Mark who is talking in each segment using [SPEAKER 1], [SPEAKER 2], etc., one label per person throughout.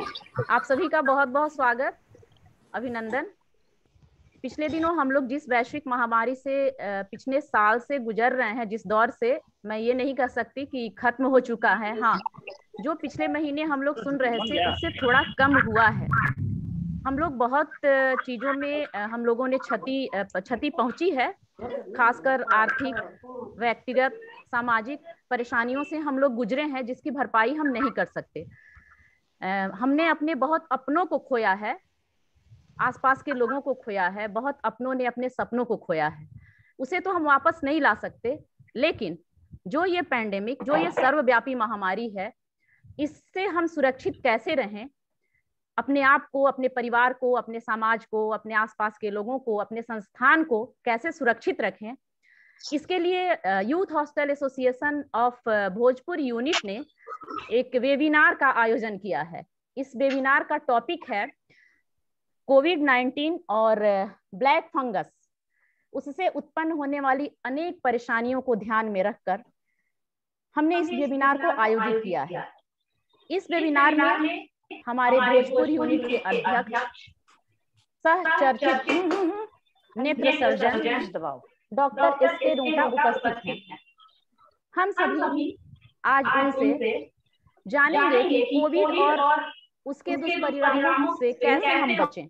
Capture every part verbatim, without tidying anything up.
[SPEAKER 1] आप सभी का बहुत बहुत स्वागत, अभिनंदन। पिछले दिनों हम लोग जिस वैश्विक महामारी से पिछले साल से गुजर रहे हैं, जिस दौर से, मैं ये नहीं कह सकती कि खत्म हो चुका है। हाँ, जो पिछले महीने हम लोग सुन रहे थे उससे थोड़ा कम हुआ है। हम लोग बहुत चीजों में हम लोगों ने क्षति क्षति पहुंची है, खासकर आर्थिक, व्यक्तिगत, सामाजिक परेशानियों से हम लोग गुजरे हैं, जिसकी भरपाई हम नहीं कर सकते। हमने अपने बहुत अपनों को खोया है, आसपास के लोगों को खोया है, बहुत अपनों ने अपने सपनों को खोया है। उसे तो हम वापस नहीं ला सकते, लेकिन जो ये पैंडेमिक, जो ये सर्वव्यापी महामारी है, इससे हम सुरक्षित कैसे रहें, अपने आप को, अपने परिवार को, अपने समाज को, अपने आसपास के लोगों को, अपने संस्थान को कैसे सुरक्षित रखें, इसके लिए youth hostel association of Bhojpur unit ने एक वेबिनार का आयोजन किया है। इस वेबिनार का टॉपिक है कोविड नाइन्टीन और ब्लैक फंगस, उससे उत्पन्न होने वाली अनेक परेशानियों को ध्यान में रखकर हमने इस वेबिनार को आयोजित किया है। इस वेबिनार में हमारे भोजपुर यूनिट के अध्यक्ष, सह चर्चित नेत्र सर्जन डॉक्टर एस के रूंका उपस्थित हैं। हम सभी आज उनसे जानेंगे कि कोविड और उसके दुष्परिणामों से कैसे हम बचें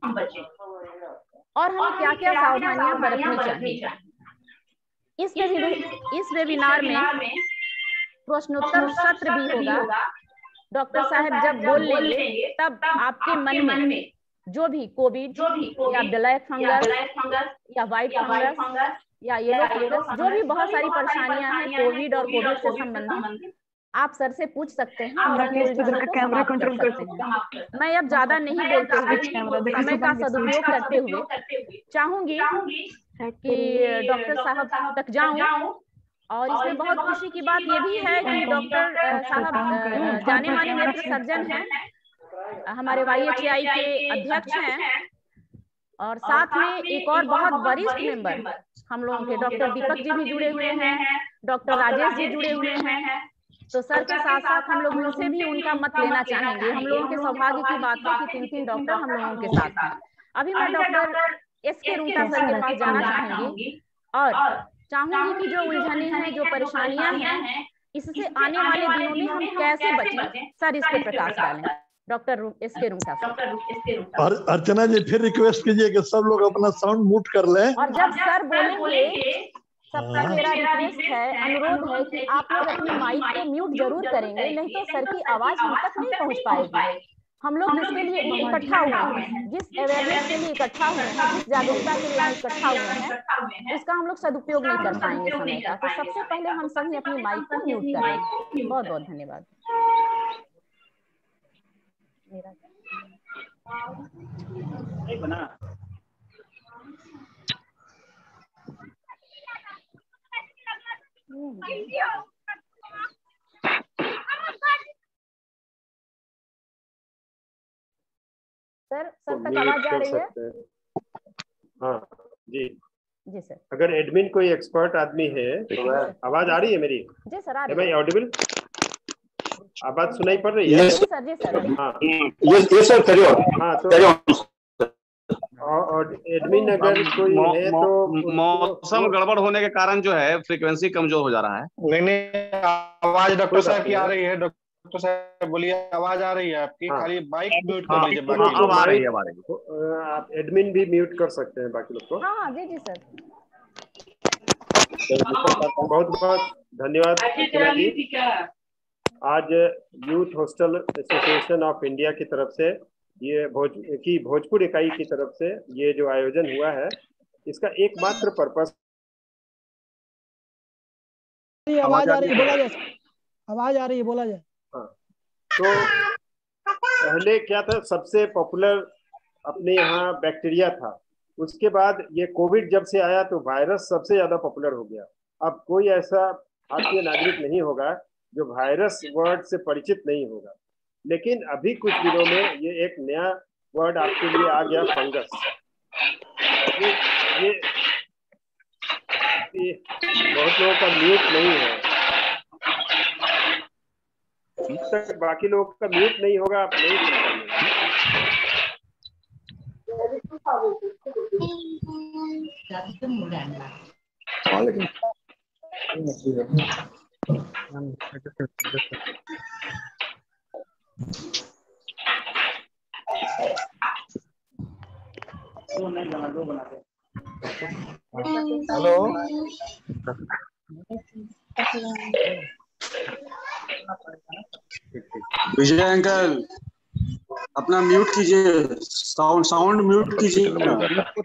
[SPEAKER 1] और हमें क्या क्या सावधानियां बरतनी चाहिए। इस इस वेबिनार में प्रश्नोत्तर सत्र भी होगा। डॉक्टर साहब जब बोल लेंगे तब आपके मन में जो भी कोविड या ब्लैक फंगस या व्हाइट फंगस या येलो फंगस, जो भी बहुत सारी परेशानियां हैं कोविड और कोविड से संबंधित, आप सर से पूछ सकते हैं और अपने उलझनों को समाप्त कर सकते हैं। मैं अब ज्यादा नहीं बोलते हुए, समय का सदुपयोग करते हुए चाहूंगी कि डॉक्टर साहब तक जाऊं। और इसमें बहुत खुशी की बात ये भी है कि डॉक्टर साहब जाने माने नेत्र सर्जन हैं, हमारे वाई एच ए आई के अध्यक्ष हैं, और साथ में एक और बहुत वरिष्ठ मेंबर हम लोगों के डॉक्टर दीपक जी भी जुड़े हुए हैं, डॉक्टर राजेश जी जुड़े हुए हैं। तो सर के साथ साथ हम लोग उनसे भी उनका मत लेना चाहेंगे। हम लोगों के सौभाग्य की बात है कि तीन तीन डॉक्टर हम लोगों के साथ हैं। अभी मैं डॉक्टर एस के रूंका सर के पास जाना चाहूंगी और चाहूंगी कि जो उलझने हैं, जो परेशानियां हैं, इससे आने वाले दिनों में हम कैसे बचें, सर इस पे प्रकाश डालें। डॉक्टर एस के रूंका सर।
[SPEAKER 2] और अर्चना जी फिर रिक्वेस्ट कीजिए कि सब लोग अपना साउंड म्यूट कर लें,
[SPEAKER 1] और जब सर बोलेंगे सबसे मेरा रिक्वेस्ट है, अनुरोध है कि आप लोग अपने माइक को म्यूट जरूर करेंगे, नहीं तो सर की आवाज हम तक नहीं पहुंच पाएगी। हम लोग जिसके लिए इकट्ठा हुए हैं, जिस अवेयरनेस के लिए इकट्ठा हुए हैं, जिस जागरूकता के लिए यहाँ इकट्ठा हुए हैं, उसका हम लोग सदुपयोग नहीं कर पाएंगे समय का। तो सबसे पहले हम सभी अपनी माइक को म्यूट करें। बहुत बहुत धन्यवाद। सर सर तक आवाज आ रही है?
[SPEAKER 3] हाँ जी
[SPEAKER 1] जी सर।
[SPEAKER 3] अगर एडमिन कोई एक्सपर्ट आदमी है तो आवाज आ रही है मेरी?
[SPEAKER 1] जी सर आ रही है।
[SPEAKER 3] मैं ऑडिबल? आवाज सुनाई पड़ रही है?
[SPEAKER 1] जी सर जी सर।
[SPEAKER 3] हाँ
[SPEAKER 4] ये सर करियो।
[SPEAKER 3] हाँ तो और एडमिन अगर कोई है तो
[SPEAKER 4] मौसम गड़बड़ होने के कारण जो है फ्रीक्वेंसी कमजोर हो जा रहा है।
[SPEAKER 5] नहीं नहीं आवाज डॉक्टर साहब की आ रही है। डॉक्टर साहब बोलिए, आवाज आ रही है आपकी।
[SPEAKER 3] हाँ।
[SPEAKER 5] खाली माइक म्यूट कर लीजिए।
[SPEAKER 4] हाँ, अब आ रही है, अब आ रही है।
[SPEAKER 3] आप एडमिन भी म्यूट कर सकते हैं बाकी लोग को।
[SPEAKER 1] हाँ हाँ जी जी सर।
[SPEAKER 3] बहुत बहुत धन्यवाद जी। आज youth hostel association of India की तरफ से ये भोज की भोजपुर इकाई की तरफ से ये जो आयोजन हुआ है, इसका एकमात्र पर्पस,
[SPEAKER 6] आवाज आ रही है, बोला जाए। आवाज आ रही है, बोला जाए।
[SPEAKER 3] हाँ तो पहले क्या था, सबसे पॉपुलर अपने यहाँ बैक्टीरिया था। उसके बाद ये कोविड जब से आया तो वायरस सबसे ज्यादा पॉपुलर हो गया। अब कोई ऐसा भारतीय नागरिक नहीं होगा जो वायरस वर्ड से परिचित नहीं होगा। लेकिन अभी कुछ दिनों में ये एक नया वर्ड आपके लिए आ गया, फंगस। ये ये, ये बहुत लोगों का म्यूट नहीं है, तक बाकी लोगों का म्यूट नहीं होगा, आप नहीं सुन पाएंगे।
[SPEAKER 2] हेलो
[SPEAKER 7] विजय अंकल अपना म्यूट कीजिए, साउंड साउंड म्यूट कीजिए अपना।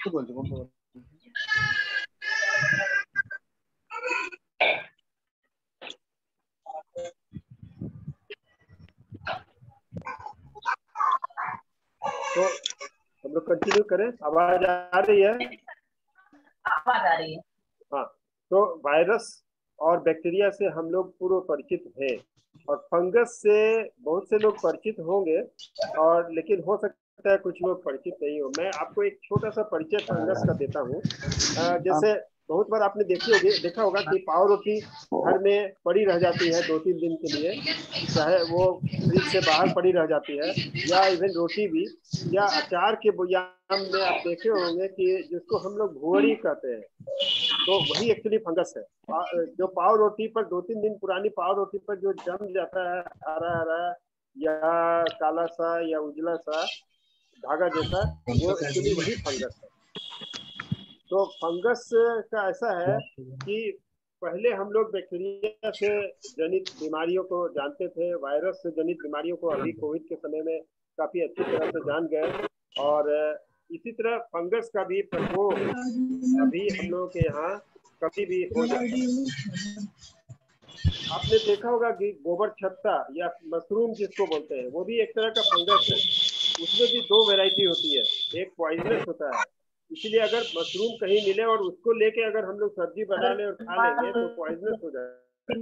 [SPEAKER 3] तो हम लोग कंटिन्यू करें। आवाज आ रही है?
[SPEAKER 1] आवाज आ रही है।
[SPEAKER 3] हाँ, तो वायरस और बैक्टीरिया से हम लोग पूर्व परिचित हैं और फंगस से बहुत से लोग परिचित होंगे, और लेकिन हो सकता है कुछ लोग परिचित नहीं हो। मैं आपको एक छोटा सा परिचय फंगस का देता हूँ। जैसे बहुत बार आपने देखी होगी देखा होगा कि पाव रोटी घर में पड़ी रह जाती है दो तीन दिन के लिए, चाहे वो फ्रिज से बाहर पड़ी रह जाती है, या इवन रोटी भी, या अचार के बुयाम में आप देखे होंगे कि जिसको हम लोग भुअरी कहते हैं, तो वही एक्चुअली फंगस है। जो पाव रोटी पर दो तीन दिन पुरानी पाव रोटी पर जो जम जाता है हरा हरा या काला सा या उजला सा धागा जैसा, वो एक्चुअली वही फंगस है। तो फंगस का ऐसा है कि पहले हम लोग बैक्टीरिया से जनित बीमारियों को जानते थे, वायरस से जनित बीमारियों को अभी कोविड के समय में काफी अच्छी तरह से जान गए, और इसी तरह फंगस का भी प्रकोप अभी हम लोगों के यहाँ कभी भी हो जाता है। आपने देखा होगा कि गोबर छत्ता या मशरूम जिसको बोलते हैं, वो भी एक तरह का फंगस है। उसमें भी दो वैरायटी होती है, एक पॉइजनस होता है, इसलिए अगर मशरूम कहीं मिले और उसको लेके अगर हम लोग सब्जी बना लें और खा लेंगे तो पॉइजनस हो जाएगा।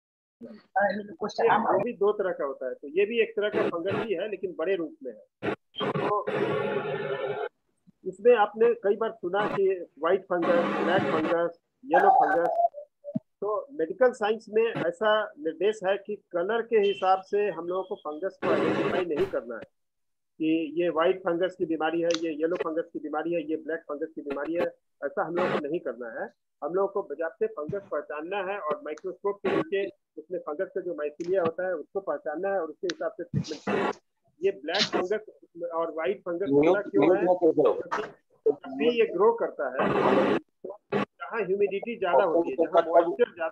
[SPEAKER 3] वो भी दो तरह का होता है, तो ये भी एक तरह का फंगस ही है, लेकिन बड़े रूप में है। तो इसमें आपने कई बार सुना कि white fungus, black fungus, yellow fungus. तो मेडिकल साइंस में ऐसा निर्देश है कि कलर के हिसाब से हम लोगों को फंगस को आइडेंटिफाई नहीं करना है कि ये व्हाइट फंगस की बीमारी है, ये येलो फंगस की बीमारी है, ये ब्लैक फंगस की बीमारी है। ऐसा हम लोगों को नहीं करना है। हम लोगों को बजाते फंगस पहचानना है और माइक्रोस्कोप के नीचे उसमें फंगस का जो माइसीलिया होता है उसको पहचानना है और उसके हिसाब से ट्रीटमेंट करना है। ये ब्लैक फंगस और व्हाइट फंगस बोला क्यों है? जब भी ये ग्रो करता है तो जहाँ ह्यूमिडिटी ज्यादा होती है, जहाँ मॉइस्चर ज्यादा,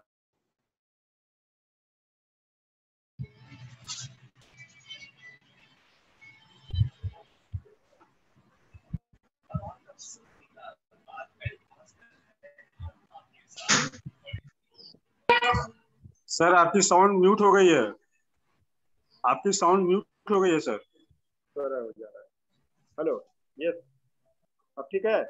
[SPEAKER 7] सर आपकी साउंड म्यूट हो गई है, आपकी साउंड म्यूट हो गई है सर।
[SPEAKER 3] थोड़ा हो जा रहा है। हेलो, यस, अब ठीक है?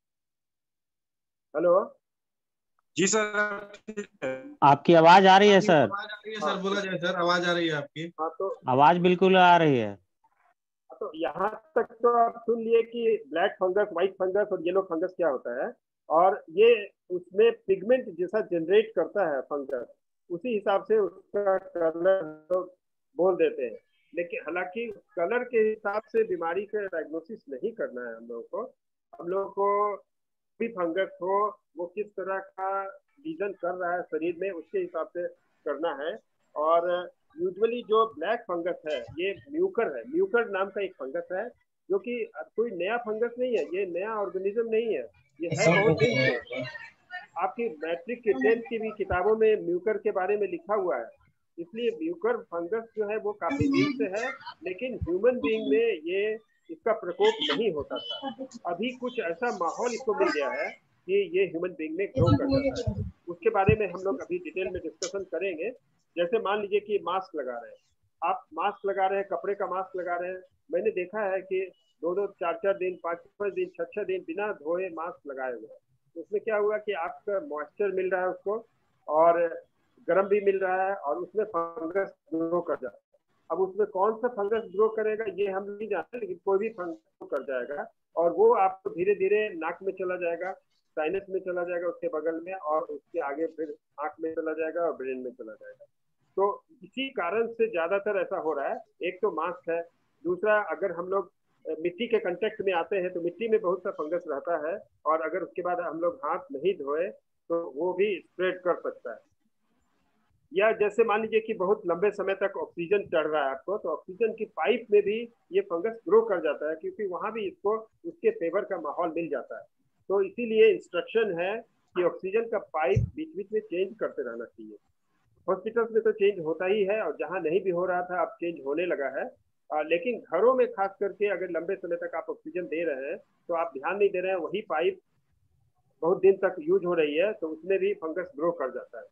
[SPEAKER 3] हेलो
[SPEAKER 7] जी सर,
[SPEAKER 8] आपकी आवाज आ रही है सर।
[SPEAKER 5] आवाज आ रही है सर, बोला जाए सर, आवाज आ रही है आपकी।
[SPEAKER 3] हाँ, तो
[SPEAKER 8] आवाज बिल्कुल आ रही है।
[SPEAKER 3] तो यहाँ तक तो आप सुन लिए कि ब्लैक फंगस, व्हाइट फंगस और येलो फंगस क्या होता है, और ये उसमें पिगमेंट जैसा जनरेट करता है फंगस, उसी हिसाब से उसका कलर तो बोल देते हैं। लेकिन हालांकि कलर के हिसाब से बीमारी का डायग्नोसिस नहीं करना है हम लोगों को। हम लोगों को भी फंगस हो वो किस तरह का रीजन कर रहा है शरीर में, उसके हिसाब से करना है। और यूजुअली जो ब्लैक फंगस है ये म्यूकर है, म्यूकर नाम का एक फंगस है, जो कि कोई नया फंगस नहीं है, ये नया ऑर्गेनिज्म नहीं है, ये है बहुत दिन से। आपकी मैट्रिक की टेंथ की भी किताबों में म्यूकर के बारे में लिखा हुआ है। इसलिए म्यूकर फंगस जो है वो काफी दिन से है, लेकिन ह्यूमन बीइंग में ये इसका प्रकोप नहीं होता था। अभी कुछ ऐसा माहौल इसको मिल गया है कि ये ह्यूमन बीइंग में ग्रो कर जाता है। उसके बारे में हम लोग अभी डिटेल में डिस्कशन करेंगे। जैसे मान लीजिए कि मास्क लगा रहे हैं, आप मास्क लगा रहे हैं, कपड़े का मास्क लगा रहे हैं। मैंने देखा है कि दो दो चार चार दिन, पाँच पाँच दिन, छह छह दिन बिना धोए मास्क लगाए हुए, तो उसमें क्या हुआ कि आपका मॉइस्चर मिल रहा है उसको, और गर्म भी मिल रहा है, और उसमें फंगस ग्रो कर जाता है। अब उसमें कौन सा फंगस ग्रो करेगा ये हम नहीं जानते, लेकिन कोई भी फंगस ग्रो कर जाएगा, और वो आपको धीरे धीरे नाक में चला जाएगा, साइनस में चला जाएगा उसके बगल में, और उसके आगे फिर आँख में चला जाएगा और ब्रेन में चला जाएगा। तो इसी कारण से ज्यादातर ऐसा हो रहा है। एक तो मास्क है, दूसरा अगर हम लोग मिट्टी के कांटेक्ट में आते हैं तो मिट्टी में बहुत सा फंगस रहता है, और अगर उसके बाद हम लोग हाथ नहीं धोए तो वो भी स्प्रेड कर सकता है। या जैसे मान लीजिए कि बहुत लंबे समय तक ऑक्सीजन चढ़ रहा है आपको, तो ऑक्सीजन की पाइप में भी ये फंगस ग्रो कर जाता है, क्योंकि वहां भी इसको उसके फेवर का माहौल मिल जाता है। तो इसीलिए इंस्ट्रक्शन है कि ऑक्सीजन का पाइप बीच बीच में चेंज करते रहना चाहिए। हॉस्पिटल्स में तो चेंज होता ही है, और जहां नहीं भी हो रहा था अब चेंज होने लगा है। आ, लेकिन घरों में खास करके अगर लंबे समय तक आप ऑक्सीजन दे रहे हैं तो आप ध्यान नहीं दे रहे हैं, वही पाइप बहुत दिन तक यूज हो रही है, तो उसमें भी फंगस ग्रो कर जाता है।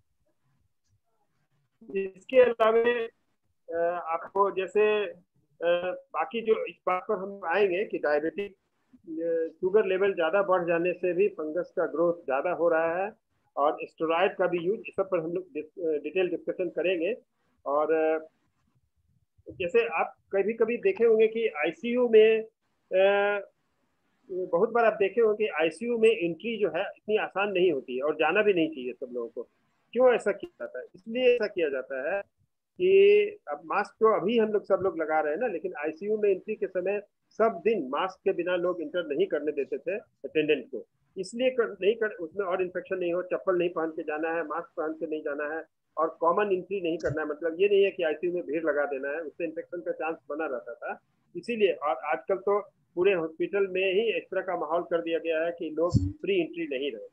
[SPEAKER 3] इसके अलावा आपको जैसे बाकी जो इस बात पर हम आएंगे कि डायबिटिक शुगर लेवल ज्यादा बढ़ जाने से भी फंगस का ग्रोथ ज्यादा हो रहा है, और स्टेरॉइड का भी यूज, इस सब पर हम लोग डिटेल डिस्कशन करेंगे। और जैसे आप कभी कभी देखे होंगे कि आईसीयू में आ, बहुत बार आप देखे होंगे कि आईसीयू में एंट्री जो है इतनी आसान नहीं होती है, और जाना भी नहीं चाहिए सब लोगों को। क्यों ऐसा किया जाता है? इसलिए ऐसा किया जाता है कि अब मास्क तो अभी हम लोग सब लोग लगा रहे हैं ना, लेकिन आईसीयू में एंट्री के समय सब दिन मास्क के बिना लोग इंटर नहीं करने देते थे अटेंडेंट को। इसलिए कर, नहीं कर उसमें और इन्फेक्शन नहीं हो, चप्पल नहीं पहन के जाना है, मास्क पहन के नहीं जाना है, और कॉमन एंट्री नहीं करना है। मतलब ये नहीं है कि आईसीयू में भीड़ लगा देना है, उससे इन्फेक्शन का चांस बना रहता था। इसीलिए और आजकल तो पूरे हॉस्पिटल में ही इस तरह का माहौल कर दिया गया है कि लोग फ्री एंट्री नहीं रहे।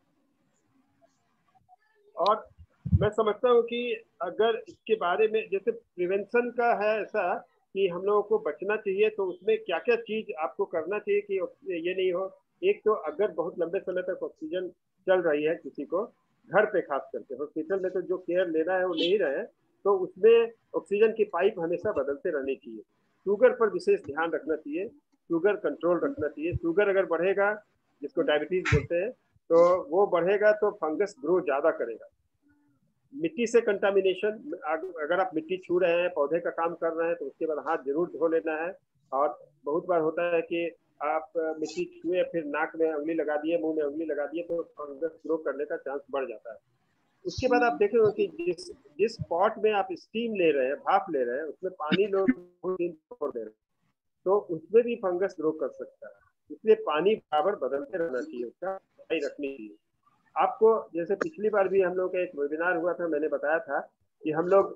[SPEAKER 3] और मैं समझता हूँ कि अगर इसके बारे में जैसे प्रिवेंशन का है ऐसा कि हम लोगों को बचना चाहिए, तो उसमें क्या क्या चीज आपको करना चाहिए कि ये नहीं हो। एक तो अगर बहुत लंबे समय तक ऑक्सीजन चल रही है किसी को, घर पे खास करके, हॉस्पिटल में तो जो केयर लेना है वो ले ही रहे हैं, तो उसमें ऑक्सीजन की पाइप हमेशा बदलते रहनी चाहिए। शुगर पर विशेष ध्यान रखना चाहिए, शुगर कंट्रोल रखना चाहिए। शुगर अगर बढ़ेगा, जिसको डायबिटीज बोलते हैं, तो वो बढ़ेगा तो फंगस ग्रो ज्यादा करेगा। मिट्टी से कंटामिनेशन, अगर आप मिट्टी छू रहे हैं, पौधे का काम कर रहे हैं, तो उसके बाद हाथ जरूर धो लेना है। और बहुत बार होता है कि आप मिट्टी छुए फिर नाक में उंगली लगा दिए, मुंह में उंगली लगा दिए, तो फंगस ग्रो करने का चांस बढ़ जाता है। उसके बाद आप देखेंगे कि जिस जिस पॉट में आप स्टीम ले रहे हैं, भाप ले रहे हैं, उसमें पानी लोग छोड़ दे रहे हैं, तो उसमें भी फंगस ग्रो कर सकता है। इसलिए पानी बराबर बदलते रहना चाहिए, उसका सफाई रखनी चाहिए। आपको जैसे पिछली बार भी हम लोग का एक वेबिनार हुआ था, मैंने बताया था कि हम लोग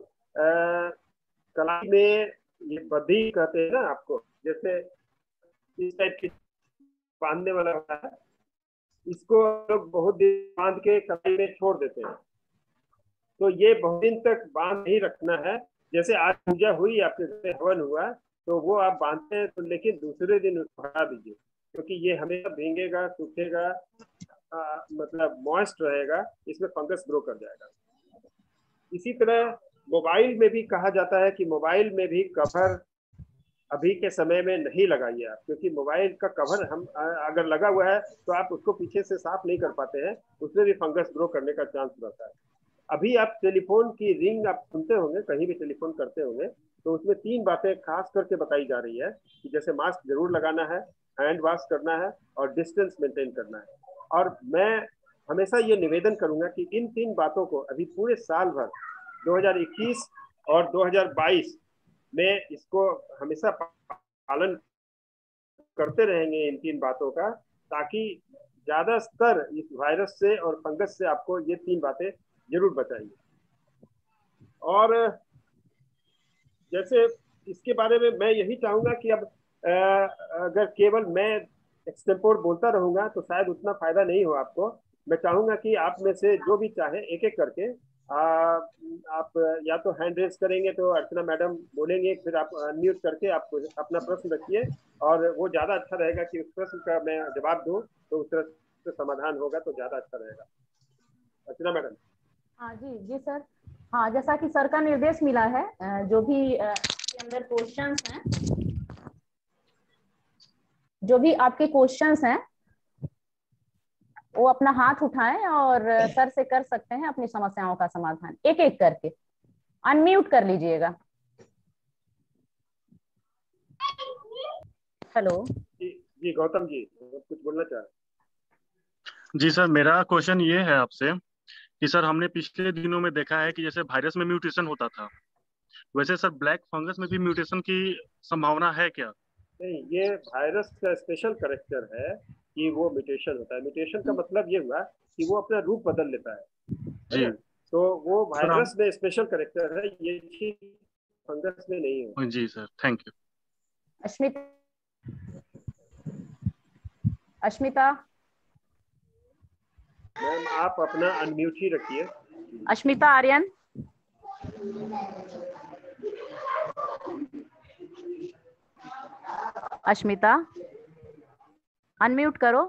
[SPEAKER 3] कलाई में ये बद्धी कहते हैं ना, आपको जैसे इस टाइप की बांधने वाला होता है, इसको लोग बहुत दिन बांध के कलाई में छोड़ देते हैं। तो ये बहुत दिन तक बांध नहीं रखना है। जैसे आज पूजा हुई, आपके घर हवन हुआ, तो वो आप बांधते हैं, तो लेकिन दूसरे दिन उसको हटा दीजिए, क्योंकि ये हमेशा भींगेगा, सूखेगा, आ, मतलब मॉइस्ट रहेगा, इसमें फंगस ग्रो कर जाएगा। इसी तरह मोबाइल में भी कहा जाता है कि मोबाइल में भी कवर अभी के समय में नहीं लगाइए आप, क्योंकि मोबाइल का कवर हम अगर लगा हुआ है तो आप उसको पीछे से साफ नहीं कर पाते हैं, उसमें भी फंगस ग्रो करने का चांस रहता है। अभी आप टेलीफोन की रिंग आप सुनते होंगे, कहीं भी टेलीफोन करते होंगे, तो उसमें तीन बातें खास करके बताई जा रही है कि जैसे मास्क जरूर लगाना है, हैंड वॉश करना है, और डिस्टेंस मेंटेन करना है। और मैं हमेशा ये निवेदन करूंगा कि इन तीन बातों को अभी पूरे साल भर दो हज़ार इक्कीस और दो हज़ार बाईस में इसको हमेशा पालन करते रहेंगे, इन तीन बातों का, ताकि ज्यादा स्तर इस वायरस से और फंगस से आपको ये तीन बातें जरूर बचाइए। और जैसे इसके बारे में मैं यही चाहूंगा कि अब आ, अगर केवल मैं एक्सटेम्पोर बोलता रहूंगा तो शायद उतना फायदा नहीं हो आपको। मैं चाहूंगा कि आप में से जो भी चाहे एक एक करके आ, आप या तो हैंड रेस करेंगे तो अर्चना मैडम बोलेंगे, फिर आप अनम्यूट करके आप अपना प्रश्न रखिए, और वो ज्यादा अच्छा रहेगा कि उस प्रश्न का मैं जवाब दूं, तो उस तरह से समाधान होगा तो ज्यादा अच्छा रहेगा। अर्चना मैडम।
[SPEAKER 1] हाँ जी जी सर। हाँ, जैसा कि सर का निर्देश मिला है, जो भी इसके अंदर क्वेश्चंस हैं, जो भी आपके क्वेश्चंस हैं वो अपना हाथ उठाएं और सर से कर सकते हैं अपनी समस्याओं का समाधान, एक एक करके। अनम्यूट कर लीजिएगा। हेलो
[SPEAKER 3] जी जी गौतम जी, कुछ बोलना चाह रहे?
[SPEAKER 9] जी सर, मेरा क्वेश्चन ये है आपसे कि सर हमने पिछले दिनों में देखा है कि जैसे वायरस में म्यूटेशन होता था, वैसे सर ब्लैक फंगस में भी म्यूटेशन की संभावना है क्या?
[SPEAKER 3] नहीं, ये वायरस का स्पेशल कैरेक्टर है कि वो म्यूटेशन होता है। म्यूटेशन का मतलब ये हुआ कि वो अपना रूप बदल लेता है,
[SPEAKER 9] जी
[SPEAKER 3] तो वो वायरस में स्पेशल कैरेक्टर है, ये चीज फंगस में नहीं है।
[SPEAKER 9] जी sir, thank you.
[SPEAKER 1] Ashmita Ashmita
[SPEAKER 3] ma'am आप अपना अनम्यूट ही रखिए।
[SPEAKER 1] अश्मिता आर्यन, अश्मिता अनम्यूट करो।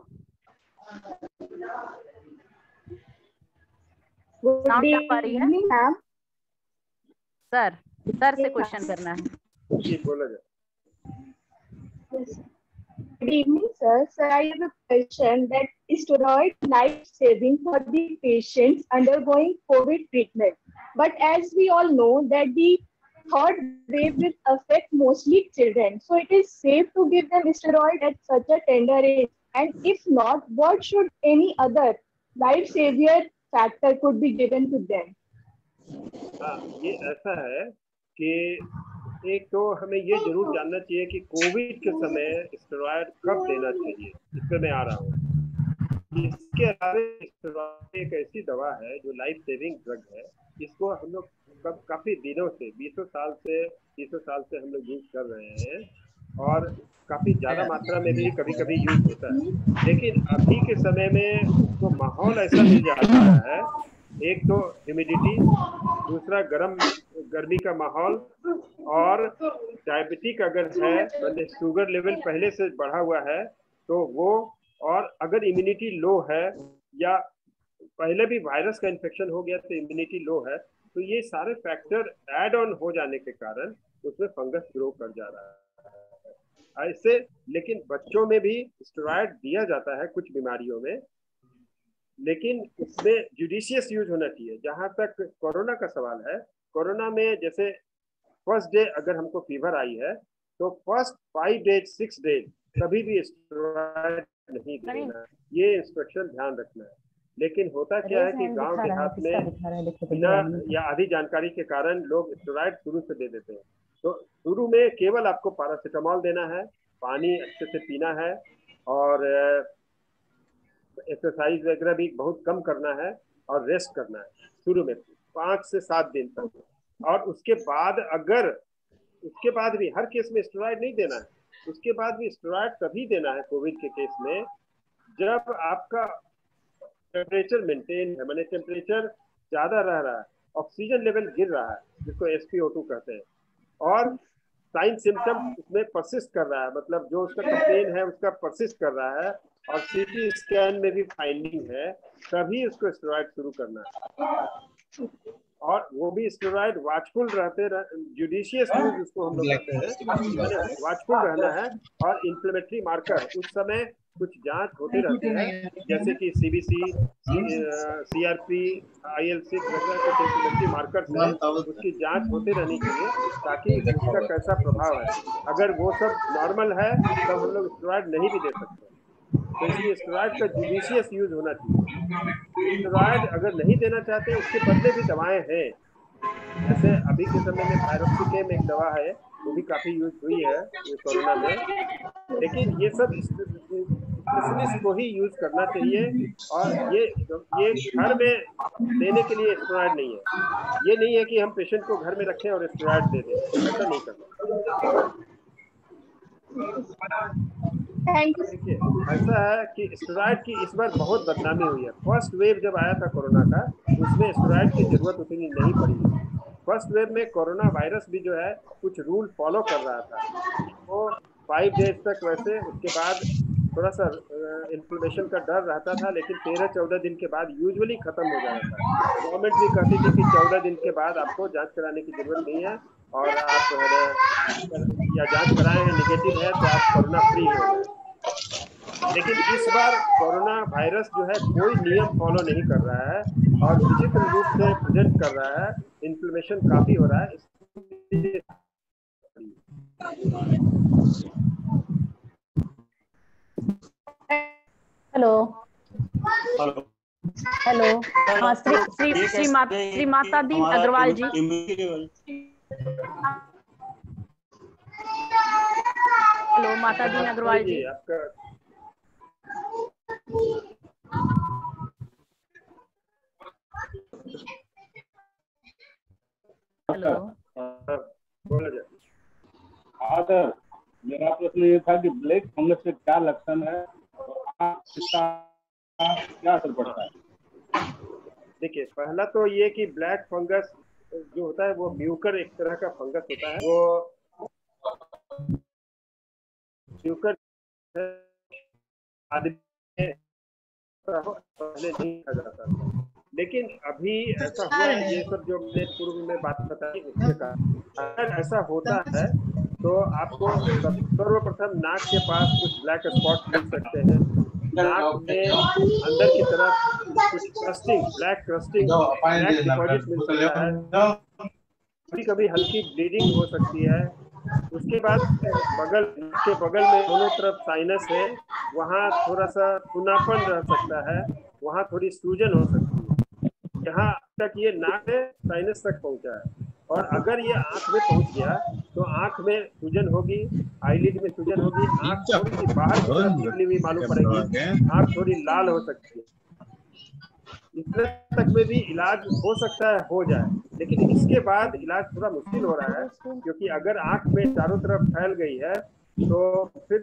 [SPEAKER 1] साउंड आ पा रही है?
[SPEAKER 10] मैम
[SPEAKER 1] सर सर से क्वेश्चन करना है।
[SPEAKER 3] जी बोला जाए।
[SPEAKER 10] Good evening, sir. Sir, I have a question that steroid life saving for the patients undergoing COVID treatment. But as we all know that the third wave will affect mostly children, so it is safe to give them steroid at such a tender age. And if not, what should any other life savior factor could be given to them?
[SPEAKER 3] हाँ, ये ऐसा है कि एक तो हमें ये जरूर जानना चाहिए कि कोविड के समय स्टेरॉयड कब देना चाहिए, इस पे मैं आ रहा हूँ। इसके अलावा स्टेरॉयड एक ऐसी दवा है जो लाइफ सेविंग ड्रग है, इसको हम लोग कब काफी दिनों से बीसों साल से तीसों साल से हम लोग यूज कर रहे हैं और काफी ज्यादा मात्रा में भी कभी कभी यूज होता है। लेकिन अभी के समय में तो माहौल ऐसा मिल जाता है, एक तो ह्यूमिडिटी, दूसरा गर्म गर्मी का माहौल, और डायबिटिक अगर है मतलब शुगर लेवल पहले से बढ़ा हुआ है तो वो, और अगर इम्यूनिटी लो है या पहले भी वायरस का इन्फेक्शन हो गया तो इम्यूनिटी लो है, तो ये सारे फैक्टर ऐड ऑन हो जाने के कारण उसमें फंगस ग्रो कर जा रहा है ऐसे। लेकिन बच्चों में भी स्टेरॉयड दिया जाता है कुछ बीमारियों में, लेकिन उसमें जुडिशियस यूज होना चाहिए। जहां तक कोरोना का सवाल है, कोरोना में जैसे फर्स्ट डे अगर हमको फीवर आई है तो first five days six days कभी भी स्टेरॉयड नहीं देना, ये इंस्ट्रक्शन ध्यान रखना है। लेकिन होता क्या है कि गांव देहात में बिना या आधी जानकारी के कारण लोग स्टेरॉयड शुरू से दे देते हैं। तो शुरू में केवल आपको पैरासीटामोल देना है, पानी अच्छे से पीना है और एक्सरसाइज वगैरह भी बहुत कम करना है और रेस्ट करना है शुरू में पाँच से सात दिन तक। और उसके बाद अगर उसके बाद भी हर केस में स्टेरॉयड नहीं देना है, उसके बाद भी स्टेरॉयड तभी देना है कोविड के केस में जब आपका टेम्परेचर मेंटेन है, माने टेम्परेचर ज्यादा रह रहा है, ऑक्सीजन लेवल गिर रहा है जिसको एस पी ओ टू कहते हैं, और साइन सिम्टम उसमें परसिस्ट कर रहा है, मतलब जो उसका कंप्लेन है उसका परसिस्ट कर रहा है और सीटी स्कैन में भी फाइंडिंग है, तभी उसको स्टेरॉयड शुरू करना है। और वो भी स्टेरॉयड वाचफुल रहते रह, जुडिशियस यूज उसको हम लोग कहते हैं, वाचफुल रहना है। और इन्फ्लेमेटरी मार्कर उस समय कुछ जांच होते रहते हैं, जैसे कि सीबीसी, सीआरपी, आईएल-सिक्स वगैरह कुछ इन्फ्लेमेटरी मार्कर्स हैं, उसकी जांच होते रहनी चाहिए ताकि उसका कैसा प्रभाव है। अगर वो सब नॉर्मल है तो हम लोग स्टेरॉयड नहीं भी दे सकते, तो इसलिए स्टेरॉयड का जुडिशियस यूज होना चाहिए। स्टेरॉयड अगर नहीं देना चाहते उसके बदले भी दवाएं हैं, जैसे अभी के समय में थायरोक्सिकेम एक दवा है, वो भी काफी यूज हुई है कोरोना में। लेकिन ये सब स्पेशलिस्ट को ही यूज करना चाहिए, और ये ये घर में देने के लिए स्टेरॉयड नहीं है। ये नहीं है कि हम पेशेंट को घर में रखें और स्टेरॉयड दे दें, ऐसा नहीं करना। देखिए ऐसा है कि स्टेरॉयड की इस बार बहुत बदनामी हुई है। फर्स्ट वेव जब आया था कोरोना का, उसमें स्टेरॉयड की जरूरत उतनी नहीं पड़ी। फर्स्ट वेव में कोरोना वायरस भी जो है कुछ रूल फॉलो कर रहा था, वो फाइव डेज तक वैसे, उसके बाद थोड़ा सा इन्फ्लेमेशन का डर रहता था, लेकिन तेरह चौदह दिन के बाद यूजुअली खत्म हो जाता था। गवर्नमेंट भी कहती थी कि चौदह दिन के बाद आपको जांच कराने की जरूरत नहीं है, और आप या जांच कराए हैं नेगेटिव है तो आप कोरोना फ्री हो गए। लेकिन इस बार कोरोना वायरस जो है कोई नियम फॉलो नहीं कर रहा है और विचित्र रूप से प्रेजेंट कर रहा है, इन्फ्लेमेशन काफी हो रहा है।
[SPEAKER 1] हेलो
[SPEAKER 5] हेलो
[SPEAKER 1] हेलो हाँ, श्री श्री श्री माता श्री माता दी अग्रवाल जी। हेलो माता दी अग्रवाल जी,
[SPEAKER 3] आपका
[SPEAKER 1] हेलो।
[SPEAKER 11] हाँ सर, मेरा प्रश्न ये था कि ब्लैक फंगस के क्या लक्षण है और इसका क्या असर पड़ता है?
[SPEAKER 3] देखिए, पहला तो ये कि ब्लैक फंगस जो होता है वो म्यूकर एक तरह का फंगस होता है। वो म्यूकर आदमी पहले नहीं खा जाता था, लेकिन अभी ऐसा हुआ है, ये सब जो मैंने पूर्व में बात बताई उसके कारण अगर ऐसा होता है तो आपको सर्वप्रथम नाक के पास कुछ ब्लैक स्पॉट मिल सकते हैं, नाक में अंदर की तरफ कुछ crusting, black crusting, black deposit मिल सकता है, कभी कभी हल्की ब्लीडिंग हो सकती है। उसके बाद बगल के बगल में दोनों तरफ साइनस है, वहाँ थोड़ा सा सुनापन रह सकता है, वहाँ थोड़ी सूजन हो सकती है। यहाँ तक ये नाक है साइनस तक पहुँचा है, और अगर ये आंख में पहुँच गया तो आंख में सूजन होगी, आईलिड में सूजन होगी, आंख थोड़ी सी बाहर की तरफ निकली हुई मालूम पड़ेगी, आंख थोड़ी लाल हो सकती है। इतने तक में भी इलाज हो सकता है, हो जाए, लेकिन इसके बाद इलाज थोड़ा मुश्किल हो रहा है, क्योंकि अगर आंख में चारों तरफ फैल गई है तो फिर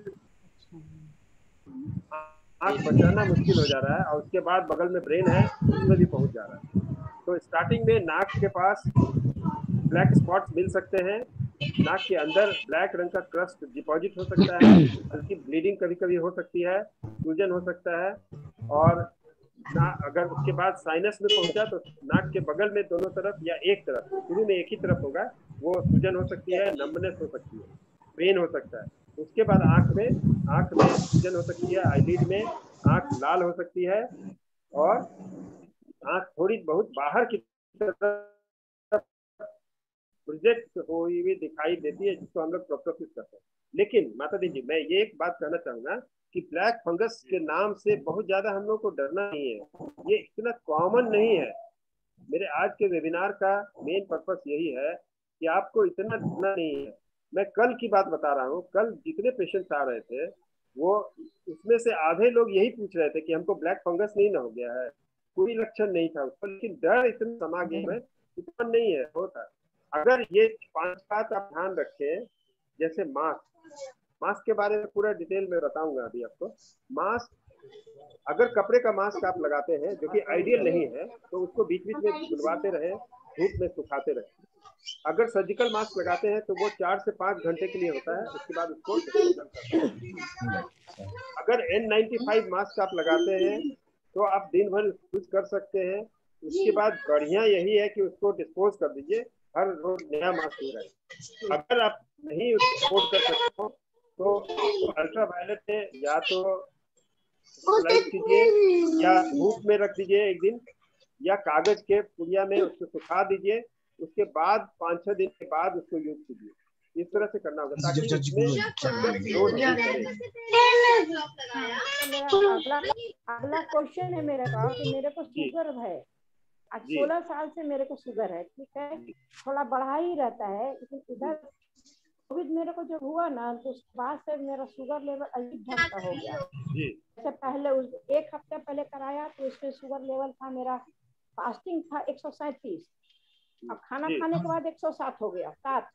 [SPEAKER 3] आंख बचाना मुश्किल हो जा रहा है, और उसके बाद बगल में ब्रेन है उसमें भी पहुंच जा रहा है। तो स्टार्टिंग में नाक के पास ब्लैक स्पॉट्स मिल सकते हैं, नाक के अंदर ब्लैक रंग का क्रस्ट डिपॉजिट हो सकता है, हल्की ब्लीडिंग कभी कभी हो सकती है, सूजन हो सकता है, और ना अगर उसके बाद साइनस में पहुंचा तो नाक के बगल में दोनों तरफ या एक तरफ, शुरू में एक ही तरफ होगा, वो सूजन हो सकती है, नंबनेस हो सकती है, पेन हो सकता है। उसके बाद आंख में आंख में सूजन हो सकती है, आईलिड में आंख लाल हो सकती है, और आंख थोड़ी बहुत बाहर की तरफ प्रोजेक्ट हुई हुई दिखाई देती है, जिसको हम लोग प्रोप्टोसिस करते हैं। लेकिन माता दी जी, मैं ये एक बात कहना चाहूंगा कि ब्लैक फंगस के नाम से बहुत ज्यादा हम लोग को डरना नहीं है, ये इतना कॉमन नहीं है। मेरे आज के वेबिनार का मेन पर्पस यही है कि आपको इतना डरना नहीं है। मैं कल की बात बता रहा हूँ, कल जितने पेशेंट्स आ रहे थे वो उसमें से आधे लोग यही पूछ रहे थे कि हमको ब्लैक फंगस नहीं ना हो गया है, कोई लक्षण नहीं था उसको, लेकिन डर इतना समा गया है, इतना नहीं है होता। अगर ये पांच बात आप ध्यान रखें, जैसे मास्क, मास्क के बारे में पूरा डिटेल में बताऊंगा अभी आपको। मास्क, अगर कपड़े का मास्क आप लगाते हैं जो कि आइडियल नहीं है, तो उसको बीच बीच में धुलवाते रहे, धूप में सुखाते रहे। अगर सर्जिकल मास्क लगाते हैं तो वो चार से पाँच घंटे के लिए होता है, उसके बाद उसको डिस्पोजल करते हैं। अगर एन नाइन्टी फाइव मास्क आप लगाते हैं तो आप दिन भर यूज कर सकते हैं, उसके बाद बढ़िया यही है कि उसको डिस्पोज कर दीजिए, हर रोज नया मास्क हो रहा है। अगर आप नहीं सपोर्ट कर सकते हो तो अल्ट्रा वायलेट में या तो लाइट कीजिए या धूप में रख दीजिए एक दिन, या कागज के पुड़िया में उसको सुखा दीजिए, उसके बाद पाँच छह दिन के बाद उसको यूज कीजिए। इस तरह से करना होगा ताकि
[SPEAKER 12] अगला अगला क्वेश्चन है मेरे का कि मेरे को शुगर है, आज सोलह साल से मेरे को शुगर है, ठीक है, थोड़ा बढ़ा ही रहता है, लेकिन इधर कोविड मेरे को जब हुआ ना तो उसके बाद से मेरा शुगर लेवल अजीब ढंग का हो गया। जैसे पहले उस एक हफ्ते पहले कराया तो उसमें शुगर लेवल था मेरा, फास्टिंग था एक सौ सैंतीस, अब खाना खाने के बाद एक सौ सात हो गया, सात,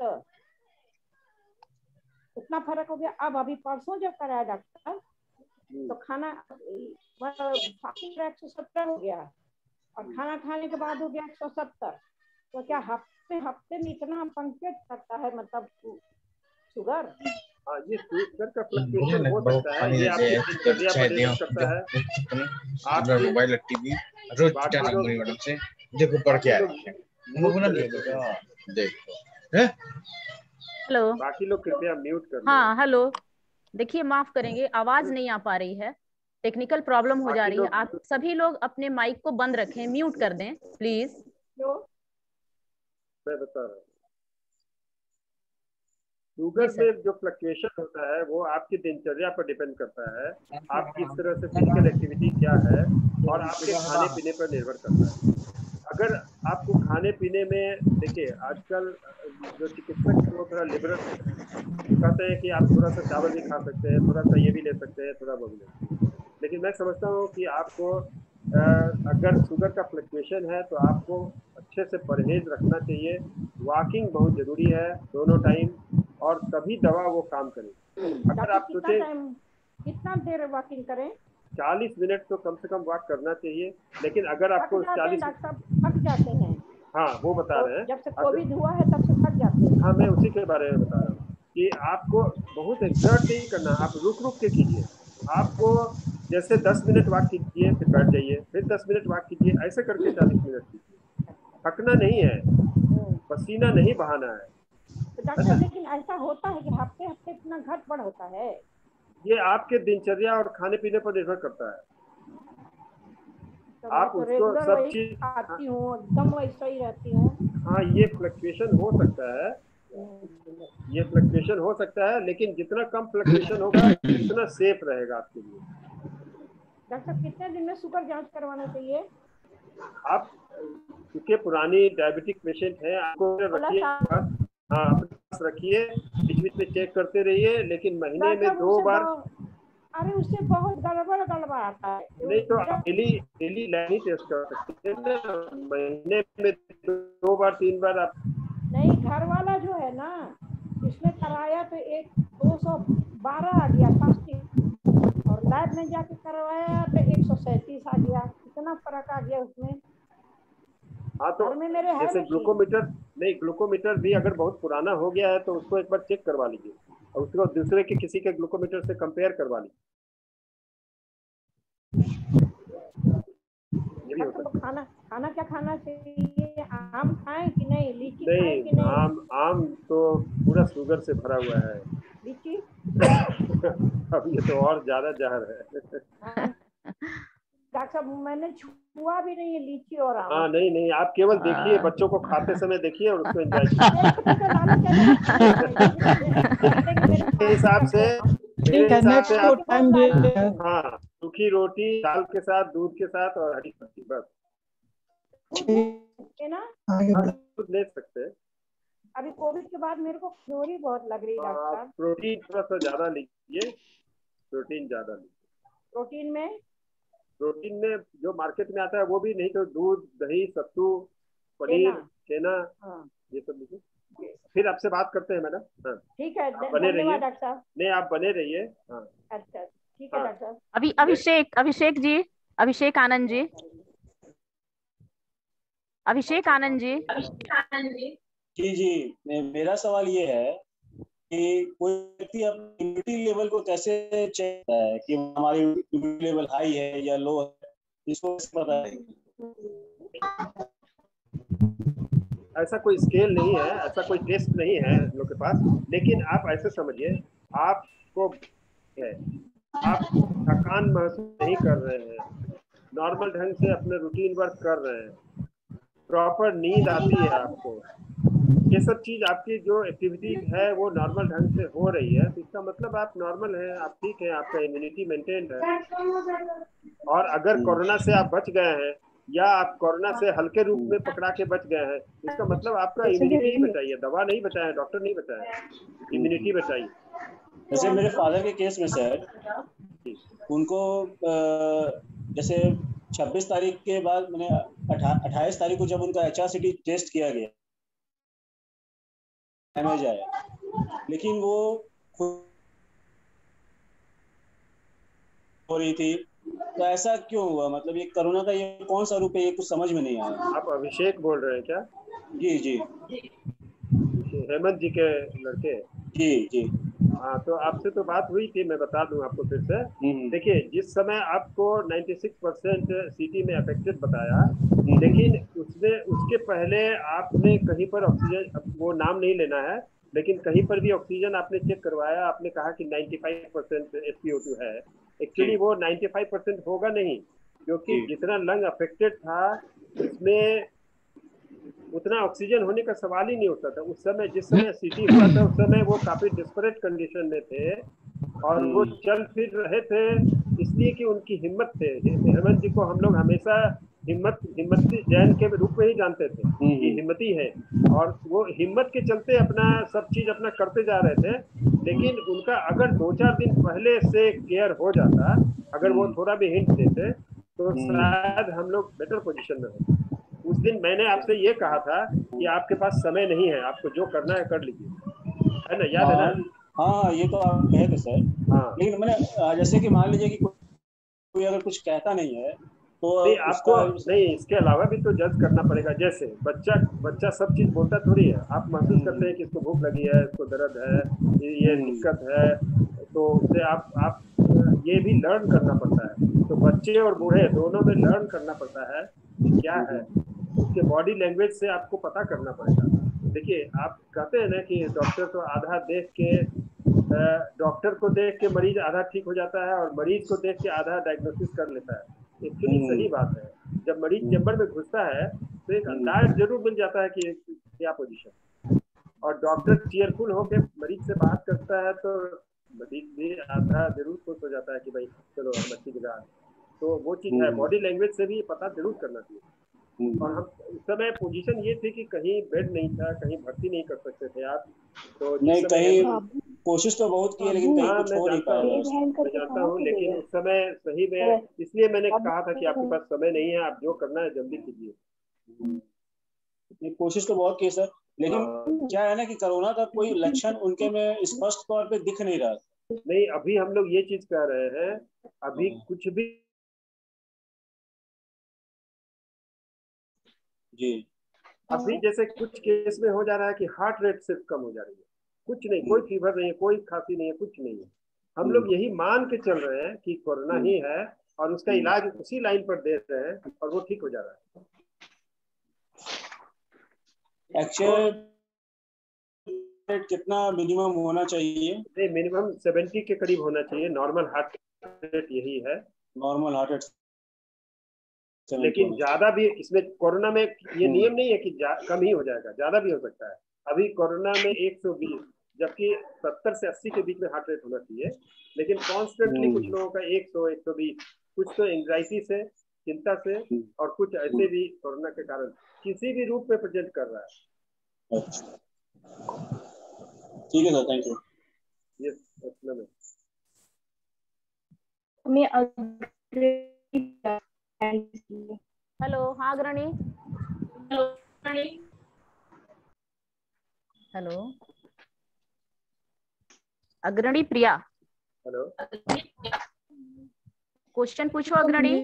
[SPEAKER 12] इतना फर्क हो गया। अब अभी परसों जब कराया डॉक्टर तो खाना फास्टिंग एक सौ सत्तर हो गया और खाना खाने के बाद हो गया एक सौ सत्तर। तो क्या हफ्ते हफ्ते में इतना पंक्चुएट करता है मतलब शुगर?
[SPEAKER 3] हाँ, ये शुगर का फ्लक्चुएशन हो सकता है, ये आपकी दिनचर्या पर निर्भर करता है। आप
[SPEAKER 13] मोबाइल टीवी रोज मैडम से देखो पढ़ के आए वो ना देखो हैं।
[SPEAKER 1] हेलो,
[SPEAKER 3] बाकी लोग कृपया म्यूट कर।
[SPEAKER 1] हाँ हेलो, देखिए माफ करेंगे, आवाज नहीं आ पा रही है, टेक्निकल प्रॉब्लम हो जा रही है। आप सभी लोग अपने माइक को बंद रखें, म्यूट कर दें प्लीज।
[SPEAKER 3] मैं बता रहा हूँ, शुगर में जो फ्लक्चुएशन होता है वो आपकी दिनचर्या पर डिपेंड करता है, आप किस तरह से फिजिकल एक्टिविटी क्या है और आपके खाने पीने पर निर्भर करता है। अगर आपको खाने पीने में, देखिए आजकल जो चिकित्सक वो थोड़ा लिबरल कहते हैं कि आप थोड़ा सा चावल भी खा सकते हैं, थोड़ा सा ये भी ले सकते हैं, थोड़ा वो भी ले सकते हैं, लेकिन मैं समझता हूँ कि आपको अगर शुगर का फ्लक्चुएशन है तो आपको अच्छे से परहेज रखना चाहिए। वॉकिंग बहुत जरूरी है दोनों टाइम, और तभी दवा वो काम करे। अगर आप सोचे
[SPEAKER 12] कितना देर वॉकिंग करें,
[SPEAKER 3] चालीस मिनट तो कम से कम वॉक करना चाहिए, लेकिन अगर आपको चालीस
[SPEAKER 12] थक जाते हैं।
[SPEAKER 3] हाँ वो बता रहे हैं,
[SPEAKER 12] जब से कोविड हुआ है तब से थक जाते हैं।
[SPEAKER 3] हाँ मैं उसी के बारे में बता रहा हूँ कि आपको बहुत एक्सर्ट नहीं करना, आप रुक रुक के कीजिए। आपको जैसे दस मिनट वॉक कीजिए, फिर बैठ जाइए, फिर दस मिनट वॉक कीजिए, ऐसे करके चालीस मिनट कीजिए। थकना नहीं है, पसीना नहीं बहाना है।
[SPEAKER 12] तो डॉक्टर लेकिन ऐसा होता है कि हफ्ते हफ्ते इतना घट बढ़ होता है?
[SPEAKER 3] ये आपके दिनचर्या और खाने पीने पर निर्भर करता है।
[SPEAKER 12] तो
[SPEAKER 3] आप
[SPEAKER 12] तो
[SPEAKER 3] उसको सब चीज
[SPEAKER 12] खाती हूँ, एकदम वैसा ही रहती हूँ।
[SPEAKER 3] हाँ ये फ्लक्चुएशन हो सकता है, ये फ्लक्चुएशन हो सकता है, लेकिन जितना कम फ्लक्चुएशन होगा उतना सेफ रहेगा आपके लिए।
[SPEAKER 12] डॉक्टर कितने दिन में शुगर जांच करवाना चाहिए?
[SPEAKER 3] आप क्योंकि पुरानी डायबिटिक पेशेंट हैं, आपको रखिए, हाँ अपने पास रखिए, बीच बीच में चेक करते रहिए, लेकिन महीने में दो बार।
[SPEAKER 12] अरे उससे बहुत गड़बड़ गड़बड़ आता है।
[SPEAKER 3] नहीं तो डेली डेली लाइन टेस्ट कर सकते हैं, महीने में दो बार तीन बार आप।
[SPEAKER 12] नहीं, घर वाला जो है ना, इसने कराया तो एक दो सौ बारह आ गया फास्टिंग, और लैब में जाके करवाया तो एक सौ सैंतीस आ गया। इतना फर्क आ गया उसमें।
[SPEAKER 3] हाँ तो
[SPEAKER 12] मेरे
[SPEAKER 3] जैसे ग्लूकोमीटर, नहीं ग्लूकोमीटर भी अगर बहुत पुराना हो गया है तो उसको एक बार चेक करवा लीजिए, और उसको दूसरे के किसी के ग्लूकोमीटर से कंपेयर करवा लीजिए। ये भी होता है।
[SPEAKER 12] खाना खाना क्या खाना चाहिए? आम खाएं कि नहीं, लीची
[SPEAKER 3] नहीं,
[SPEAKER 12] खाएं कि नहीं?
[SPEAKER 3] आम आम तो पूरा शुगर से भरा हुआ है।
[SPEAKER 12] लीची
[SPEAKER 3] अब ये तो और ज्यादा जहर है।
[SPEAKER 12] डॉक्टर साहब मैंने छुआ भी नहीं है लीची और आम।
[SPEAKER 3] हाँ नहीं नहीं, आप केवल देखिए, बच्चों को खाते समय देखिए और उसको एंजॉय कीजिए। हिसाब से
[SPEAKER 6] ठीक है, नेक्स्ट को टाइम दे।
[SPEAKER 3] हाँ, सूखी रोटी दाल के साथ, दूध के साथ और हरी सब्जी, बस
[SPEAKER 12] है ना।
[SPEAKER 3] दूध ले सकते हैं।
[SPEAKER 12] अभी कोविड के बाद मेरे को कमजोरी बहुत लग रही है डॉक्टर साहब।
[SPEAKER 3] प्रोटीन थोड़ा सा ज्यादा लीजिए, प्रोटीन ज्यादा लीजिए।
[SPEAKER 12] प्रोटीन में
[SPEAKER 3] प्रोटीन में जो मार्केट में आता है वो भी, नहीं तो दूध, दही, सत्तू, पनीर, छेना,
[SPEAKER 12] हाँ।
[SPEAKER 3] ये सब लीजिए। फिर आपसे बात करते हैं मैडम। हाँ
[SPEAKER 12] ठीक है,
[SPEAKER 3] बने रहिए
[SPEAKER 12] डॉक्टर साहब।
[SPEAKER 3] नहीं आप बने रहिए। हाँ
[SPEAKER 12] अच्छा ठीक है डॉक्टर।
[SPEAKER 1] अभी अभिषेक अभिषेक जी अभिषेक आनंद जी अभिषेक आनंद जी
[SPEAKER 14] जी जी मेरा सवाल ये है कि कोई व्यक्ति अपनी इम्यूनिटी लेवल को कैसे चेक करता है कि हमारी इम्यूनिटी लेवल हाई है या लो है, इसको कैसे पता है?
[SPEAKER 3] ऐसा कोई स्केल नहीं है, ऐसा कोई टेस्ट नहीं है हम लोग के पास, लेकिन आप ऐसे समझिए, आपको है आप थकान महसूस नहीं कर रहे हैं, नॉर्मल ढंग से अपने रूटीन वर्क कर रहे हैं, प्रॉपर नींद आती है आपको, ये सब चीज आपकी जो एक्टिविटी है वो नॉर्मल ढंग से हो रही है, तो इसका मतलब आप नॉर्मल हैं, आप ठीक हैं, आपका इम्यूनिटी मेंटेन है। और अगर कोरोना से आप बच गए हैं या आप कोरोना से हल्के रूप में पकड़ा के बच गए हैं, इसका मतलब आपका इम्यूनिटी बचाइए, दवा नहीं बचाए, डॉक्टर नहीं बचाए, इम्यूनिटी बचाइए।
[SPEAKER 14] जैसे मेरे फादर के केस में सर, उनको जैसे छब्बीस तारीख के बाद मैंने अट्ठाईस तारीख को जब उनका H R C T test किया गया डैमेज आया, लेकिन वो हो रही थी, तो ऐसा क्यों हुआ? मतलब ये कोरोना का ये कौन सा रूप है, ये कुछ समझ में नहीं आया।
[SPEAKER 3] आप अभिषेक बोल रहे हैं क्या?
[SPEAKER 14] जी जी
[SPEAKER 3] हेमंत जी के लड़के?
[SPEAKER 14] जी जी
[SPEAKER 3] हाँ, तो आपसे तो बात हुई थी, मैं बता दूं आपको फिर से। देखिए, जिस समय आपको छियानवे परसेंट सिटी में अफेक्टेड बताया, लेकिन उसने उसके पहले आपने कहीं पर ऑक्सीजन, वो नाम नहीं लेना है, लेकिन कहीं पर भी ऑक्सीजन आपने चेक करवाया, आपने कहा कि पचानवे percent S P O two है। एक्चुअली वो पचानवे परसेंट होगा नहीं, क्योंकि जितना लंग अफेक्टेड था उसमें उतना ऑक्सीजन होने का सवाल ही नहीं होता था उस समय। जिस समय सिटी हुआ था उस समय वो काफी डिस्परेट कंडीशन में थे और वो चल फिर रहे थे, इसलिए कि उनकी हिम्मत थे। हेमंत जी को हम लोग हमेशा हिम्मत हिम्मती जैन के रूप में ही जानते थे कि हिम्मती है, और वो हिम्मत के चलते अपना सब चीज अपना करते जा रहे थे। लेकिन उनका अगर दो चार दिन पहले से केयर हो जाता, अगर वो थोड़ा भी हिंट देते, तो शायद हम लोग बेटर पोजीशन में होते। उस दिन मैंने आपसे ये कहा था कि आपके पास समय नहीं है, आपको जो करना है कर लीजिए, है ना, याद है ना?
[SPEAKER 14] हाँ, ये तो आप कहे थे सर।
[SPEAKER 3] हाँ,
[SPEAKER 14] लेकिन मैंने जैसे कि मान लीजिए कि कोई अगर कुछ कहता नहीं है तो
[SPEAKER 3] नहीं आपको
[SPEAKER 14] उसका
[SPEAKER 3] नहीं, इसके अलावा भी तो जज करना पड़ेगा। जैसे बच्चा बच्चा सब चीज बोलता थोड़ी है। आप महसूस करते हैं कि इसको भूख लगी है, इसको दर्द है, ये दिक्कत है, तो उससे आप आप ये भी लर्न करना पड़ता है। तो बच्चे और बूढ़े दोनों में लर्न करना पड़ता है कि क्या है, उसके बॉडी लैंग्वेज से आपको पता करना पड़ेगा। देखिए, आप कहते हैं ना कि डॉक्टर तो आधा देख के डॉक्टर को देख के मरीज आधा ठीक हो जाता है, और मरीज को देख के आधा डायग्नोसिस कर लेता है। एक्चुअली सही बात है। जब मरीज चैम्बर में घुसता है तो एक अंदाज जरूर मिल जाता है कि क्या पोजीशन, और डॉक्टर चीयरफुल होकर मरीज से बात करता है तो मरीज भी आधा जरूर खुश हो जाता है कि भाई चलो हम अच्छी जगह आए। तो वो चीज है, बॉडी लैंग्वेज से भी पता जरूर करना चाहिए। और हम उस समय पोजीशन ये थी कि कहीं बेड नहीं था, कहीं भर्ती नहीं कर सकते थे आप, तो
[SPEAKER 14] नहीं, कहीं कोशिश तो बहुत की है लेकिन कहीं कुछ हो नहीं पाया।
[SPEAKER 3] मैं जानता हूँ, लेकिन उस समय सही में, इसलिए मैंने कहा था कि आपके पास समय नहीं है, आप जो करना है जल्दी कीजिए।
[SPEAKER 14] कोशिश तो बहुत की सर, लेकिन क्या है ना कि कोरोना का कोई लक्षण उनके में स्पष्ट तौर पे दिख नहीं रहा।
[SPEAKER 3] नहीं, अभी हम लोग ये चीज कह रहे हैं, अभी कुछ भी
[SPEAKER 14] जी,
[SPEAKER 3] अभी जैसे कुछ केस में हो जा रहा है कि हार्ट रेट सिर्फ कम हो जा रही है, कुछ नहीं, कोई फीवर नहीं है, कोई खांसी नहीं है, कुछ नहीं है। हम लोग यही मान के चल रहे हैं कि कोरोना ही है, और उसका इलाज उसी लाइन पर दे रहे हैं, और वो ठीक हो जा रहा है।
[SPEAKER 14] एक्चुअल रेट कितना मिनिमम होना चाहिए?
[SPEAKER 3] नहीं, मिनिमम सेवेंटी के करीब होना चाहिए। नॉर्मल हार्ट रेट यही है,
[SPEAKER 14] नॉर्मल हार्ट रेट।
[SPEAKER 3] लेकिन ज्यादा भी इसमें कोरोना में ये नियम नहीं है कि कम ही हो जाएगा, ज्यादा भी हो सकता है। अभी कोरोना में एक सौ बीस, जबकि सत्तर से अस्सी के बीच में हार्ट रेट होना चाहिए, लेकिन कॉन्स्टेंटली कुछ लोगों का एक सौ, एक सौ बीस, कुछ तो एंग्जाइटी से, चिंता से, और कुछ ऐसे भी कोरोना के कारण किसी भी रूप में प्रेजेंट कर रहा है।
[SPEAKER 14] ठीक है सर, थैंक यू।
[SPEAKER 3] यस, अस्सलाम
[SPEAKER 1] हेलो, हाँ अग्रणी। हेलो अग्रणी प्रिया।
[SPEAKER 3] हेलो,
[SPEAKER 1] क्वेश्चन पूछो अग्रणी।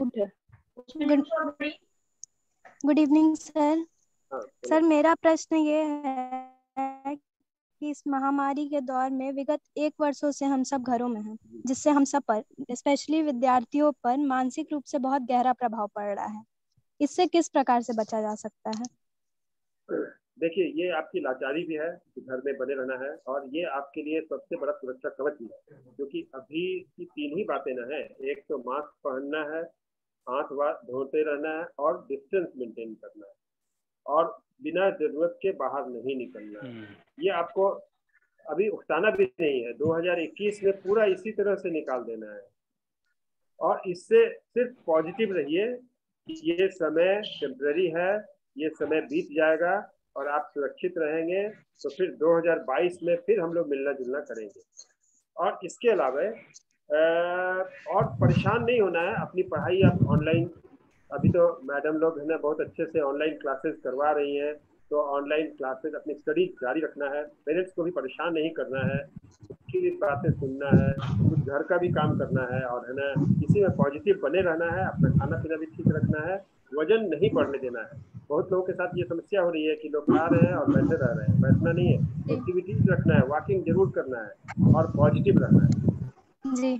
[SPEAKER 15] Good evening sir. सर मेरा प्रश्न ये है कि इस महामारी के दौर में विगत एक वर्षों से हम सब घरों में हैं, जिससे हम सब पर, स्पेशली विद्यार्थियों पर मानसिक रूप से बहुत गहरा प्रभाव पड़ रहा है। इससे किस प्रकार से बचा जा सकता है?
[SPEAKER 3] देखिए, ये आपकी लाचारी भी है कि घर में बने रहना है, और ये आपके लिए सबसे बड़ा सुरक्षा कवच भी है, क्योंकि अभी की तीन ही बातें ना है। एक तो मास्क पहनना है, हाथ धोते रहना है, और डिस्टेंस मेंटेन करना है, और बिना जरूरत के बाहर नहीं निकलना है। ये आपको अभी उकसाना भी नहीं है, दो हज़ार इक्कीस में पूरा इसी तरह से निकाल देना है। और इससे सिर्फ पॉजिटिव रहिए कि ये समय टेम्पररी है, ये समय बीत जाएगा और आप सुरक्षित रहेंगे, तो फिर दो हज़ार बाईस में फिर हम लोग मिलना जुलना करेंगे। और इसके अलावा और परेशान नहीं होना है। अपनी पढ़ाई आप ऑनलाइन, अभी तो मैडम लोग है ना बहुत अच्छे से ऑनलाइन क्लासेस करवा रही हैं, तो ऑनलाइन क्लासेस अपनी स्टडी जारी रखना है। पेरेंट्स को भी परेशान नहीं करना है, उसकी भी बातें सुनना है, कुछ घर का भी काम करना है, और है ना इसी में पॉजिटिव बने रहना है। अपना खाना पीना भी ठीक रखना है, वजन नहीं बढ़ने देना है। बहुत लोगों के साथ ये समस्या हो रही है कि लोग खा रहे हैं और बैठे रह रहे हैं। बैठना नहीं है, एक्टिविटीज रखना है, वॉकिंग जरूर करना है, और पॉजिटिव रहना है
[SPEAKER 15] जी।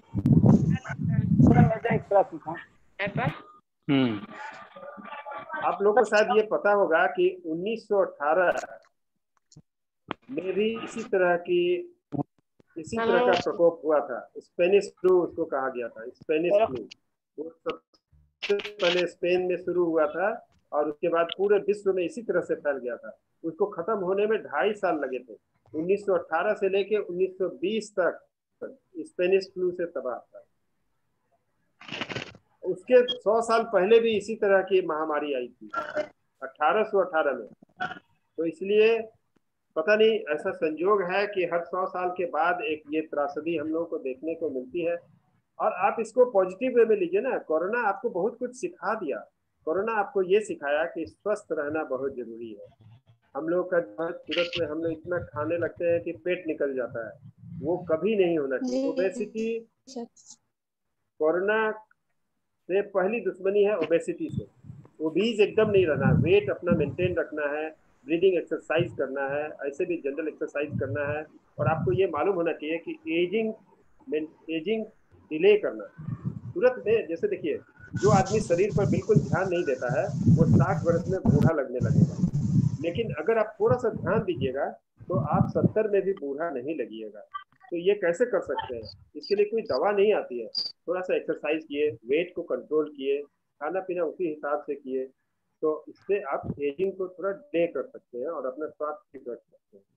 [SPEAKER 3] हम्म आप लोगों को शायद ये पता होगा कि उन्नीस सौ अठारह में भी इसी तरह की इसी तरह का प्रकोप हुआ था। स्पेनिश फ्लू उसको कहा गया था, स्पेनिश फ्लू। वो सबसे पहले स्पेन में शुरू हुआ था, और उसके बाद पूरे विश्व में इसी तरह से फैल गया था। उसको खत्म होने में ढाई साल लगे थे। उन्नीस सौ अठारह से लेके उन्नीस सौ बीस तक स्पेनिश फ्लू से तबाह था। उसके सौ साल पहले भी इसी तरह की महामारी आई थी अठारह सौ अठारह में। तो इसलिए पता नहीं ऐसा संजोग है कि हर सौ साल के बाद एक ये त्रासदी हम लोगों को देखने को मिलती है। और आप इसको पॉजिटिव वे में लीजिए ना। कोरोना आपको बहुत कुछ सिखा दिया। कोरोना आपको ये सिखाया कि स्वस्थ रहना बहुत जरूरी है। हम लोग का तुरंत में हम लोग इतना खाने लगते हैं कि पेट निकल जाता है, वो कभी नहीं होना चाहिए। ओबेसिटी कोरोना से पहली दुश्मनी है ओबेसिटी से। ओबीज एकदम नहीं रहना, वेट अपना मेंटेन रखना है, ब्रीदिंग एक्सरसाइज करना है, ऐसे भी जनरल एक्सरसाइज करना है। और आपको ये मालूम होना चाहिए कि एजिंग एजिंग डिले करना तुरंत में। जैसे देखिए, जो आदमी शरीर पर बिल्कुल ध्यान नहीं देता है वो साठ वर्ष में बूढ़ा लगने लगेगा। लेकिन अगर आप थोड़ा सा ध्यान दीजिएगा तो आप सत्तर में भी बूढ़ा नहीं लगिएगा। तो ये कैसे कर सकते हैं? इसके लिए कोई दवा नहीं आती है। थोड़ा सा एक्सरसाइज किए, वेट को कंट्रोल किए, खाना पीना उसी हिसाब से किए, तो इससे आप एजिंग को थोड़ा डिले कर सकते हैं और अपना स्वास्थ्य ठीक रख सकते हैं।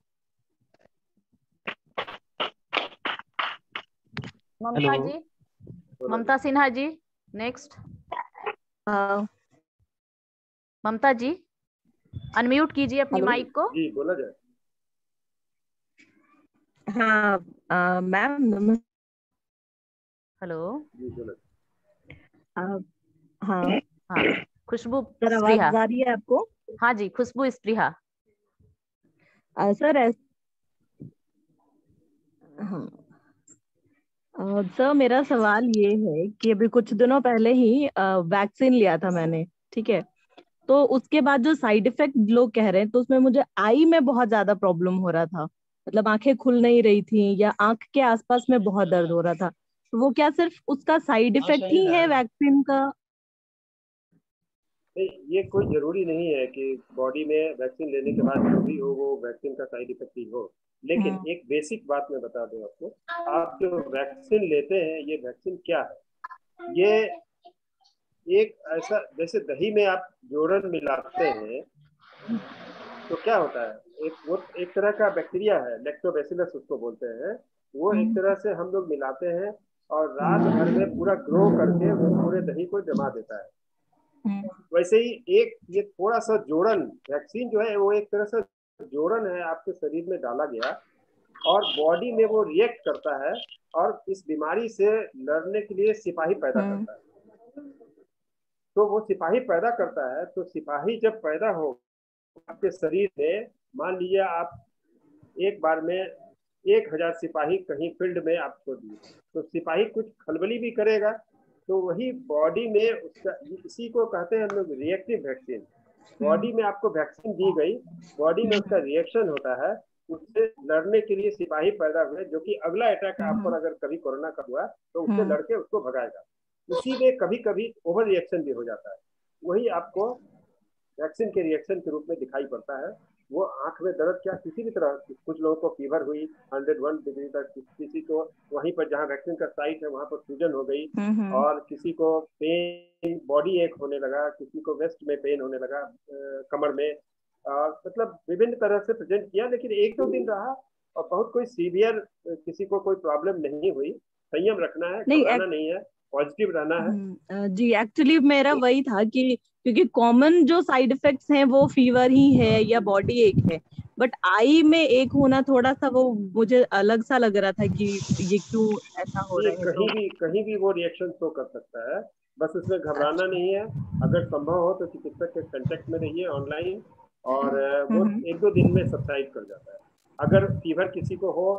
[SPEAKER 1] ममता जी, ममता सिन्हा जी नेक्स्ट। ममता जी अनम्यूट कीजिए अपनी माइक को।
[SPEAKER 3] जी बोला जाए।
[SPEAKER 16] हाँ मैम,
[SPEAKER 1] हेलो
[SPEAKER 3] जी बोला।
[SPEAKER 16] हाँ
[SPEAKER 1] हाँ खुशबू
[SPEAKER 16] सर, आवाज आ रही है आपको?
[SPEAKER 1] हाँ जी, खुशबू स्प्रिहा।
[SPEAKER 16] सर ऐस... हाँ सर, मेरा सवाल ये है कि अभी कुछ दिनों पहले ही वैक्सीन लिया था मैंने, ठीक है? तो उसके बाद जो साइड इफेक्ट लोग कह रहे हैं, तो उसमें मुझे आई में बहुत ज्यादा प्रॉब्लम हो रहा था। मतलब आंखें खुल नहीं रही थी या आंख के आसपास में बहुत दर्द हो रहा था। तो वो क्या सिर्फ उसका साइड इफेक्ट ही है वैक्सीन का?
[SPEAKER 3] नहीं, ये कोई जरूरी नहीं है कि बॉडी में वैक्सीन लेने के बाद जो भी हो वो वैक्सीन का साइड इफेक्ट ही हो। लेकिन एक बेसिक बात मैं बता दूं आपको, आप जो वैक्सीन लेते हैं ये वैक्सीन क्या है? ये एक ऐसा, जैसे दही में आप जोड़न मिलाते हैं तो क्या होता है, एक वो एक तरह का बैक्टीरिया है, लैक्टोबैसिलस उसको बोलते हैं। वो एक तरह से हम लोग मिलाते हैं और रात भर में पूरा ग्रो करके वो पूरे दही को जमा देता है। वैसे ही एक ये थोड़ा सा जोड़न, वैक्सीन जो है वो एक तरह से जोड़न है, आपके शरीर में डाला गया और बॉडी में वो रिएक्ट करता है और इस बीमारी से लड़ने के लिए सिपाही पैदा करता है। तो वो सिपाही पैदा करता है, तो सिपाही जब पैदा हो आपके शरीर में, मान लीजिए आप एक बार में एक हजार सिपाही कहीं फील्ड में आपको दिए, तो सिपाही कुछ खलबली भी करेगा। तो वही बॉडी में उसका, इसी को कहते हैं हम लोग रिएक्टिव वैक्सीन। बॉडी में आपको वैक्सीन दी गई, बॉडी में उसका रिएक्शन होता है, उससे लड़ने के लिए सिपाही पैदा हुए, जो कि अगला अटैक आप पर अगर कभी कोरोना का हुआ तो उससे लड़के उसको भगाएगा। उसी में कभी कभी ओवर रिएक्शन भी हो जाता है, वही आपको वैक्सीन के रिएक्शन के रूप में दिखाई पड़ता है। वो आंख में दर्द, क्या किसी भी तरह, कुछ लोगों को फीवर हुई हंड्रेड वन डिग्री तक, किसी को वहीं पर जहाँ वैक्सीन का साइट है वहां पर सूजन हो गई, और किसी को पेन, बॉडी एक होने लगा, किसी को वेस्ट में पेन होने लगा, कमर में, और मतलब विभिन्न तरह से प्रेजेंट किया। लेकिन एक दो दिन रहा और बहुत कोई सीवियर किसी को कोई प्रॉब्लम नहीं हुई। संयम रखना है, घबराना नहीं है, पॉजिटिव रहना है।
[SPEAKER 16] जी एक्चुअली मेरा वही था कि क्योंकि कॉमन जो साइड इफेक्ट्स हैं वो फीवर ही है या बॉडी एक है, बट आई में एक होना थोड़ा सा वो मुझे अलग सा लग रहा था कि ये क्यों ऐसा हो रहा है।
[SPEAKER 3] कहीं भी कहीं भी वो रिएक्शन शो कर सकता है, बस उसमें घबराना नहीं है। अगर संभव हो तो चिकित्सक के कांटेक्ट में रहिए ऑनलाइन, और वो एक दो दिन में सबसाइड कर जाता है। अगर फीवर किसी को हो,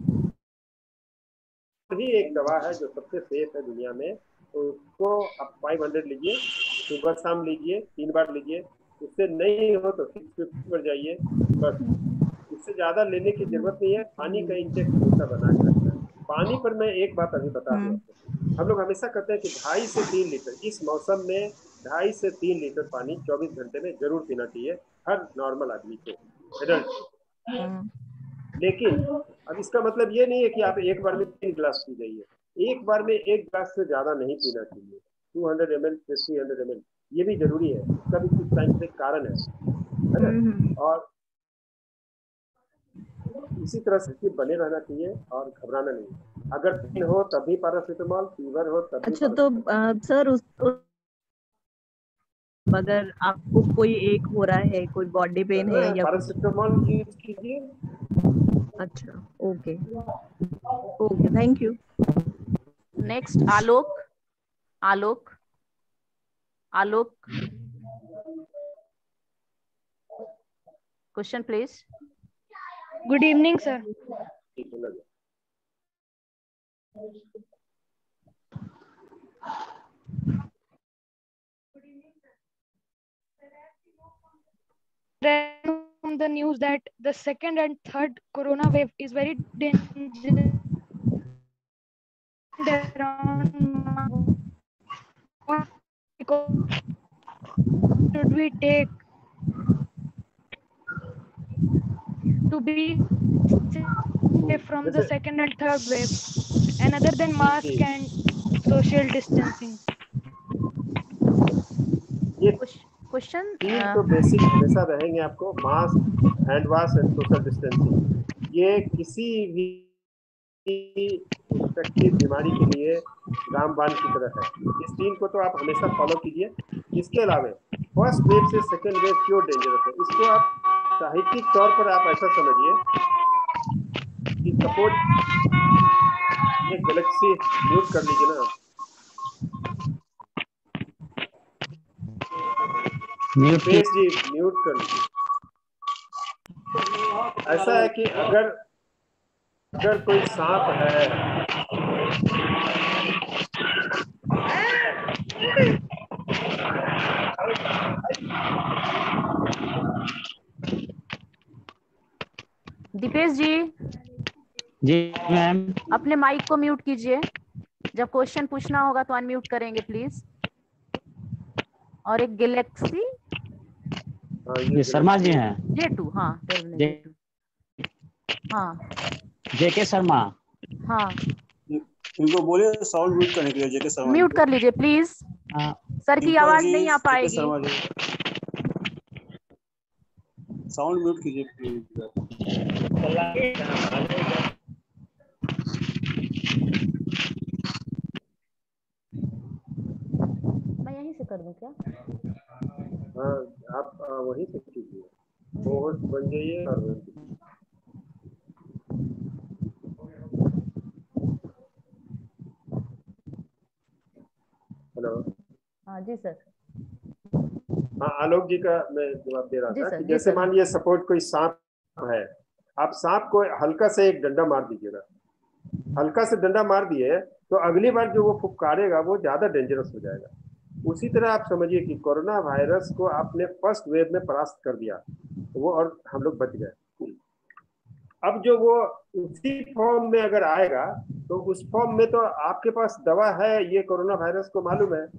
[SPEAKER 3] ही एक दवा है जो सबसे सेफ है दुनिया में, तो उसको आप फाइव हंड्रेड लीजिए, सुबह शाम लीजिए, तीन बार लीजिए। उससे नहीं हो तो सिक्स फिफ्टी पर जाइए, बस। इससे ज्यादा लेने की जरूरत नहीं है। पानी का इंटेक हमेशा बना के रखना है। पानी पर मैं एक बात अभी बता दूं आपको, हम लोग हमेशा कहते हैं कि ढाई से तीन लीटर इस मौसम में ढाई से तीन लीटर पानी चौबीस घंटे में जरूर पीना चाहिए हर नॉर्मल आदमी को, एडल्ट। लेकिन अब इसका मतलब ये नहीं है कि आप एक बार में तीन गिलास पी जाइए। एक बार में एक गिलास से ज्यादा नहीं पीना चाहिए। टू हंड्रेड एम एल से थ्री हंड्रेड एम एल ये भी जरूरी है, इसका भी कुछ साइंटिफिक कारण है, है ना। और इसी तरह से बने रहना चाहिए और घबराना नहीं। अगर पेन हो तभी पैरासीटामोल, फीवर हो तभी।
[SPEAKER 16] अच्छा तो आ, सर उस अगर आपको कोई एक हो रहा है, कोई बॉडी पेन है या
[SPEAKER 3] पैरासीटामोल यूज कीजिए।
[SPEAKER 16] अच्छा okay okay thank you.
[SPEAKER 1] Next Alok. Alok Alok question please.
[SPEAKER 17] Good evening sir. From the news that the second and third corona wave is very dangerous. What should we take to be safe from the second and third wave, and other than mask and social distancing?
[SPEAKER 3] ये
[SPEAKER 1] question
[SPEAKER 3] तीन तो basic हमेशा रहेंगे आपको, mask, hand wash and social distancing. ये किसी भी infective बीमारी के लिए रामबाण की तरह है। इस तीन को तो आप हमेशा फॉलो कीजिए। इसके अलावा फर्स्ट वेव से सेकेंड वेव क्यों डेंजरस है, इसको आप साहित्यिक तौर पर आप ऐसा समझिए कि सपोज ये गैलेक्सी म्यूट कर लीजिए ना,
[SPEAKER 8] म्यूट
[SPEAKER 3] जी म्यूट कर लीजिए। ऐसा है कि अगर अगर कोई सांप है,
[SPEAKER 1] दीपेश जी।
[SPEAKER 8] जी मैम।
[SPEAKER 1] अपने माइक को म्यूट कीजिए, जब क्वेश्चन पूछना होगा तो अनम्यूट करेंगे प्लीज। और एक गैलेक्सी
[SPEAKER 8] ये शर्मा जी हैं।
[SPEAKER 1] J two. हाँ जे टू। हाँ
[SPEAKER 8] जेके शर्मा।
[SPEAKER 1] हाँ
[SPEAKER 14] इनको बोलिए साउंड म्यूट करने के लिए। जेके शर्मा
[SPEAKER 1] म्यूट कर लीजिए प्लीज। सर की आवाज नहीं आ पाएगी।
[SPEAKER 14] साउंड म्यूट कीजिए प्लीज।
[SPEAKER 1] मैं यहीं से कर दूं क्या?
[SPEAKER 3] हाँ आप वहीं से कीजिए, होस्ट बन जाइए और हेलो।
[SPEAKER 1] हाँ जी सर।
[SPEAKER 3] हाँ आलोक जी का मैं जवाब दे रहा था
[SPEAKER 1] सर,
[SPEAKER 3] कि जैसे मान लीजिए सपोज कोई सांप है, आप सांप को हल्का से एक डंडा मार दीजिएगा, हल्का से डंडा मार दिए तो अगली बार जो वो फुफकारेगा वो ज्यादा डेंजरस हो जाएगा। उसी तरह आप समझिए कि कोरोना वायरस को आपने फर्स्ट वेव में परास्त कर दिया तो वो और हम लोग बच गए। अब जो वो उसी फॉर्म में अगर आएगा तो उस फॉर्म में तो आपके पास दवा है, ये कोरोना वायरस को मालूम है,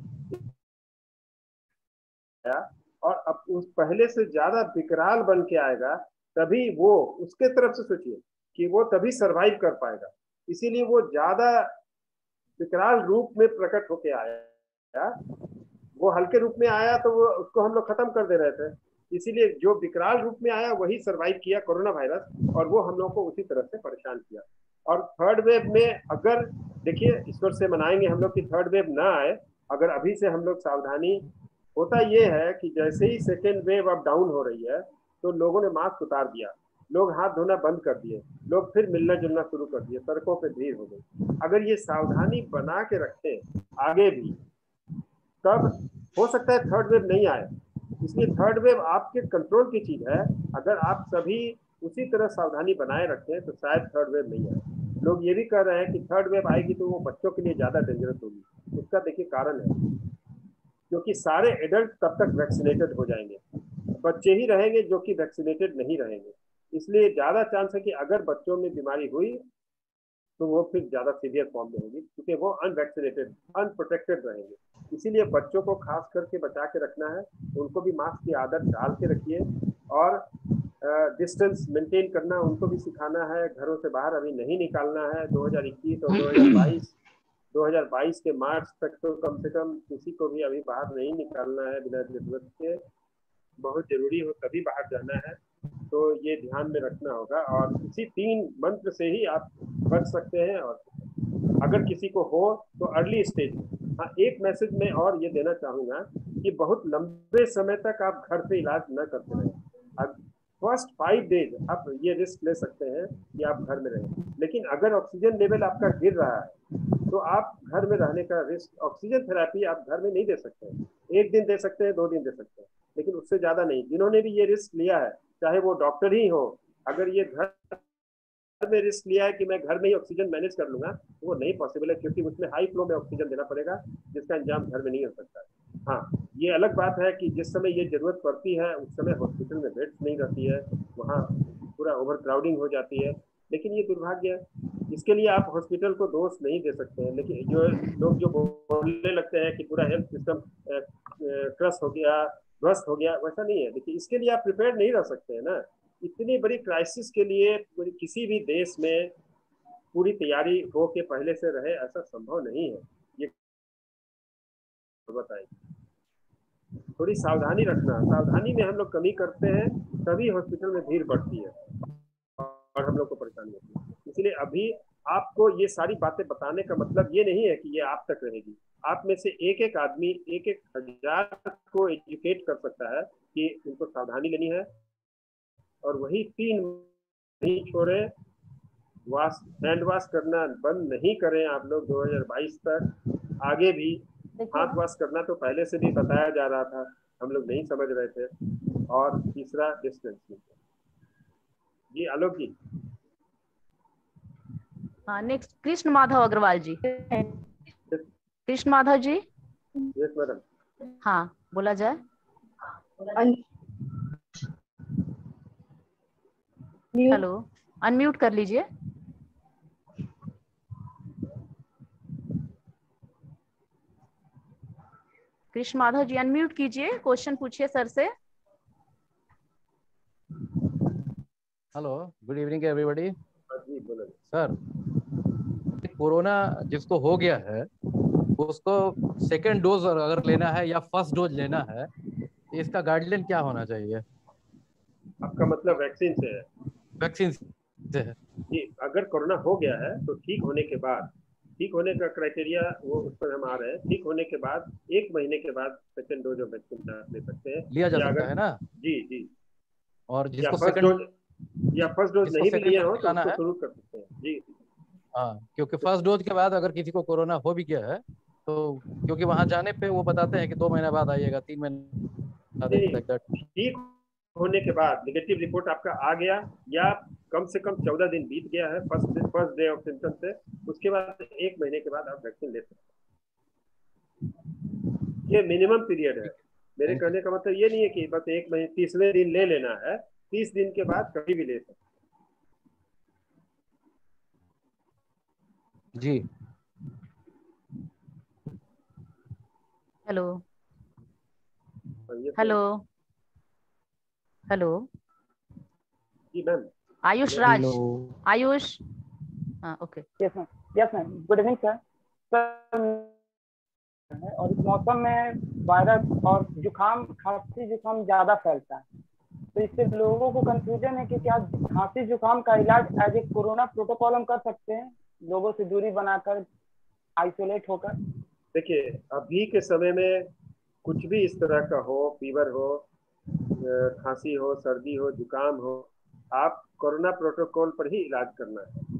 [SPEAKER 3] और अब उस पहले से ज्यादा विकराल बन के आएगा, तभी वो उसके तरफ से सोचिए कि वो तभी सरवाइव कर पाएगा। इसीलिए वो ज्यादा विकराल रूप में प्रकट होके आया। वो हल्के रूप में आया तो वो उसको हम लोग खत्म कर दे रहे थे, इसीलिए जो विकराल रूप में आया वही सरवाइव किया कोरोना वायरस, और वो हम लोग को उसी तरह से परेशान किया। और थर्ड वेव में अगर देखिए, ईश्वर से मनाएंगे हम लोग कि थर्ड वेव ना आए। अगर अभी से हम लोग सावधानी, होता ये है कि जैसे ही सेकेंड वेव अब डाउन हो रही है तो लोगों ने मास्क उतार दिया, लोग हाथ धोना बंद कर दिए, लोग फिर मिलना जुलना शुरू कर दिए, सड़कों पे भीड़ हो गई। अगर ये सावधानी बना के रखते आगे भी, तब हो सकता है थर्ड वेव नहीं आए। इसलिए थर्ड वेव आपके कंट्रोल की चीज है। अगर आप सभी उसी तरह सावधानी बनाए रखें तो शायद थर्ड वेव नहीं आए। लोग ये भी कह रहे हैं कि थर्ड वेव आएगी तो वो बच्चों के लिए ज्यादा डेंजरस होगी। उसका देखिए कारण है, क्योंकि सारे एडल्ट तब तक वैक्सीनेटेड हो जाएंगे, बच्चे ही रहेंगे जो कि वैक्सीनेटेड नहीं रहेंगे। इसलिए ज्यादा चांस है कि अगर बच्चों में बीमारी हुई तो वो फिर ज्यादा सीवियर फॉर्म में होगी, क्योंकि वो अनवैक्सीनेटेड अनप्रोटेक्टेड रहेंगे। इसीलिए बच्चों को खास करके बचा के रखना है, उनको भी मास्क की आदत डाल के रखिए, और डिस्टेंस मेंटेन करना उनको भी सिखाना है। घरों से बाहर अभी नहीं निकालना है। दो हज़ार इक्कीस और दो हज़ार बाईस दो हज़ार बाईस के मार्च तक तो कम से कम किसी को भी अभी बाहर नहीं निकालना है बिना जरूरत के। बहुत जरूरी हो तभी बाहर जाना है। तो ये ध्यान में रखना होगा और इसी तीन मंत्र से ही आप बच सकते हैं। और अगर किसी को हो तो अर्ली स्टेज में। हाँ, एक मैसेज में और ये देना चाहूँगा कि बहुत लंबे समय तक आप घर पे इलाज न करते रहें। फर्स्ट फाइव डेज आप ये रिस्क ले सकते हैं कि आप घर में रहें, लेकिन अगर ऑक्सीजन लेवल आपका गिर रहा है तो आप घर में रहने का रिस्क, ऑक्सीजन थेरेपी आप घर में नहीं दे सकते हैं। एक दिन दे सकते हैं, दो दिन दे सकते हैं, लेकिन उससे ज़्यादा नहीं। जिन्होंने भी ये रिस्क लिया है, चाहे वो डॉक्टर ही हो, अगर ये घर में रिस्क लिया है कि मैं घर में ही ऑक्सीजन मैनेज कर लूंगा, तो वो नहीं पॉसिबल है, क्योंकि उसमें हाई फ्लो में ऑक्सीजन देना पड़ेगा, जिसका इंतजाम घर में नहीं हो सकता है। हाँ, ये अलग बात है कि जिस समय ये जरूरत पड़ती है उस समय हॉस्पिटल में बेड्स नहीं रहती है, वहाँ पूरा ओवर क्राउडिंग हो जाती है, लेकिन ये दुर्भाग्य है। इसके लिए आप हॉस्पिटल को दोष नहीं दे सकते हैं। लेकिन जो लोग जो बोलने लगते हैं कि पूरा हेल्थ सिस्टम क्रश हो गया, ध्वस्त हो गया, वैसा नहीं है। देखिए, इसके लिए आप प्रिपेयर नहीं रह सकते हैं ना। इतनी बड़ी क्राइसिस के लिए किसी भी देश में पूरी तैयारी हो के पहले से रहे, ऐसा संभव नहीं है। ये बताइए, थोड़ी सावधानी रखना। सावधानी में हम लोग कमी करते हैं, तभी हॉस्पिटल में भीड़ बढ़ती है और हम लोग को परेशानी होती है। इसलिए अभी आपको ये सारी बातें बताने का मतलब ये नहीं है कि ये आप तक रहेगी। आप में से एक एक आदमी एक एक हजार को एजुकेट कर सकता है कि उनको सावधानी लेनी है, और वही तीन नहीं छोड़े, वाश हैंड वॉश करना बंद नहीं करें आप लोग। दो हज़ार बाईस तक आगे भी हाथ वॉश करना तो पहले से भी बताया जा रहा था, हम लोग नहीं समझ रहे थे। और तीसरा डिस्टेंसिंग। जी आलोक जी।
[SPEAKER 1] हाँ, next Krishna Madhav Agrawal ji. Krishna Madhav ji.
[SPEAKER 3] Yes madam.
[SPEAKER 1] हाँ, बोला जाए। हेलो, अनम्यूट कर लीजिए। कृष्ण माधव जी अनम्यूट कीजिए, क्वेश्चन पूछिए सर से।
[SPEAKER 18] Hello, good evening everybody.
[SPEAKER 3] जी बोलो
[SPEAKER 18] सर, कोरोना जिसको हो गया है उसको सेकेंड डोज अगर लेना है या फर्स्ट डोज लेना है, इसका गाइडलाइन क्या होना चाहिए?
[SPEAKER 3] आपका मतलब वैक्सीन से है?
[SPEAKER 18] वैक्सीन से है
[SPEAKER 3] जी। अगर कोरोना हो गया है तो ठीक होने के बाद, ठीक होने का क्राइटेरिया वो उस पर हम आ रहे हैं, ठीक होने के बाद एक महीने के बाद सेकेंड डोज ऑफ वैक्सीन ले सकते हैं।
[SPEAKER 18] लिया जा
[SPEAKER 3] या
[SPEAKER 18] सकता
[SPEAKER 3] अगर,
[SPEAKER 18] है ना?
[SPEAKER 3] जी जी।
[SPEAKER 18] और
[SPEAKER 3] या
[SPEAKER 18] जिसको
[SPEAKER 3] फर्स्ट डोज या फर्स्ट डोज नहीं भी लिए हो तो उसको शुरू कर सकते हैं। जी
[SPEAKER 18] हाँ, क्योंकि फर्स्ट डोज के बाद अगर किसी को कोरोना हो भी गया है तो, क्योंकि वहां जाने पे वो बताते हैं कि दो महीने बाद आइएगा, तीन महीने बाद,
[SPEAKER 3] ठीक होने के बाद नेगेटिव रिपोर्ट आपका आ गया या कम से कम चौदह दिन बीत गया है first first day of symptom से, उसके बाद एक महीने के बाद आप वैक्सीन ले सकते हैं। ये मिनिमम पीरियड है। मेरे कहने का मतलब ये नहीं है कि बस एक महीने तीसवें दिन ले लेना है, तीस दिन के बाद कभी भी ले सकते
[SPEAKER 18] जी।
[SPEAKER 1] हेलो हेलो हेलो
[SPEAKER 3] जी मैम।
[SPEAKER 1] आयुष राज। आयुष, हाँ okay.
[SPEAKER 19] Yes ma'am, yes ma'am, good evening sir. Sir, और इस मौसम में वायरस और जुकाम, खांसी जुकाम ज्यादा फैलता है, तो इससे लोगों को कंफ्यूजन है कि क्या खांसी जुकाम का इलाज एज ए कोरोना प्रोटोकॉल हम कर सकते हैं, लोगों से दूरी बनाकर, आइसोलेट होकर?
[SPEAKER 3] देखिए, अभी के समय में कुछ भी इस तरह का हो, फीवर हो, खांसी हो, सर्दी हो, जुकाम हो, आप कोरोना प्रोटोकॉल पर ही इलाज करना है।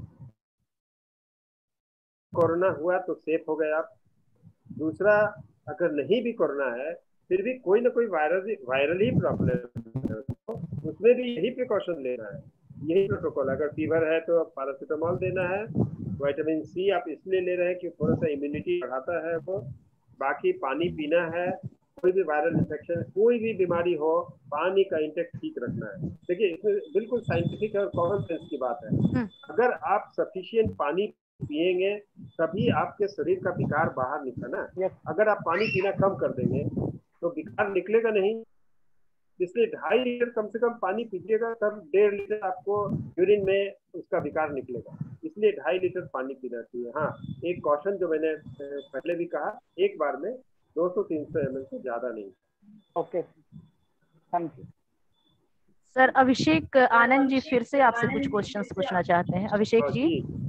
[SPEAKER 3] कोरोना हुआ तो सेफ हो गए आप। दूसरा, अगर नहीं भी कोरोना है फिर भी कोई ना कोई वायरल वायरल ही प्रॉब्लम है, उसमें भी यही प्रिकॉशन लेना है, यही प्रोटोकॉल। अगर फीवर है तो पैरासीटामोल देना है। विटामिन सी आप इसलिए ले रहे हैं कि थोड़ा सा इम्यूनिटी बढ़ाता है वो। बाकी पानी पीना है। कोई भी वायरल इन्फेक्शन, कोई भी बीमारी हो, पानी का इंटेक ठीक रखना है। देखिए, इसमें बिल्कुल साइंटिफिक और कॉमन सेंस की बात है। अगर आप सफिशिएंट पानी पिएंगे तभी आपके शरीर का विकार बाहर निकले ना। अगर आप पानी पीना कम कर देंगे तो विकार निकलेगा नहीं। इसलिए ढाई लीटर कम से कम पानी पीजिएगा, तब डेढ़ लीटर आपको यूरिन में उसका विकार निकलेगा। इसलिए ढाई लीटर पानी पीना चाहिए। हाँ, एक कॉशन जो मैंने पहले भी कहा, एक बार में दो सौ तीन सौ एम एल से ज्यादा नहीं।
[SPEAKER 19] Okay, thank you.
[SPEAKER 1] Sir Abhishek Anand ji फिर से आपसे कुछ क्वेश्चंस पूछना चाहते हैं। अभिषेक जी।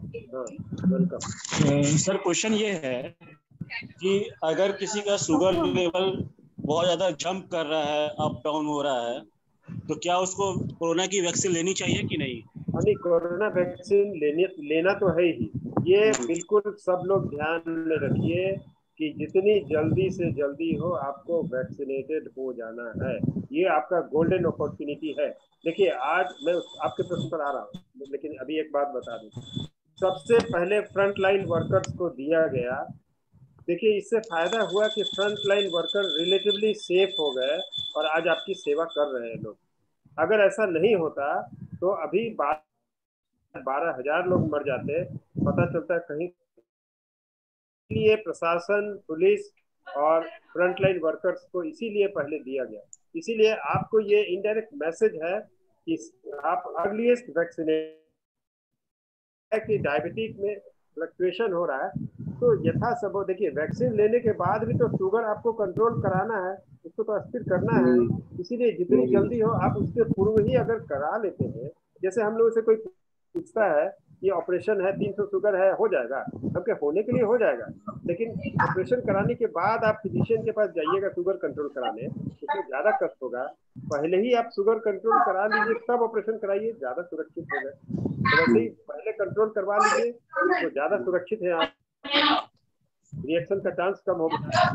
[SPEAKER 14] सर क्वेश्चन ये है कि अगर किसी का शुगर लेवल बहुत ज्यादा जंप कर रहा है, अप डाउन हो रहा है, तो क्या उसको कोरोना की वैक्सीन लेनी चाहिए कि नहीं?
[SPEAKER 3] नहीं, कोरोना वैक्सीन लेने लेना तो है ही। ये बिल्कुल सब लोग ध्यान में रखिए कि जितनी जल्दी से जल्दी हो आपको वैक्सीनेटेड हो जाना है। ये आपका गोल्डन अपॉर्चुनिटी है। देखिए आज मैं आपके प्रश्न पर आ रहा हूँ, लेकिन अभी एक बात बता दूं। सबसे पहले फ्रंट लाइन वर्कर्स को दिया गया। देखिए इससे फायदा हुआ कि front line worker relatively safe हो गए और आज आपकी सेवा कर रहे हैं लोग। अगर ऐसा नहीं होता तो अभी बारह हजार लोग मर जाते। पता चलता है कहीं ये प्रशासन, पुलिस और फ्रंट लाइन वर्कर्स को इसीलिए पहले दिया गया। इसीलिए आपको ये इनडायरेक्ट मैसेज है कि आप अर्लीस्ट वैक्सीनेट कि डायबिटीज में फ्लक्चुएशन हो रहा है तो यथासंभव देखिए वैक्सीन लेने के बाद भी तो शुगर आपको कंट्रोल कराना है, उसको तो स्थिर करना है। इसीलिए जितनी जल्दी हो आप उसके पूर्व ही अगर करा लेते हैं। जैसे हम लोग से कोई पूछता है ये ऑपरेशन है, तीन सौ शुगर है, हो जाएगा? सबके होने के लिए हो जाएगा, लेकिन ऑपरेशन कराने के बाद आप फिजिशियन के पास जाइएगा शुगर कंट्रोल कराने, उसमें ज्यादा कष्ट होगा। पहले ही आप शुगर कंट्रोल करा लीजिए तब ऑपरेशन कराइए, ज्यादा सुरक्षित होगा। तो वैसे ही पहले कंट्रोल करवा लीजिए तो ज्यादा सुरक्षित है, आप रिएक्शन का चांस कम होगा।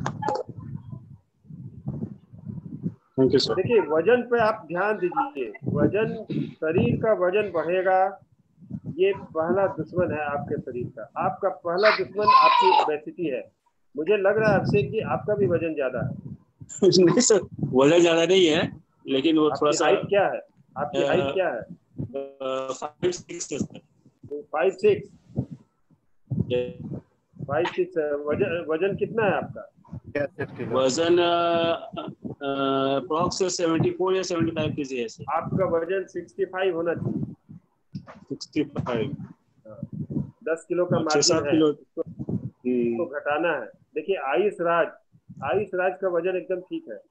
[SPEAKER 3] देखिए वजन पे आप ध्यान दीजिए। वजन, शरीर का वजन बढ़ेगा, ये पहला दुश्मन है आपके शरीर का। आपका पहला दुश्मन आपकी ओबेसिटी है। मुझे लग रहा है अभिषेक जी आपका भी वजन ज्यादा है।
[SPEAKER 14] नहीं सर, वजन ज्यादा नहीं है, लेकिन वो थोड़ा सा।
[SPEAKER 3] हाइट क्या है आपकी? हाइट क्या है?
[SPEAKER 14] Five six
[SPEAKER 3] five six five six वजन वजन कितना है आपका?
[SPEAKER 14] वजन अप्रॉक्स सेवेंटी फोर या सेवेंटी फाइव केजी है सर।
[SPEAKER 3] आपका वजन सिक्सटी फाइव होना चाहिए।
[SPEAKER 14] सिक्सटी फाइव
[SPEAKER 3] दस किलो का मार्जिन है, इसको घटाना है। देखिए आयुष राज, आयुष राज का वजन एकदम ठीक है।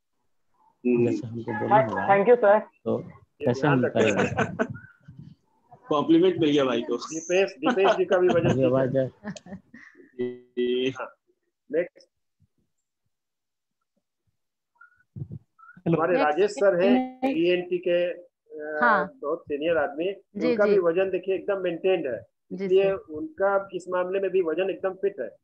[SPEAKER 19] Thank you sir.
[SPEAKER 8] तो कैसे हम करेंगे?
[SPEAKER 14] कॉम्प्लीमेंट मिल गया भाई को।
[SPEAKER 3] दीपेश दीपेश जी का भी वजन ठीक है। नेक्स्ट हमारे राजेश सर हैं, ईएनटी के हाँ। बहुत सीनियर आदमी। उनका भी वजन देखिए एकदम मेंटेन्ड है, इसलिए उनका इस मामले में भी वजन एकदम फिट है।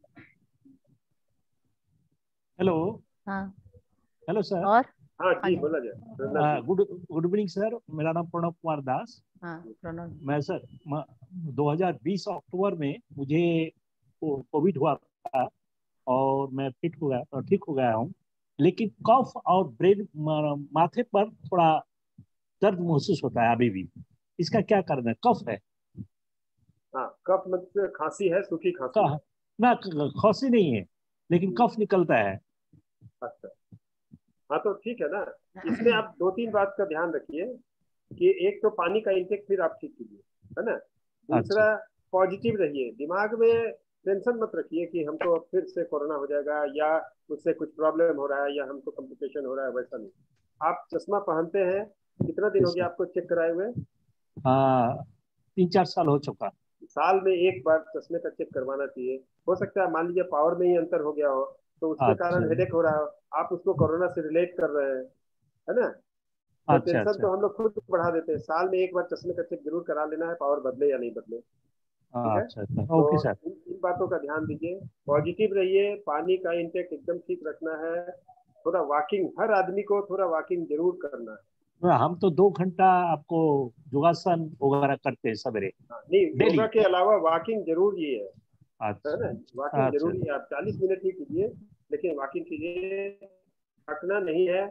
[SPEAKER 20] हेलो।
[SPEAKER 1] हाँ
[SPEAKER 20] हेलो सर।
[SPEAKER 1] और
[SPEAKER 3] हाँ जी बोला जाए।
[SPEAKER 20] गुड गुड इवनिंग सर, मेरा नाम प्रणव कुमार दास।
[SPEAKER 1] हाँ प्रणव।
[SPEAKER 20] मैं सर दो हज़ार बीस अक्टूबर में मुझे कोविड हुआ था और मैं फिट हो गया, ठीक हो गया हूँ, लेकिन कफ और ब्रेन माथे पर थोड़ा दर्द महसूस होता है अभी भी। इसका क्या कारण है? कफ है?
[SPEAKER 3] हाँ, कफ मतलब खांसी है, सूखी खांसी है।
[SPEAKER 20] ना खांसी नहीं है, लेकिन कफ निकलता है।
[SPEAKER 3] अच्छा, हाँ तो ठीक है ना। इसमें आप दो तीन बात का ध्यान रखिए कि एक तो पानी का इंटेक फिर आप ठीक कीजिए, है ना। दूसरा पॉजिटिव रहिए, दिमाग में टेंशन मत रखिए कि हमको फिर से कोरोना हो जाएगा या उससे कुछ प्रॉब्लम हो रहा है या हमको कॉम्प्लिकेशन हो रहा है, वैसा नहीं। आप चश्मा पहनते हैं, कितना दिन हो गया आपको चेक कराए हुए?
[SPEAKER 20] हाँ तीन चार साल हो चुका।
[SPEAKER 3] साल में एक बार चश्मे का चेक करवाना चाहिए। हो सकता है मान लीजिए पावर में ही अंतर हो गया हो तो उसके कारण हेडेक हो रहा हो, आप उसको कोरोना से रिलेट कर रहे हैं, है ना। तो
[SPEAKER 20] अच्छा,
[SPEAKER 3] टेंशन
[SPEAKER 20] अच्छा।
[SPEAKER 3] तो हम लोग खुद बढ़ा देते हैं। साल में एक बार चश्मे का चेक जरूर करा लेना है, पावर बदले या नहीं बदले।
[SPEAKER 20] अच्छा अच्छा, ओके सर।
[SPEAKER 3] इन इन बातों का ध्यान दीजिए, पॉजिटिव रहिए, पानी का इंटेक एकदम ठीक रखना है, थोड़ा वॉकिंग, हर आदमी को थोड़ा वॉकिंग जरूर करना है।
[SPEAKER 20] हम तो दो घंटा आपको योगासन वगैरह करते हैं सवेरे।
[SPEAKER 3] नहीं, योगा के अलावा वॉकिंग जरूर ये है,
[SPEAKER 20] अच्छा,
[SPEAKER 3] है ना। वॉकिंग
[SPEAKER 20] अच्छा।
[SPEAKER 3] जरूरी है। आप चालीस मिनट ही कीजिए, लेकिन वॉकिंग कीजिए, थकना नहीं है।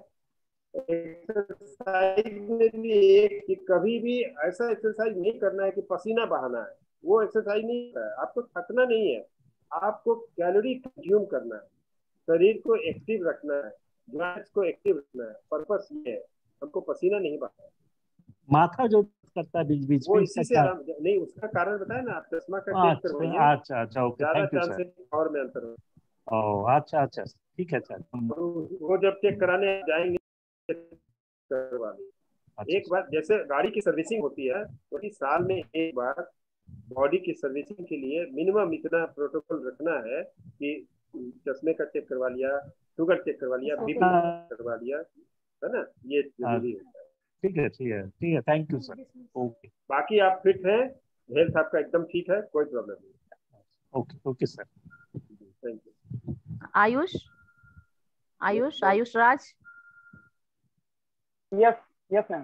[SPEAKER 3] एक्सरसाइज में भी एक कि कभी भी ऐसा एक्सरसाइज नहीं करना है कि पसीना बहाना है, वो एक्सरसाइज नहीं है। आपको थकना नहीं है, आपको कैलोरी कंज्यूम करना है, शरीर को एक्टिव रखना है, जॉइंट्स को एक्टिव रखना है। पर्पस ये है, हमको पसीना नहीं बहाना।
[SPEAKER 20] माथा जो करता है बीच बीच
[SPEAKER 3] वो
[SPEAKER 20] में,
[SPEAKER 3] इसी से आराम नहीं, उसका कारण बताया ना, आप चश्मा का टेस्ट करवाइए।
[SPEAKER 20] अच्छा अच्छा, ओके,
[SPEAKER 3] ज्यादा
[SPEAKER 20] थैंक यू
[SPEAKER 3] चांस
[SPEAKER 20] सर।
[SPEAKER 3] है पावर में अंतर हो।
[SPEAKER 20] ओह अच्छा अच्छा, ठीक है सर।
[SPEAKER 3] वो जब चेक कराने जाएंगे करवा लेंगे। एक बार जैसे गाड़ी की सर्विसिंग होती है तो इस साल में एक बार बॉडी की सर्विसिंग के लिए मिनिमम इतना प्रोटोकॉल रखना है कि चश्मे का चेक करवा लिया, शुगर चेक करवा लिया, बीपी करवा लिया, है ना, ये जरूरी होता है।
[SPEAKER 20] ठीक है ठीक है ठीक है, थैंक यू सर। ओके,
[SPEAKER 3] बाकी आप फिट हैं, हेल्थ आपका एकदम ठीक है, कोई प्रॉब्लम नहीं।
[SPEAKER 20] Okay okay sir,
[SPEAKER 3] thank you.
[SPEAKER 1] Ayush Ayush Ayush Raj.
[SPEAKER 19] Yes yes ma'am.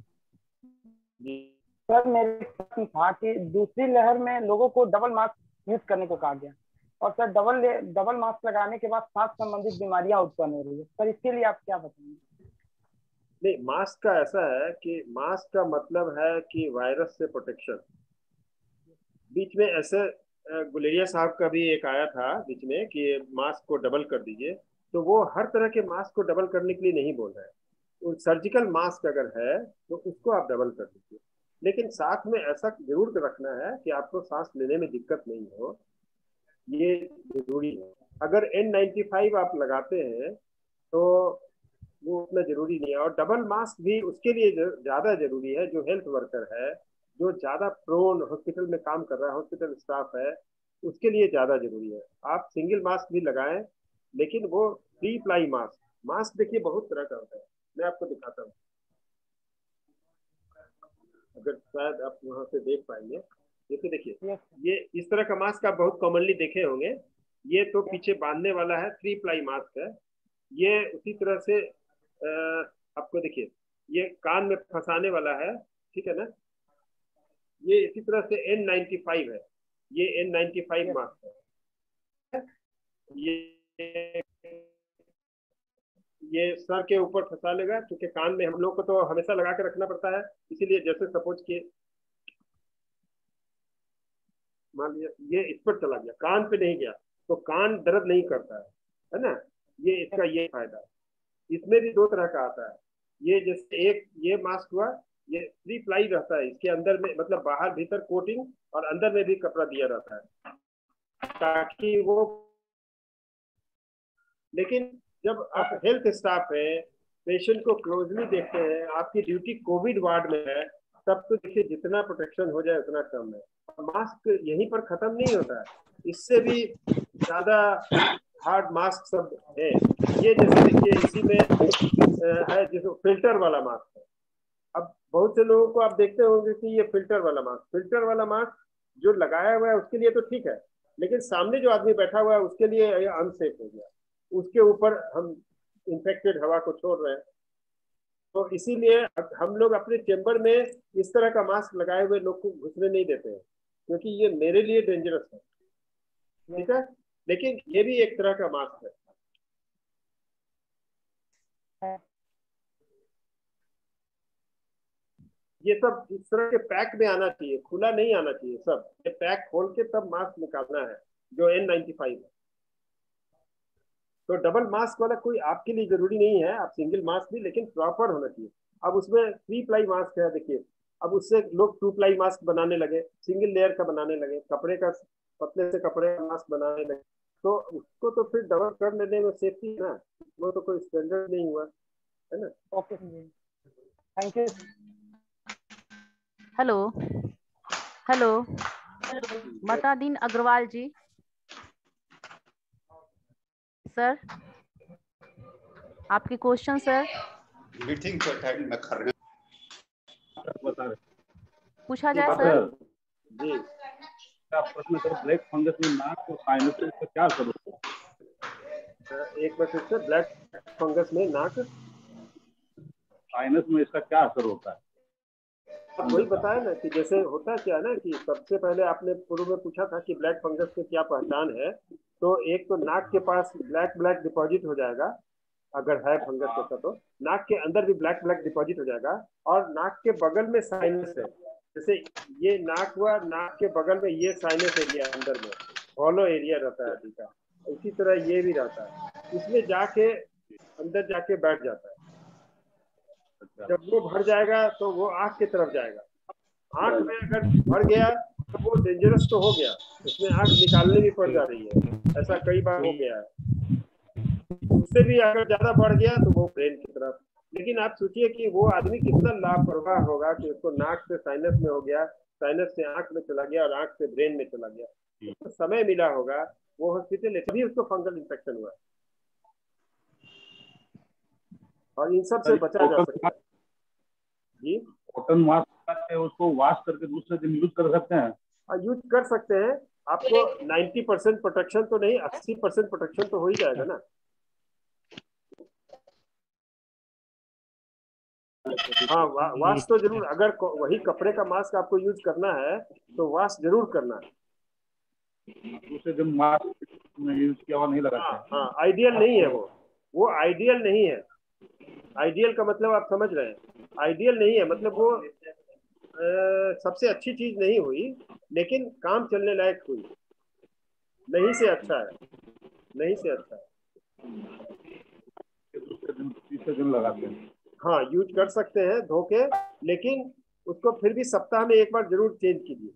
[SPEAKER 19] Sir मेरे प्रश्न था कि दूसरी लहर में लोगों को डबल मास्क यूज करने को कहा गया और सर डबल डबल मास्क लगाने के बाद सांस संबंधित बीमारियां उत्पन्न हो रही है, सर इसके लिए आप क्या बताएंगे?
[SPEAKER 3] नहीं, मास्क का ऐसा है कि मास्क का मतलब है कि वायरस से प्रोटेक्शन। बीच में ऐसे गुलेरिया साहब का भी एक आया था बीच में कि मास्क को डबल कर दीजिए, तो वो हर तरह के मास्क को डबल करने के लिए नहीं बोल रहे हैं। सर्जिकल मास्क अगर है तो उसको आप डबल कर दीजिए, लेकिन साथ में ऐसा जरूर रखना है कि आपको सांस लेने में दिक्कत नहीं हो, ये जरूरी है। अगर एन नाइन्टी फाइव आप लगाते हैं तो वो उतना जरूरी नहीं है, और डबल मास्क भी उसके लिए ज्यादा जरूरी है जो हेल्थ वर्कर है, जो ज्यादा प्रोन हॉस्पिटल में काम कर रहा है, हॉस्पिटल स्टाफ है, उसके लिए ज्यादा जरूरी है। आप सिंगल मास्क भी लगाएं, लेकिन वो थ्री प्लाई मास्क मास्क देखिए बहुत तरह का होता है, मैं आपको दिखाता हूँ, अगर शायद आप वहां से देख पाएंगे। जैसे देखिए ये इस तरह का मास्क आप बहुत कॉमनली देखे होंगे, ये तो पीछे बांधने वाला है, थ्री प्लाई मास्क है। ये उसी तरह से आ, आपको देखिए ये कान में फंसाने वाला है, ठीक है ना। ये इसी तरह से एन नाइन्टी फाइव है, ये एन नाइन्टी फाइव मास्क है। ये ये सर के ऊपर फंसा लेगा, क्योंकि कान में हम लोग को तो हमेशा लगा के रखना पड़ता है, इसीलिए जैसे सपोज के मान लिया ये इस पर चला गया, कान पे नहीं गया तो कान दर्द नहीं करता है, है ना। ये इसका ये फायदा है। इसमें भी दो तरह का आता है, ये जैसे एक ये मास्क हुआ, ये थ्री प्लाई रहता है, इसके अंदर में मतलब बाहर भीतर कोटिंग और अंदर में भी कपड़ा दिया रहता है ताकि वो, लेकिन जब आप हेल्थ स्टाफ है, पेशेंट को क्लोजली देखते हैं, आपकी ड्यूटी कोविड वार्ड में है, तब तो देखिए जितना प्रोटेक्शन हो जाए उतना कम है। मास्क यहीं पर खत्म नहीं होता है, इससे भी ज्यादा हार्ड मास्क सब है। ये जैसे देखिए इसी में है जिसको फिल्टर वाला मास्क है। अब बहुत से लोगों को आप देखते होंगे कि ये फिल्टर वाला मास्क फिल्टर वाला मास्क जो लगाया हुआ है उसके लिए तो ठीक है, लेकिन सामने जो आदमी बैठा हुआ है उसके लिए ये अनसेफ हो गया, उसके ऊपर हम इन्फेक्टेड हवा को छोड़ रहे हैं। तो इसीलिए हम लोग अपने चेम्बर में इस तरह का मास्क लगाए हुए लोग को घुसने नहीं देते हैं, क्योंकि ये मेरे लिए डेंजरस है, ठीक है। लेकिन ये भी एक तरह का मास्क है। ये सब इस तरह के पैक में आना चाहिए, खुला नहीं आना चाहिए, सब ये पैक खोल के तब मास्क निकालना है जो एन नाइन्टी फाइव है। तो डबल मास्क वाला कोई आपके लिए जरूरी नहीं है, आप सिंगल मास्क भी, लेकिन प्रॉपर होना चाहिए। अब उसमें थ्री प्लाई मास्क है, देखिए अब उससे लोग टू प्लाई मास्क बनाने लगे, सिंगल लेयर का बनाने लगे, कपड़े का पतले से कपड़े का मास्क बनाने लगे, तो उसको तो फिर डबल कर लेने में सेफ्टी है ना, वो तो कोई स्टैंडर्ड नहीं हुआ, है ना।
[SPEAKER 19] Okay thank you.
[SPEAKER 1] Hello hello Matadeen Agrawal ji, sir आपके क्वेश्चन सर।
[SPEAKER 13] मीटिंग को अटेंड न कर रहे
[SPEAKER 1] पूछा जाए सर।
[SPEAKER 3] जी
[SPEAKER 11] प्रश्न सर, ब्लैक फंगस में नाक और साइनस का क्या असर होता है?
[SPEAKER 3] एक बार फिर से, ब्लैक फंगस में नाक
[SPEAKER 11] साइनस में इसका क्या असर होता है?
[SPEAKER 3] वही बताया ना कि जैसे होता क्या है ना कि सबसे पहले आपने पूर्व में पूछा था कि ब्लैक फंगस की क्या पहचान है, तो एक तो नाक के पास ब्लैक ब्लैक डिपॉजिट हो जाएगा, अगर है फंगस जैसा तो नाक के अंदर भी ब्लैक ब्लैक डिपॉजिट हो जाएगा, और नाक के बगल में साइनस है, जैसे ये नाक हुआ, नाक के बगल में ये साइनस एरिया अंदर में हॉलो एरिया रहता है अभी का, इसी तरह ये भी रहता है, इसमें जाके अंदर जाके बैठ जाता है। जब वो भर जाएगा तो वो आँख की तरफ जाएगा, आँख में अगर भर गया तो वो डेंजरस तो हो गया, उसमें आँख निकालने भी पड़ जा रही है, ऐसा कई बार हो गया है। उससे भी अगर ज्यादा बढ़ गया तो वो ब्रेन की तरफ लेकिन आप सोचिए कि वो आदमी कितना लापरवाह होगा कि उसको नाक से साइनस में हो गया, साइनस से आंख में चला गया और आंख से ब्रेन में चला गया, तो समय मिला होगा वो हॉस्पिटल है, तभी उसको फंगल इन्फेक्शन हुआ। और इन सब से बचा जा सकता है। जी,
[SPEAKER 11] कॉटन मास्क है उसको वॉश करके दूसरे दिन यूज कर सकते हैं।
[SPEAKER 3] हाँ, यूज कर सकते हैं। आपको नब्बे परसेंट प्रोटेक्शन तो नहीं, अस्सी परसेंट प्रोटेक्शन तो हो ही जाएगा ना। हाँ, वा, वाश तो जरूर, अगर वही कपड़े का मास्क आपको यूज करना है तो वाश जरूर करना है।
[SPEAKER 11] दूसरे दिन मास्क में यूज किया हुआ नहीं लगाते।
[SPEAKER 3] हाँ, हाँ, आइडियल नहीं है वो वो आइडियल नहीं है। आइडियल का मतलब आप समझ रहे हैं, आइडियल नहीं है मतलब वो आ, सबसे अच्छी चीज नहीं हुई, लेकिन काम चलने लायक हुई। नहीं से अच्छा है, नहीं से अच्छा है।
[SPEAKER 11] दूसरे दिन तीसरे दिन लगाते हैं।
[SPEAKER 3] हाँ, यूज कर सकते हैं धो के, लेकिन उसको फिर भी सप्ताह में एक बार जरूर चेंज कीजिए।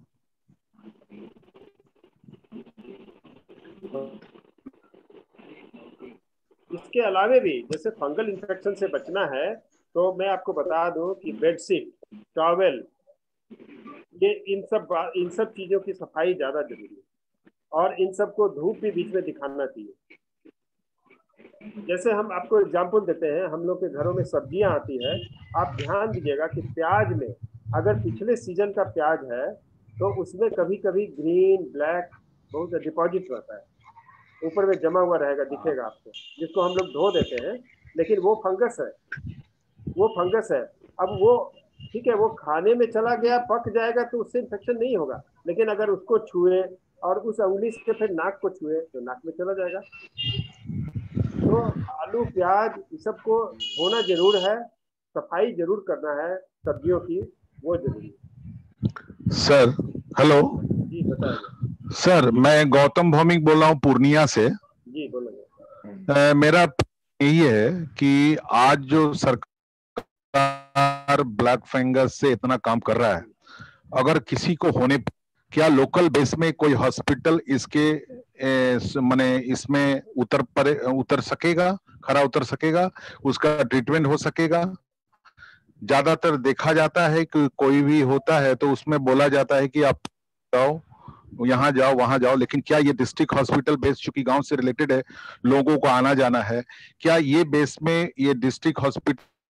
[SPEAKER 3] इसके अलावे भी जैसे फंगल इन्फेक्शन से बचना है तो मैं आपको बता दूं कि बेडशीट, टॉवेल, ये इन सब इन सब चीजों की सफाई ज्यादा जरूरी है और इन सबको धूप भी बीच में दिखाना चाहिए। जैसे हम आपको एग्जाम्पल देते हैं, हम लोग के घरों में सब्जियां आती है, आप ध्यान दीजिएगा कि प्याज में अगर पिछले सीजन का प्याज है तो उसमें कभी कभी ग्रीन ब्लैक बहुत डिपॉजिट रहता है, ऊपर में जमा हुआ रहेगा, दिखेगा आपको, जिसको हम लोग धो देते हैं, लेकिन वो फंगस है, वो फंगस है। अब वो ठीक है, वो खाने में चला गया, पक जाएगा तो उससे इन्फेक्शन नहीं होगा, लेकिन अगर उसको छुए और उस उंगली से फिर नाक को छुए तो नाक में चला जाएगा। तो आलू प्याज इस सबको धोना जरूर है, सफाई जरूर करना है सब्जियों की, वो जरूरी है।
[SPEAKER 21] सर हेलो
[SPEAKER 3] जी बताइए।
[SPEAKER 21] सर, मैं गौतम भौमिक बोल रहा हूँ पूर्णिया से।
[SPEAKER 3] जी बोलिए।
[SPEAKER 21] मेरा यही है कि आज जो सरकार ब्लैक फंगस से इतना काम कर रहा है, अगर किसी को होने, क्या लोकल बेस में कोई हॉस्पिटल इसके माने इसमें उतर पर उतर सकेगा, खरा उतर सकेगा, उसका ट्रीटमेंट हो सकेगा? ज्यादातर देखा जाता है कि कोई भी होता है तो उसमें बोला जाता है कि आप जाओ, यहाँ जाओ, वहां जाओ, लेकिन क्या ये डिस्ट्रिक्ट हॉस्पिटल बेस चूंकि गांव से रिलेटेड है, लोगों को आना जाना है, क्या ये बेस में ये डिस्ट्रिक्ट हॉस्पिटल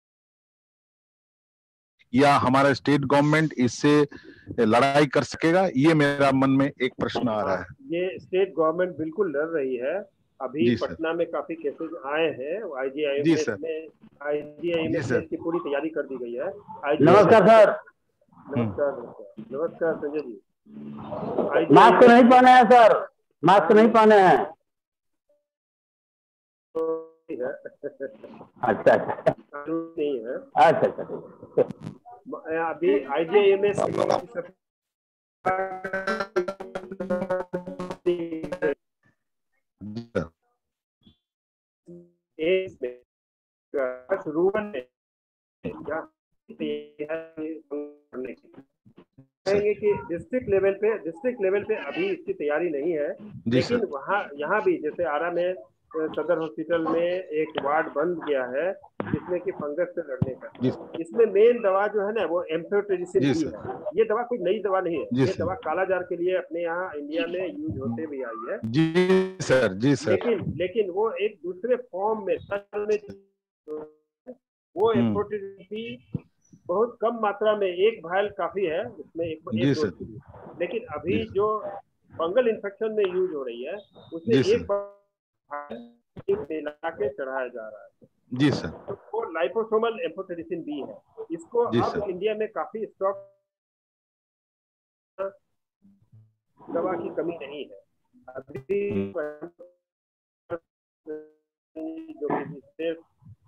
[SPEAKER 21] या हमारा स्टेट गवर्नमेंट इससे लड़ाई कर सकेगा? ये मेरा मन में एक प्रश्न आ रहा है।
[SPEAKER 3] ये स्टेट गवर्नमेंट बिल्कुल लड़ रही है। अभी पटना में काफी केसेस आए हैं, आईजीआईएमएस में आईजीआईएमएस में इसकी पूरी तैयारी कर दी गई है।
[SPEAKER 22] नमस्कार सर।
[SPEAKER 3] नमस्कार नमस्कार संजय जी।
[SPEAKER 22] मास्क नहीं पहने हैं सर, मास्क नहीं पहने हैं। अच्छा अच्छा
[SPEAKER 3] नहीं है।
[SPEAKER 22] अच्छा अच्छा
[SPEAKER 3] अभी आईजीआईएमएस कहेंगे कि डिस्ट्रिक्ट लेवल पे डिस्ट्रिक्ट लेवल पे अभी इसकी तैयारी नहीं है, लेकिन वहाँ यहाँ भी जैसे आरा में सदर हॉस्पिटल में एक वार्ड बन गया है जिसमें कि फंगस से लड़ने का। इसमें मेन दवा जो है ना वो एम्फोटेरिसिन बी है। ये दवा कोई नई दवा नहीं है, ये दवा कालाजार के लिए अपने यहाँ इंडिया में यूज होते भी आई है।
[SPEAKER 21] जी सर, जी सर।
[SPEAKER 3] लेकिन लेकिन वो एक दूसरे फॉर्म में, वो एम्फोटेरिसिन बी बहुत कम मात्रा में, एक भायल काफी है उसमें, एक, एक डोज के लिए। लेकिन अभी जो फंगल इन्फेक्शन में यूज हो रही है उसमें एक मिला के चढ़ाया जा रहा है।
[SPEAKER 21] जी सर।
[SPEAKER 3] तो वो लाइपोसोमल एम्फोटेरिसिन बी है, इसको अब इंडिया में काफी स्टॉक, दवा की कमी नहीं है अभी। जो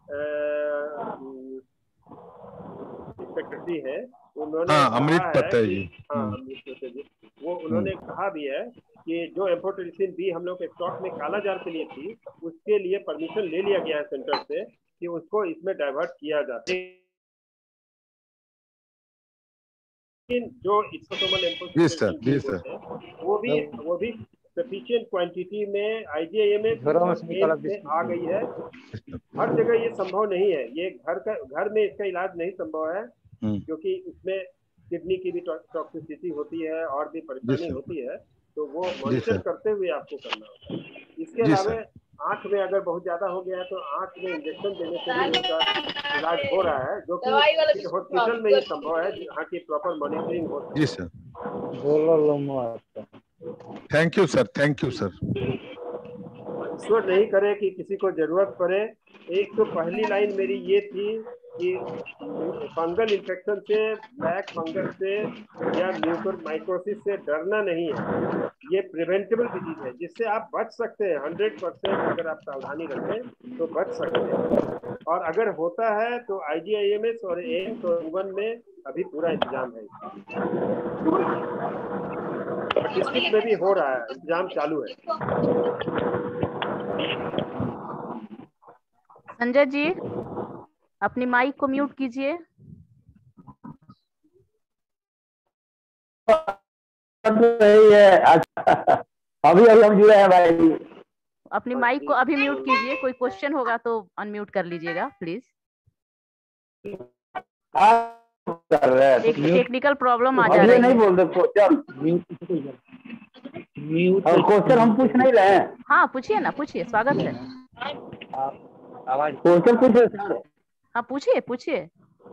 [SPEAKER 3] सेक्रेटरी है उन्होंने
[SPEAKER 21] हाँ, अमृत पत्ता जी।
[SPEAKER 3] हाँ अमृत पत्ता जी, वो उन्होंने कहा भी है कि जो एम्फोटेरिसिन बी हम लोग के स्टॉक में कालाजार के लिए थी, उसके लिए परमिशन ले लिया गया है सेंटर से कि उसको इसमें डाइवर्ट किया जाता है। लेकिन जो इस्कोसोमल एम्फोटेरिसिन बी है वो भी वो भी सफिशिएंट क्वांटिटी में आईजीआईएमएस में आ गई है। हर जगह ये संभव नहीं है, ये घर का घर में इसका इलाज नहीं संभव है, क्योंकि इसमें किडनी की भी टॉक्सिसिटी होती है और भी परेशानी होती है, तो वो मॉनिटर करते हुए आपको करना होता है। इसके अलावा आंख में अगर बहुत ज्यादा हो गया है तो आंख में इंजेक्शन देने से भी उसका इलाज हो रहा है, जो कि हॉस्पिटल में ही संभव है, जहाँ की प्रॉपर मॉनिटरिंग हो।
[SPEAKER 21] जी sir, thank you sir, thank you sir.
[SPEAKER 3] ईश्वर नहीं करे कि किसी को जरूरत पड़े। एक तो पहली लाइन मेरी ये थी कि फंगल इन्फेक्शन से, ब्लैक फंगस से या म्यूकोरमाइकोसिस से डरना नहीं है, ये प्रिवेंटेबल डिजीज है जिससे आप बच सकते हैं। हंड्रेड परसेंट अगर आप सावधानी रखें तो बच सकते हैं, और अगर होता है तो आईजीआईएमएस और एम्स और वन में अभी पूरा इंतजाम है। डिस्ट्रिक्ट में भी हो रहा है, इंतजाम चालू है।
[SPEAKER 1] संजय जी, अपनी माइक को म्यूट कीजिए।
[SPEAKER 22] सही है। अच्छा, अभी अभी हम जुड़े हैं भाई।
[SPEAKER 1] अपनी माइक को अभी म्यूट कीजिए, कोई क्वेश्चन होगा तो अनम्यूट कर लीजिएगा प्लीज।
[SPEAKER 22] कर रहे हैं
[SPEAKER 1] एक टेक्निकल प्रॉब्लम आ जा रही है।
[SPEAKER 22] नहीं बोल दो क्वेश्चन, हम पूछ नहीं रहे हैं।
[SPEAKER 1] हाँ पूछिए ना, पूछिए, स्वागत है।
[SPEAKER 22] क्वेश्चन पूछिए सर।
[SPEAKER 1] हाँ पूछिए पूछिए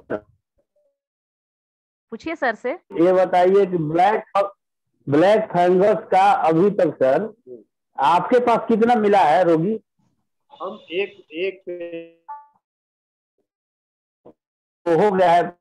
[SPEAKER 1] पूछिए सर से।
[SPEAKER 22] ये बताइए कि ब्लैक ब्लैक फंगस का अभी तक सर आपके पास कितना मिला है रोगी?
[SPEAKER 3] हम एक एक
[SPEAKER 22] तो हो गया है।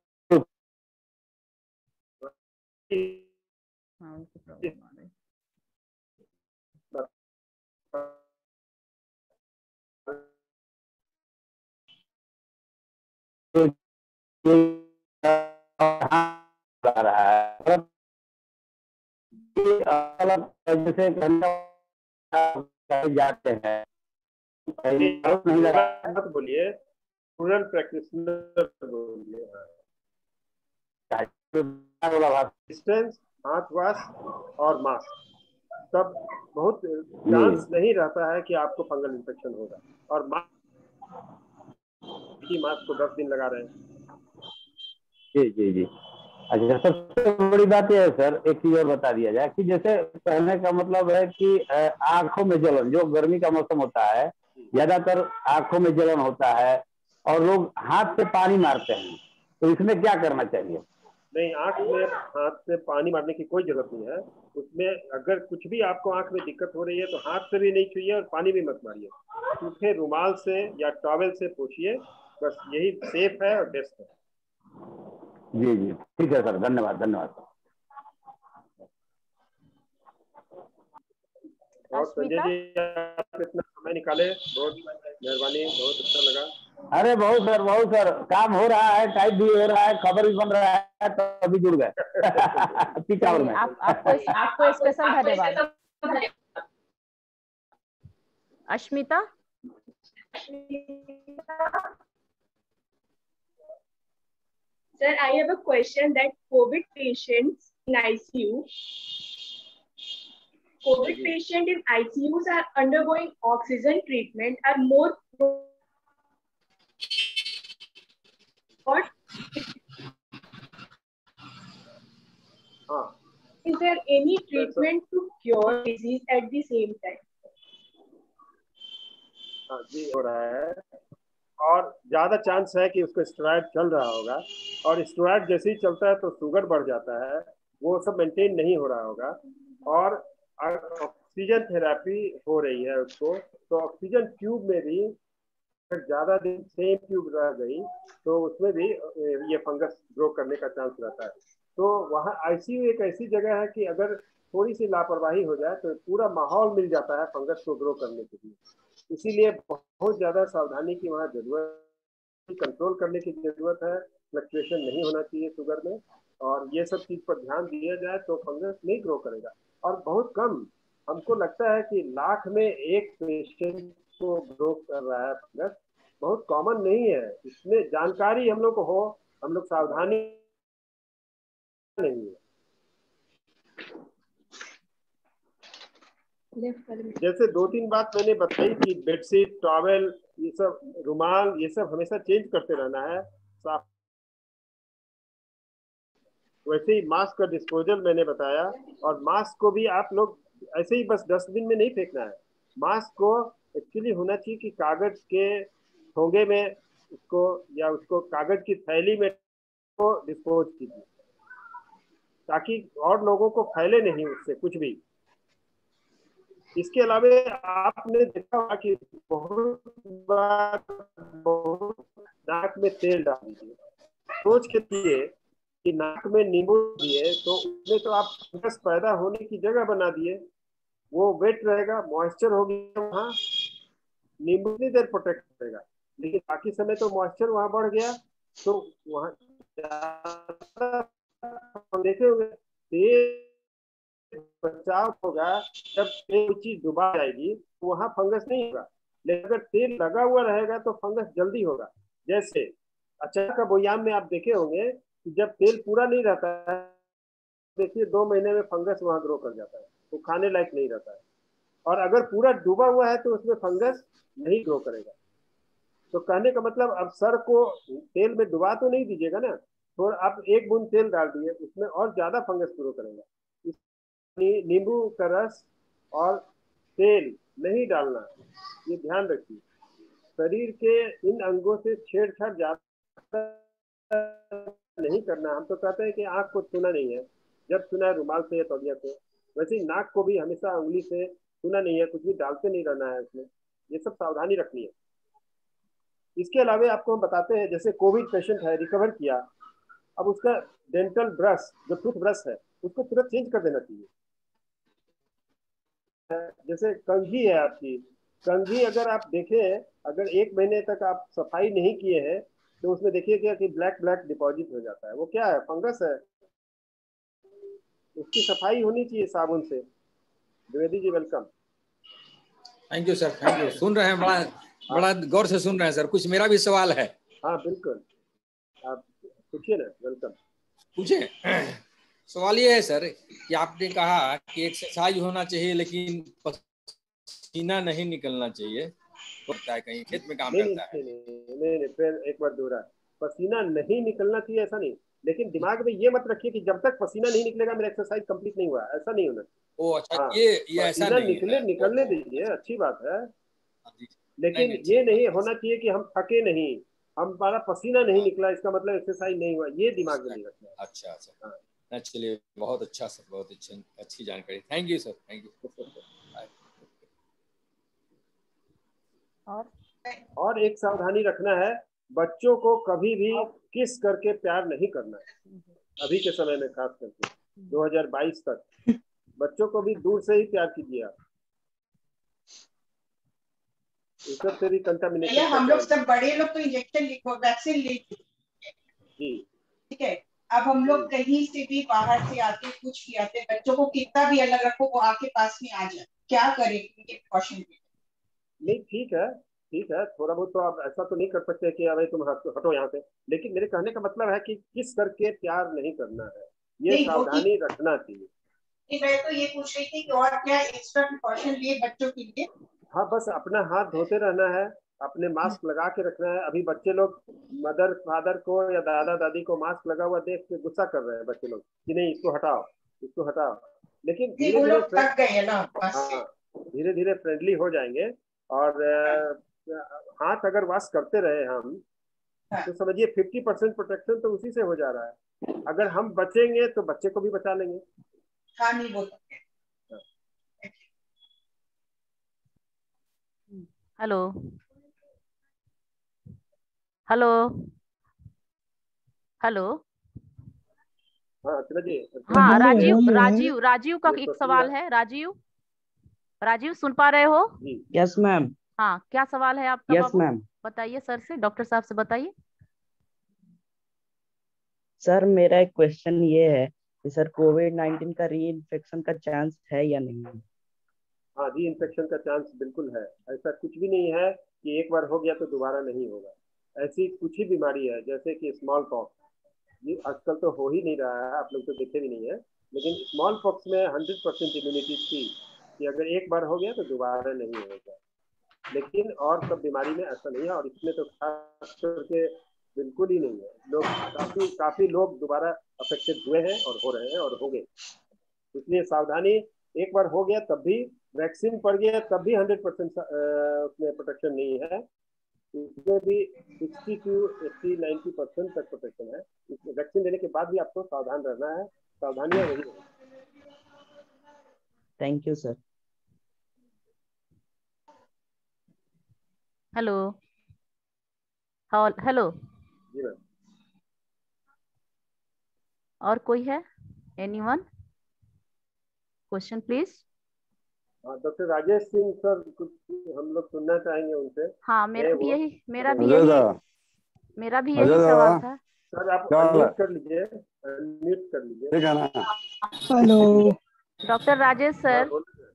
[SPEAKER 22] रहा है जैसे जाते हैं,
[SPEAKER 3] मत बोलिए, रूरल प्रैक्टिशनर बोलिए। डिस्टेंस, हाथ वाश और मास्क, सब बहुत चांस नहीं रहता है कि आपको फंगल इन्फेक्शन होगा। और मास्क मास्क को दस दिन लगा रहे हैं।
[SPEAKER 22] जी जी जी। अच्छा, सबसे बड़ी बात यह है सर, एक चीज और बता दिया जाए कि जैसे कहने का मतलब है कि आंखों में जलन, जो गर्मी का मौसम होता है ज्यादातर आंखों में जलन होता है और लोग हाथ से पानी मारते हैं, तो इसमें क्या करना चाहिए?
[SPEAKER 3] नहीं, आंख में हाथ से पानी मारने की कोई जरूरत नहीं है। उसमें अगर कुछ भी आपको आंख में दिक्कत हो रही है तो हाथ से भी नहीं छुइए और पानी भी मत मारिए, सूखे रुमाल से या टॉवेल से पोंछिए, बस यही सेफ है और बेस्ट है।
[SPEAKER 22] जी जी ठीक है सर, धन्यवाद धन्यवाद।
[SPEAKER 3] और संजय जी, आप इतना समय निकाले, बहुत मेहरबानी, बहुत अच्छा लगा।
[SPEAKER 22] अरे बहुत सर, बहुत सर, काम हो रहा है, टाइप भी हो रहा है, खबर भी बन रहा है, तो अभी जुड़ गए। में
[SPEAKER 1] आप, आपको आपको स्पेशल धन्यवाद। Ashmita,
[SPEAKER 10] Sir, I have a question that COVID patients in I C U, COVID patients in I C Us are undergoing oxygen treatment are more. What?
[SPEAKER 3] हाँ.
[SPEAKER 10] Is there any treatment to cure disease at the same time?
[SPEAKER 3] हाँ जी, हो रहा है और ज्यादा chance है कि उसको स्टेरॉइड चल रहा होगा, और स्टेरॉइड जैसे ही चलता है तो शुगर बढ़ जाता है, वो सब मेंटेन नहीं हो रहा होगा। और ऑक्सीजन थेरेपी हो रही है उसको, तो ऑक्सीजन ट्यूब में भी अगर ज्यादा दिन सेम ट्यूब रह गई तो उसमें भी ये फंगस ग्रो करने का चांस रहता है। तो वहाँ आईसीयू एक ऐसी जगह है कि अगर थोड़ी सी लापरवाही हो जाए तो पूरा माहौल मिल जाता है फंगस को ग्रो करने के लिए। इसीलिए बहुत ज्यादा सावधानी की वहाँ जरूरत, कंट्रोल करने की जरूरत है, फ्लक्चुएशन नहीं होना चाहिए शुगर में, और ये सब चीज पर ध्यान दिया जाए तो फंगस नहीं ग्रो करेगा। और बहुत कम, हमको लगता है कि लाख में एक पेशेंट को ग्रो कर रहा है फंगस, बहुत कॉमन नहीं है। इसमें जानकारी हम लोग को हो, हम लोग सावधानी नहीं है। जैसे दो तीन बात मैंने बताई कि बेडशीट, टॉवेल, ये सब, रुमाल, ये सब हमेशा चेंज करते रहना है, साफ। वैसे ही मास्क का डिस्पोजल मैंने बताया, और मास्क को भी आप लोग ऐसे ही बस डस्टबिन में नहीं फेंकना है। मास्क को एक्चुअली होना चाहिए कि कागज के ठोंगे में उसको, या उसको कागज की थैली में को डिस्पोज कीजिए, ताकि और लोगों को फैले नहीं उससे कुछ भी। इसके अलावा आपने देखा होगा कि बहुत बार बहुत नाक में तेल डाल दीजिए, सोच के दिए कि नाक में नींबू दिए तो उसमें तो आप फंगस पैदा होने की जगह बना दिए। वो वेट रहेगा, मॉइस्चर हो गया वहाँ, नींबू इतनी देर प्रोटेक्ट करेगा, लेकिन बाकी समय तो मॉइस्चर वहाँ बढ़ गया, तो वहाँ देखे होंगे तेल बचाव होगा। जब कोई चीज डुबा जाएगी तो वहाँ फंगस नहीं होगा, लेकिन अगर तेल लगा हुआ रहेगा तो फंगस जल्दी होगा। जैसे अचार का बोयाम में आप देखे होंगे कि जब तेल पूरा नहीं रहता है, देखिए दो महीने में फंगस वहाँ ग्रो कर जाता है, वो खाने लायक नहीं रहता है। और अगर पूरा डूबा हुआ है तो उसमें फंगस नहीं ग्रो करेगा। तो कहने का मतलब, अब सर को तेल में डुबा तो नहीं दीजिएगा ना, तो आप एक बूंद तेल डाल दिए, उसमें और ज्यादा फंगस ग्रो करेगा। नींबू का रस और तेल नहीं डालना, ये ध्यान रखिए। शरीर के इन अंगों से छेड़छाड़ ज्यादा नहीं करना। हम तो कहते हैं कि आंख को छूना नहीं है, जब छूना है रुमाल से या तौलिया से। वैसे ही नाक को भी हमेशा उंगली से छूना नहीं है, कुछ भी डालते नहीं रहना है उसमें। ये सब सावधानी रखनी है। इसके अलावा आपको हम बताते हैं, जैसे कोविड पेशेंट है, रिकवर किया, अब उसका डेंटल ब्रश, जो टूथ ब्रश है, उसको तुरंत चेंज कर देना चाहिए। जैसे कंघी है आपकी, कंघी अगर आप देखें, अगर एक महीने तक आप सफाई नहीं किए हैं तो उसमें देखिएगा कि ब्लैक ब्लैक डिपॉजिट हो जाता है। वो क्या है? फंगस है। उसकी सफाई होनी चाहिए साबुन से। Dwivedi ji welcome.
[SPEAKER 2] Thank you sir, thank you. सुन रहे हैं, बड़ा बड़ा गौर से सुन रहे हैं सर। कुछ मेरा भी सवाल है।
[SPEAKER 3] हाँ बिल्कुल, आप पूछिए ना। वेलकम,
[SPEAKER 2] पूछे। सवाल ये है सर कि आपने कहा कि एक्सरसाइज होना चाहिए लेकिन पसीना नहीं निकलना चाहिए, होता है कहीं खेत में काम
[SPEAKER 3] नहीं,
[SPEAKER 2] करता है।
[SPEAKER 3] नहीं, नहीं, नहीं, नहीं, फिर एक बार दोहरा। पसीना नहीं निकलना चाहिए ऐसा नहीं, लेकिन दिमाग में ये मत रखिए कि जब तक पसीना नहीं निकलेगा मेरा एक्सरसाइज कंप्लीट नहीं हुआ। ऐसा नहीं होना चाहिए।
[SPEAKER 2] ओ अच्छा,
[SPEAKER 3] हाँ,
[SPEAKER 2] ये ये ऐसा
[SPEAKER 3] पसीना
[SPEAKER 2] नहीं
[SPEAKER 3] निकले,
[SPEAKER 2] है।
[SPEAKER 3] निकलने दीजिए, अच्छी बात है, लेकिन
[SPEAKER 2] नहीं,
[SPEAKER 3] ये नहीं होना चाहिए कि हम थके नहीं, हमारा पसीना नहीं निकला इसका मतलब एक्सरसाइज नहीं हुआ। ये दिमाग में नहीं रखना है।
[SPEAKER 2] अच्छा अच्छा, चलिए, बहुत अच्छा सर, बहुत अच्छी अच्छी जानकारी। Thank you sir, thank you.
[SPEAKER 1] और
[SPEAKER 3] और एक सावधानी रखना है, बच्चों को कभी भी किस करके प्यार नहीं करना है। अभी के समय में खास करके दो हज़ार बाईस तक बच्चों को भी दूर से ही प्यार कीजिए आप। इस सब से भी कंटामिनेशन।
[SPEAKER 4] हम लोग सब बड़े लोग तो इंजेक्शन लिखो, वैक्सीन ले
[SPEAKER 3] जी,
[SPEAKER 4] ठीक है। अब हम लोग कहीं से भी बाहर से आते, कुछ भी आते, बच्चों को कितना भी अलग रखो, वो आपके पास में आ जाए, क्या करें? प्रिकॉशन
[SPEAKER 3] नहीं, ठीक है, ठीक है, थोड़ा बहुत तो आप ऐसा तो नहीं कर सकते कि अरे तुम हटो यहाँ से, लेकिन मेरे कहने का मतलब है कि किस करके प्यार नहीं करना है, ये सावधानी रखना चाहिए।
[SPEAKER 4] मैं तो ये पूछ रही थी कि और क्या एक्स्ट्रा प्रिकॉशन लिए बच्चों के लिए?
[SPEAKER 3] हाँ, बस अपना हाथ धोते रहना है, अपने मास्क लगा के रखना है। अभी बच्चे लोग मदर फादर को या दादा दादी को मास्क लगा हुआ देख के गुस्सा कर रहे हैं बच्चे लोग कि नहीं इसको हटाओ, इसको हटाओ, लेकिन धीरे धीरे हाँ धीरे धीरे फ्रेंडली हो जाएंगे। और हाथ अगर वॉश करते रहे हम तो समझिए फिफ्टी परसेंट प्रोटेक्शन तो उसी से हो जा रहा है। अगर हम बचेंगे तो बच्चे को भी बचा लेंगे।
[SPEAKER 4] हाँ, नहीं बोल सकते।
[SPEAKER 1] हेलो हेलो हेलो
[SPEAKER 3] हाँ जी,
[SPEAKER 1] हाँ राजीव राजीव राजीव का एक सवाल है। राजीव राजीव सुन पा रहे हो?
[SPEAKER 23] Yes ma'am.
[SPEAKER 1] हाँ, क्या सवाल है आपका?
[SPEAKER 23] Yes ma'am.
[SPEAKER 1] बताइए सर से, डॉक्टर साहब से बताइए।
[SPEAKER 23] सर मेरा एक क्वेश्चन ये है कि सर कोविड नाइन्टीन का री इन्फेक्शन का चांस है या नहीं?
[SPEAKER 3] हाँ, री इन्फेक्शन का चांस बिल्कुल है। ऐसा कुछ भी नहीं है कि एक बार हो गया तो दोबारा नहीं होगा। ऐसी कुछ ही बीमारी है जैसे कि स्मॉल पॉक्स, ये आजकल तो हो ही नहीं रहा है, आप लोग तो देखे भी नहीं है, लेकिन स्मॉल पॉक्स में हंड्रेड परसेंट इम्यूनिटी थी। कि अगर एक बार हो गया तो दोबारा नहीं होगा, लेकिन और सब बीमारी में ऐसा नहीं है, और इसमें तो खास करके बिल्कुल ही नहीं है। लोग काफी काफी लोग दोबारा अफेक्टेड हुए हैं और हो रहे हैं और हो गए, इसलिए सावधानी। एक बार हो गया तब भी, वैक्सीन पड़ गया तब भी हंड्रेड परसेंट उसमें प्रोटेक्शन नहीं है, इसमें भी sixty two eighty ninety percent तक प्रोटेक्शन है। वैक्सीन लेने के बाद भी आपको सावधान रहना है, सावधानियां वही है।
[SPEAKER 23] Thank you sir.
[SPEAKER 1] Hello hello
[SPEAKER 3] जी मैम,
[SPEAKER 1] और कोई है? Anyone? Question please.
[SPEAKER 3] Doctor Rajesh Singh sir कुछ हम लोग सुनना चाहेंगे उनसे।
[SPEAKER 1] हाँ, मेरा भी यही मेरा भी
[SPEAKER 3] अजय
[SPEAKER 1] यही
[SPEAKER 3] दा।
[SPEAKER 1] मेरा भी
[SPEAKER 3] अजय
[SPEAKER 1] यही
[SPEAKER 3] दा।
[SPEAKER 1] सवाल था।
[SPEAKER 3] सर आप
[SPEAKER 5] क्या हाल है?
[SPEAKER 3] अनम्यूट कर लीजिए, अनम्यूट कर लीजिए।
[SPEAKER 5] ठीक है ना?
[SPEAKER 6] Hello
[SPEAKER 1] doctor Rajesh sir.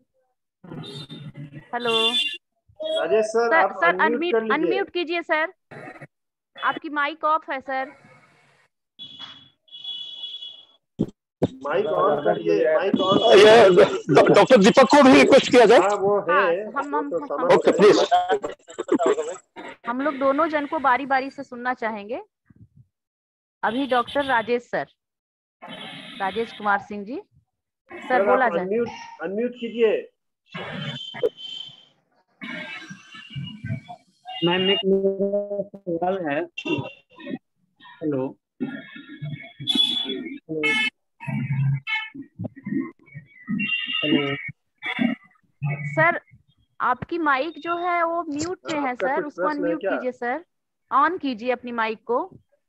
[SPEAKER 1] Hello
[SPEAKER 3] Rajesh sir,
[SPEAKER 1] sir
[SPEAKER 3] आप
[SPEAKER 1] सर
[SPEAKER 3] अनम्यूट
[SPEAKER 1] अनम्यूट
[SPEAKER 3] कर लीजिए।
[SPEAKER 1] अनम्यूट कीजिए सर, आपकी माइक ऑफ है सर।
[SPEAKER 3] माइक ऑन करिए, माइक ऑन
[SPEAKER 5] ये डॉक्टर दीपक को भी रिक्वेस्ट किया जाए।
[SPEAKER 3] हाँ वो है,
[SPEAKER 1] हाँ, हम हम
[SPEAKER 3] वो तो
[SPEAKER 1] हम,
[SPEAKER 3] समझ
[SPEAKER 5] ओके
[SPEAKER 3] गए।
[SPEAKER 5] प्लीज।
[SPEAKER 1] हम लोग दोनों जन को बारी बारी से सुनना चाहेंगे। अभी doctor Rajesh sir, Rajesh Kumar Singh ji, sir
[SPEAKER 3] sir
[SPEAKER 1] बोला
[SPEAKER 3] आप
[SPEAKER 1] जाए।
[SPEAKER 3] अनम्यूट अनम्यूट कीजिए।
[SPEAKER 7] मैम एक मेरा सवाल है। हेलो हेलो
[SPEAKER 1] सर आपकी माइक जो है वो म्यूट पे है
[SPEAKER 3] आपका
[SPEAKER 1] सर,
[SPEAKER 3] कुछ
[SPEAKER 1] उसको
[SPEAKER 3] प्रश्न है
[SPEAKER 1] अनम्यूट
[SPEAKER 3] क्या?
[SPEAKER 1] कीजिए सर, ऑन कीजिए अपनी माइक को।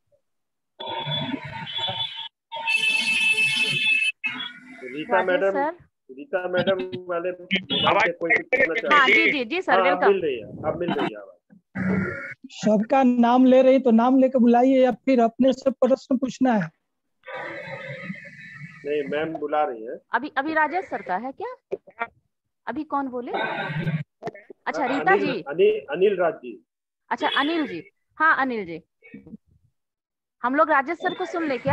[SPEAKER 3] Rita
[SPEAKER 1] Rajesh
[SPEAKER 3] madam,
[SPEAKER 1] sir.
[SPEAKER 3] Rita madam वाले मोबाइल से कोई कुछ पूछना चाहे?
[SPEAKER 1] हाँ जी जी जी सर,
[SPEAKER 3] हाँ, अब
[SPEAKER 1] वेलकम।
[SPEAKER 3] मिल रही है, अब मिल रही है आवाज।
[SPEAKER 6] सबका नाम ले रही तो नाम लेकर बुलाइए, या फिर अपने से प्रश्न पूछना है?
[SPEAKER 3] नहीं, मैम बुला रही है।
[SPEAKER 1] अभी अभी राजेश सर का है क्या? अभी कौन बोले? अच्छा रीता
[SPEAKER 3] अनिल,
[SPEAKER 1] जी।
[SPEAKER 3] अनिल अनिल राज जी।
[SPEAKER 1] अच्छा अनिल जी, हाँ अनिल जी, हम लोग राजेश सर को सुन ले क्या?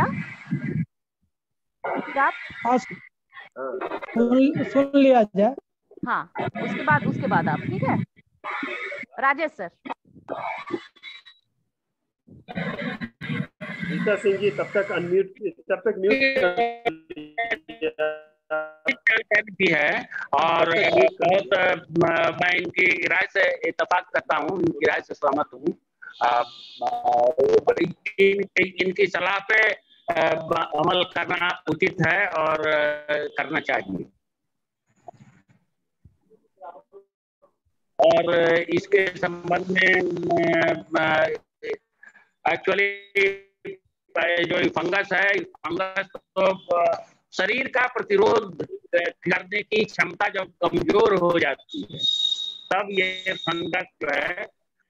[SPEAKER 1] क्या आप?
[SPEAKER 6] हाँ सुन, सुन लिया जाए।
[SPEAKER 1] हाँ उसके बाद उसके बाद आप, ठीक है राजेश सर।
[SPEAKER 3] रीता सिंह जी तब तक अनम्यूट, तब तक म्यूट
[SPEAKER 9] भी है, और बहुत मैं इनकी राय से इत्तेफाक करता हूँ, इनकी राय से सहमत हूँ। इनकी सलाह पे अमल करना उचित है और करना चाहिए। और इसके संबंध में एक्चुअली जो फंगस है, फंगस तो शरीर का प्रतिरोध करने की क्षमता जब कमजोर हो जाती है तब ये फंगस जो है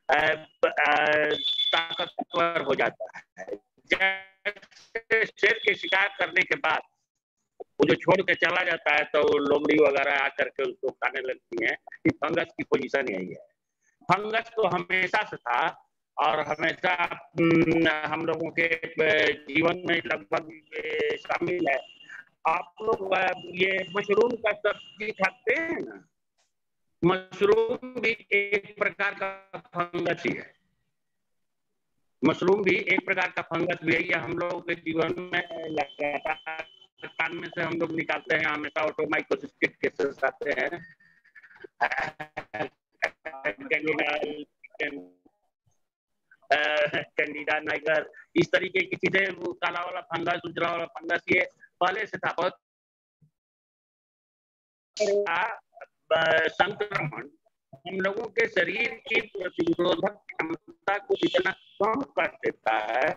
[SPEAKER 9] ताकतवर हो जाता है। जैसे शेर के शिकार करने के बाद वो जो छोड़ के चला जाता है तो लोमड़ी वगैरह आकर के उसको खाने लगती हैं, कि फंगस की पोजीशन यही है। फंगस तो हमेशा से था और हमेशा हम लोगों के जीवन में लगभग शामिल है। आप लोग ये मशरूम का सब्जी खाते हैं ना, मशरूम भी एक प्रकार का फंगस ही है। मशरूम भी एक प्रकार का फंगस भी है। ये हम लोगों के जीवन में लगातार कान में से हम लोग निकालते हैं, हमेशा ऑटोमाइकोसिस्टिक केसेस आते हैं। कैंडिडा नाइगर, इस तरीके की चीजें, वो काला वाला फंगस, उजरा वाला फंगस, ये पहले से था। बहुत संक्रमण हम लोगों के शरीर की प्रतिरोधक क्षमता को इतना कम कर देता है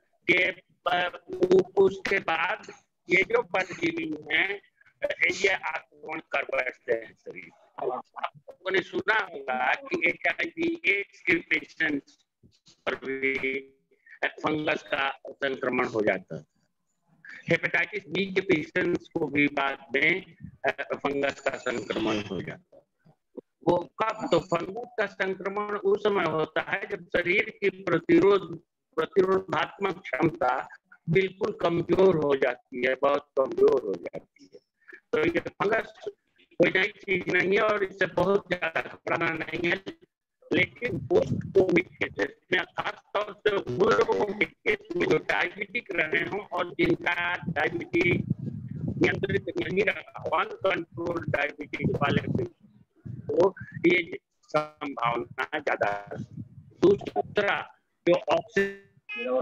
[SPEAKER 9] कि उसके बाद ये जो परजीवी हैं ये आक्रमण कर बैठते हैं शरीर। आप लोगों ने सुना होगा कि एच आई वी एड्स के पेशेंट्स पर भी फंगस का संक्रमण हो जाता है। हेपेटाइटिस बी के पेशेंट्स को भी बाद में फंगस का संक्रमण हो जाता है। वो कब? तो फंगस का संक्रमण उस समय होता है जब शरीर की प्रतिरोध प्रतिरोधात्मक क्षमता बिल्कुल कमजोर हो जाती है, बहुत कमजोर हो जाती है। तो ये फंगस कोई नई चीज नहीं है और इससे बहुत ज्यादा घबराना नहीं है। लेकिन पोस्ट कोविड केसेस में खासतौर से उन लोगों के केस में जो डायबिटिक रहे हों और जिनका डायबिटीज नियंत्रित नहीं रहा, अनकंट्रोल डायबिटीज वाले तो ये संभावना ज्यादा है। दूसरा जो ऑक्सीजन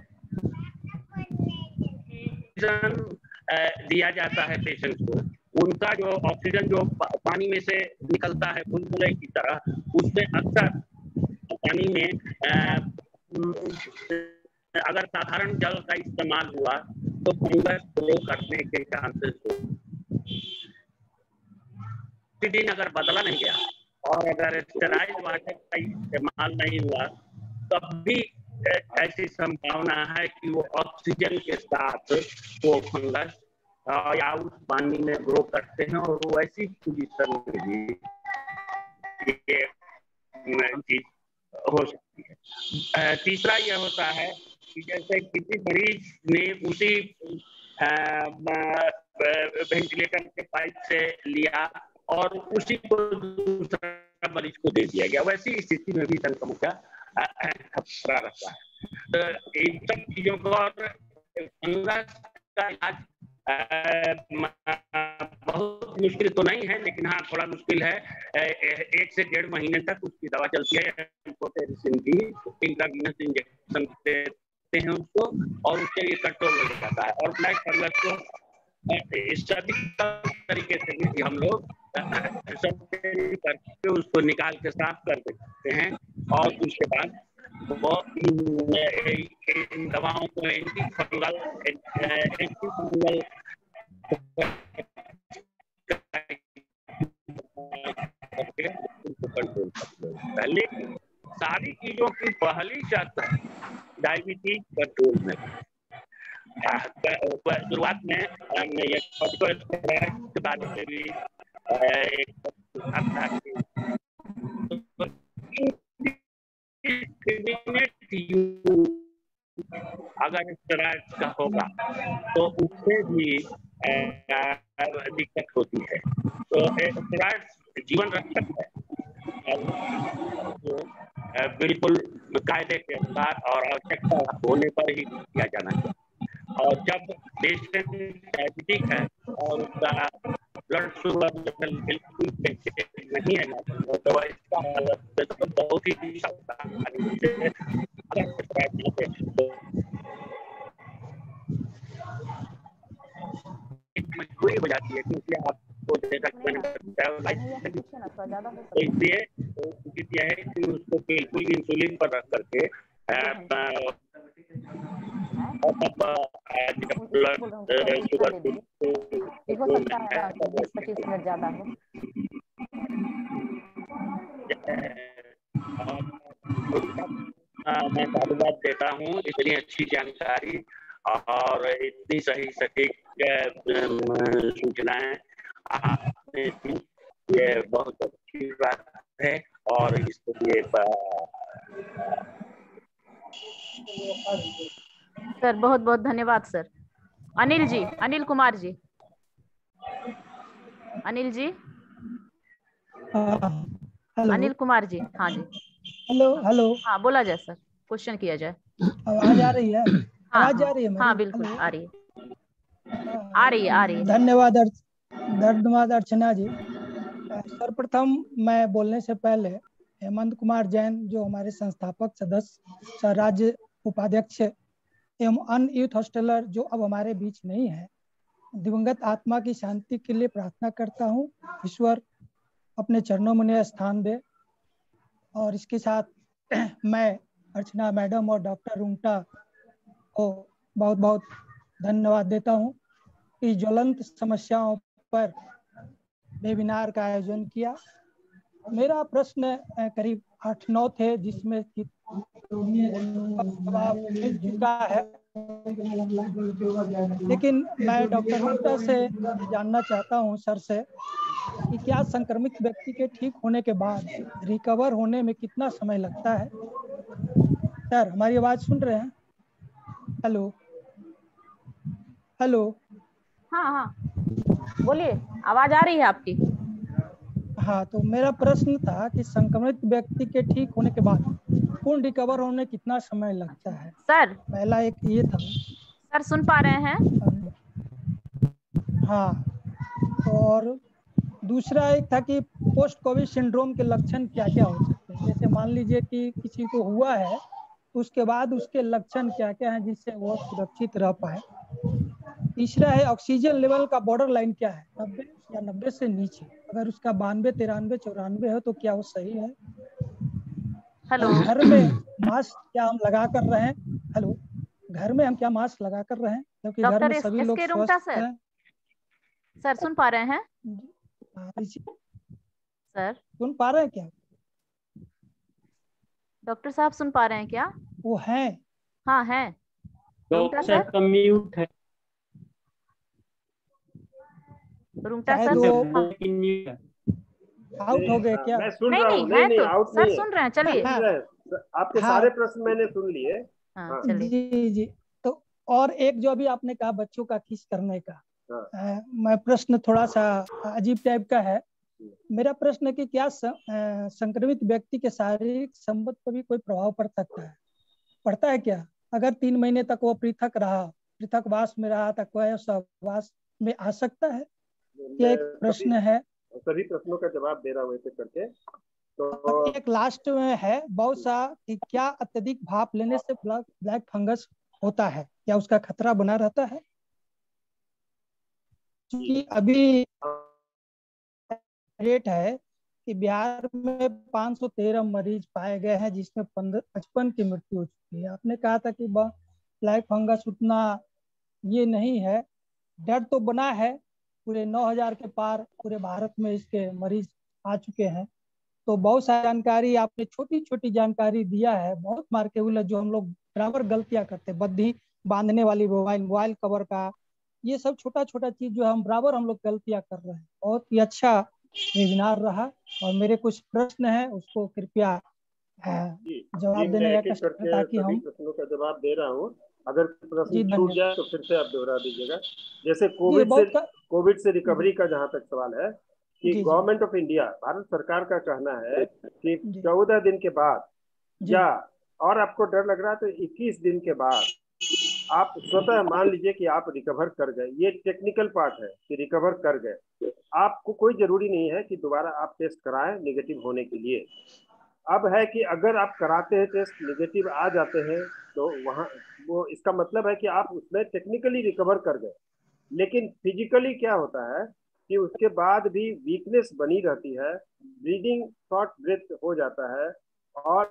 [SPEAKER 9] दिया जाता है पेशेंट को, उनका जो ऑक्सीजन जो पानी में से निकलता है बुलबुले की तरह, उसमें अक्सर पानी में अगर साधारण जल का इस्तेमाल हुआ तो फंगस ग्रो करने के चांसेस हो। दिन अगर बदला नहीं गया और अगर स्टेराइल वाटर का इस्तेमाल नहीं हुआ तब भी ऐसी संभावना है कि वो ऑक्सीजन के साथ वो फंगस या उस पानी में ग्रो करते हैं और वो ऐसी पोजीशन में भी ये चीज हो सकती है। तीसरा यह होता है कि जैसे किसी मरीज ने उसी वेंटिलेटर के पाइप से लिया और उसी को दूसरा मरीज को दे दिया गया, वैसी स्थिति में भी संक्रमण का खतरा रहता है। तो इन सब चीजों को और फंगस का इलाज बहुत मुश्किल तो नहीं है, लेकिन हाँ थोड़ा मुश्किल है। एक से डेढ़ महीने तक उसकी दवा चलती है एम्फोटेरिसिन की, इंट्रावीनस इंजेक्शन देते हैं उसको और उसके लिए कंट्रोल हो जाता है। और ब्लैक फंगस को सभी तरीके से भी हम लोग करके उसको निकाल के साफ कर देते हैं और उसके बाद वो इन दवाओं को anti fungal anti fungal control पहले सारी चीजों की पहली शर्त है डायबिटीज कंट्रोल में। शुरुआत में ये के बारे में भी एक अगर स्टेरॉइड का होगा तो उससे भी दिक्कत होती है। तो स्टेरॉइड जीवन रक्षक है, तो बिल्कुल कायदे के अनुसार और आवश्यकता होने पर ही किया जाना चाहिए। और जब पेशेंट डायबिटिक है और उसका ब्लड शुगर लेवल बिल्कुल नहीं है तो इसका मतलब बहुत ही मजबूरी हो जाती है, क्योंकि आपको इसलिए उचित यह है कि उसको बिल्कुल इंसुलिन पर रख करके
[SPEAKER 1] हो सकता है बीस पच्चीस मिनट ज्यादा हो।
[SPEAKER 9] मैं धन्यवाद देता हूँ इतनी अच्छी जानकारी और इतनी सही सटीक सूचनाएं आपने दी, ये बहुत अच्छी बात है और इसके लिए
[SPEAKER 1] सर बहुत बहुत धन्यवाद सर। अनिल जी, अनिल कुमार जी, अनिल जी, अनिल कुमार जी, हाँ जी,
[SPEAKER 6] हेलो हेलो,
[SPEAKER 1] हाँ बोला जाए सर, क्वेश्चन किया जाए।
[SPEAKER 6] आवाज आ रही है?
[SPEAKER 1] हाँ,
[SPEAKER 6] आवाज आ रही है?
[SPEAKER 1] हाँ बिल्कुल आ रही है, आ रही है, आ रही है।
[SPEAKER 6] धन्यवाद धन्यवाद अर्चना जी। सर्वप्रथम मैं बोलने से पहले हेमंत कुमार जैन जो हमारे संस्थापक सदस्य, राज्य उपाध्यक्ष एवं अन्य यूथ हॉस्टलर जो अब हमारे बीच नहीं है, दिवंगत आत्मा की शांति के लिए प्रार्थना करता हूँ, ईश्वर अपने चरणों में स्थान दे। और इसके साथ मैं अर्चना मैडम और डॉक्टर रुंगटा को बहुत बहुत धन्यवाद देता हूँ कि ज्वलंत समस्याओं पर वेबिनार का आयोजन किया। मेरा प्रश्न करीब आठ नौ थे जिसमें मिल चुका है, लेकिन मैं डॉक्टर गुप्ता से जानना चाहता हूं सर से कि क्या संक्रमित व्यक्ति के ठीक होने के बाद रिकवर होने में कितना समय लगता है? सर हमारी आवाज सुन रहे हैं? हेलो हेलो,
[SPEAKER 1] हाँ हाँ बोलिए, आवाज आ रही है आपकी?
[SPEAKER 6] हाँ, तो मेरा प्रश्न था कि संक्रमित व्यक्ति के ठीक होने के बाद पूर्ण रिकवर होने में कितना समय लगता है?
[SPEAKER 1] सर
[SPEAKER 6] पहला एक ये था।
[SPEAKER 1] सर सुन पा रहे हैं?
[SPEAKER 6] हाँ, और दूसरा एक था कि पोस्ट कोविड सिंड्रोम के लक्षण क्या क्या हो सकते हैं? जैसे मान लीजिए कि किसी को हुआ है, उसके बाद उसके लक्षण क्या क्या हैं जिससे वो सुरक्षित रह पाए। तीसरा है ऑक्सीजन लेवल का बॉर्डर लाइन क्या है, नब्बे या नब्बे से नीचे? अगर उसका बानवे तिरानवे चौरानवे है तो क्या वो सही है?
[SPEAKER 1] हेलो,
[SPEAKER 6] घर में मास्क क्या हम लगा कर रहे हैं? हेलो, घर में हम क्या मास्क लगा कर रहे हैं क्योंकि घर
[SPEAKER 1] डॉक्टर
[SPEAKER 6] में
[SPEAKER 1] एस
[SPEAKER 6] सभी
[SPEAKER 1] एस
[SPEAKER 6] लोग
[SPEAKER 1] के रूंगटा
[SPEAKER 6] स्वस्थ
[SPEAKER 1] सर
[SPEAKER 6] हैं?
[SPEAKER 1] सर सुन पा रहे हैं? सर
[SPEAKER 6] सुन पा रहे हैं क्या?
[SPEAKER 1] डॉक्टर साहब सुन पा रहे हैं क्या?
[SPEAKER 6] वो है।
[SPEAKER 1] हाँ है। रूंगटा
[SPEAKER 7] डॉक्टर
[SPEAKER 1] सर,
[SPEAKER 7] का म्यूट है।
[SPEAKER 1] रूंगटा
[SPEAKER 6] शायद
[SPEAKER 1] सर
[SPEAKER 6] वो आउट हो गए क्या?
[SPEAKER 3] मैं सुन
[SPEAKER 1] नहीं
[SPEAKER 3] रहा
[SPEAKER 1] नहीं
[SPEAKER 3] हूँ।
[SPEAKER 1] है
[SPEAKER 3] नहीं नहीं
[SPEAKER 1] तो
[SPEAKER 3] आउट
[SPEAKER 1] सर
[SPEAKER 3] नहीं है,
[SPEAKER 1] सुन रहे हैं, चलिए।
[SPEAKER 3] सुन रहे हैं। आपके
[SPEAKER 6] हाँ।
[SPEAKER 3] सारे प्रश्न मैंने सुन लिए।
[SPEAKER 1] हाँ
[SPEAKER 3] हाँ।
[SPEAKER 1] चलिए।
[SPEAKER 6] जी जी। तो और एक जो अभी आपने कहा बच्चों का किस करने का,
[SPEAKER 3] हाँ।
[SPEAKER 6] आ, मैं प्रश्न थोड़ा सा अजीब टाइप का है। मेरा प्रश्न है कि क्या स, आ, संक्रमित व्यक्ति के शारीरिक संबंध पर भी कोई प्रभाव पड़ सकता है? पड़ता है क्या? अगर तीन महीने तक वो पृथक रहा, पृथकवास में रहा, तक वह सहवास में आ सकता है? ये एक प्रश्न है।
[SPEAKER 3] सभी प्रश्नों का जवाब दे रहा हूँ ऐसे करके। तो
[SPEAKER 6] और एक लास्ट में है बहुत सा कि क्या अत्यधिक भाप लेने से ब्लैक ब्लैक फंगस होता है, क्या उसका खतरा बना रहता है? क्योंकि अभी रेट है कि बिहार में पाँच सौ तेरह मरीज पाए गए हैं जिसमें पंद्रह पचपन की मृत्यु हो चुकी है। आपने कहा था कि ब्लैक फंगस उतना ये नहीं है, डर तो बना है। पूरे नौ हजार के पार पूरे भारत में इसके मरीज आ चुके हैं। तो बहुत सारी जानकारी आपने छोटी छोटी जानकारी दिया है, बहुत मार्केबल है, जो हम लोग बराबर गलतियां करते हैं। बद्धी बांधने वाली मोबाइल मोबाइल कवर का, ये सब छोटा छोटा चीज जो हम बराबर हम लोग गलतियां कर रहे हैं। बहुत ही अच्छा वेबिनार रहा और मेरे कुछ प्रश्न है उसको कृपया जवाब देने का कष्ट करें ताकि हम
[SPEAKER 3] प्रश्नों का जवाब दे रहा हूँ। अगर प्रश्न
[SPEAKER 6] जी
[SPEAKER 3] छूट
[SPEAKER 6] धन्यवाद।
[SPEAKER 3] जाए तो फिर से आप दोहरा दीजिएगा। जैसे
[SPEAKER 6] जी
[SPEAKER 3] कोविड से
[SPEAKER 6] बहुत का...
[SPEAKER 3] कोविड से रिकवरी का जहाँ तक सवाल है कि
[SPEAKER 6] जी, जी।
[SPEAKER 3] गवर्नमेंट ऑफ इंडिया, भारत सरकार का कहना है कि चौदह दिन के बाद या और आपको डर लग रहा है तो इक्कीस दिन के बाद आप स्वतः मान लीजिए कि आप रिकवर कर गए। ये टेक्निकल पार्ट है कि रिकवर कर गए। आपको कोई जरूरी नहीं है कि दोबारा आप टेस्ट कराएं निगेटिव होने के लिए। अब है कि अगर आप कराते हैं टेस्ट निगेटिव आ जाते हैं तो वहाँ वो इसका मतलब है कि आप उसमें टेक्निकली रिकवर कर गए। लेकिन फिजिकली क्या होता है कि उसके बाद भी वीकनेस बनी रहती है, ब्रीदिंग शॉर्ट ब्रेथ हो जाता है और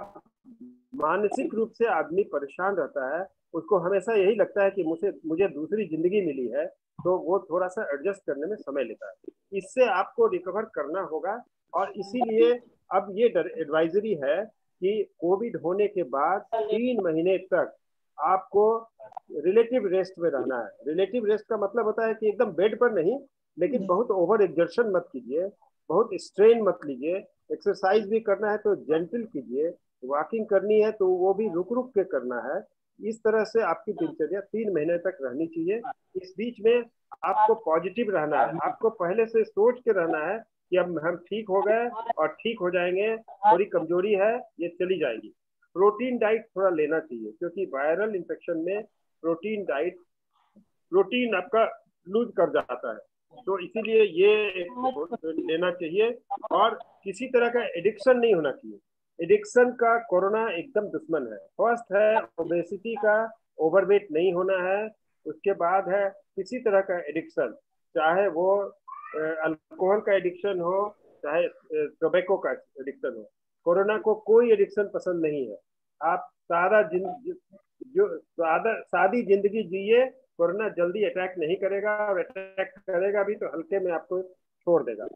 [SPEAKER 3] मानसिक रूप से आदमी परेशान रहता है। उसको हमेशा यही लगता है कि मुझे मुझे दूसरी जिंदगी मिली है, तो वो थोड़ा सा एडजस्ट करने में समय लेता है। इससे आपको रिकवर करना होगा और इसीलिए अब ये एडवाइजरी है कि कोविड होने के बाद तीन महीने तक आपको रिलेटिव रेस्ट में रहना है। रिलेटिव रेस्ट का मतलब होता है कि एकदम बेड पर नहीं, लेकिन बहुत ओवर एक्सर्शन मत कीजिए, बहुत स्ट्रेन मत लीजिए। एक्सरसाइज भी करना है तो जेंटल कीजिए, वॉकिंग करनी है तो वो भी रुक रुक के करना है। इस तरह से आपकी दिनचर्या तीन महीने तक रहनी चाहिए। इस बीच में आपको पॉजिटिव रहना है, आपको पहले से सोच के रहना है कि अब हम ठीक हो गए और ठीक हो जाएंगे, थोड़ी कमजोरी है ये चली जाएगी। प्रोटीन डाइट थोड़ा लेना चाहिए क्योंकि वायरल इन्फेक्शन में प्रोटीन डाइट प्रोटीन आपका लूज कर जाता है, तो इसीलिए ये लेना चाहिए। और किसी तरह का एडिक्शन नहीं होना चाहिए। एडिक्शन का कोरोना एकदम दुश्मन है। फर्स्ट है ओबेसिटी का, ओवरवेट नहीं होना है। उसके बाद है किसी तरह का एडिक्शन, चाहे वो अल्कोहल का एडिक्शन हो चाहे टोबैको का एडिक्शन हो। कोरोना को कोई एडिक्शन पसंद नहीं है। आप सादा जिंद जो सादा सादी जिंदगी जिए, कोरोना जल्दी अटैक नहीं करेगा और अटैक करेगा भी तो हल्के में आपको छोड़ देगा।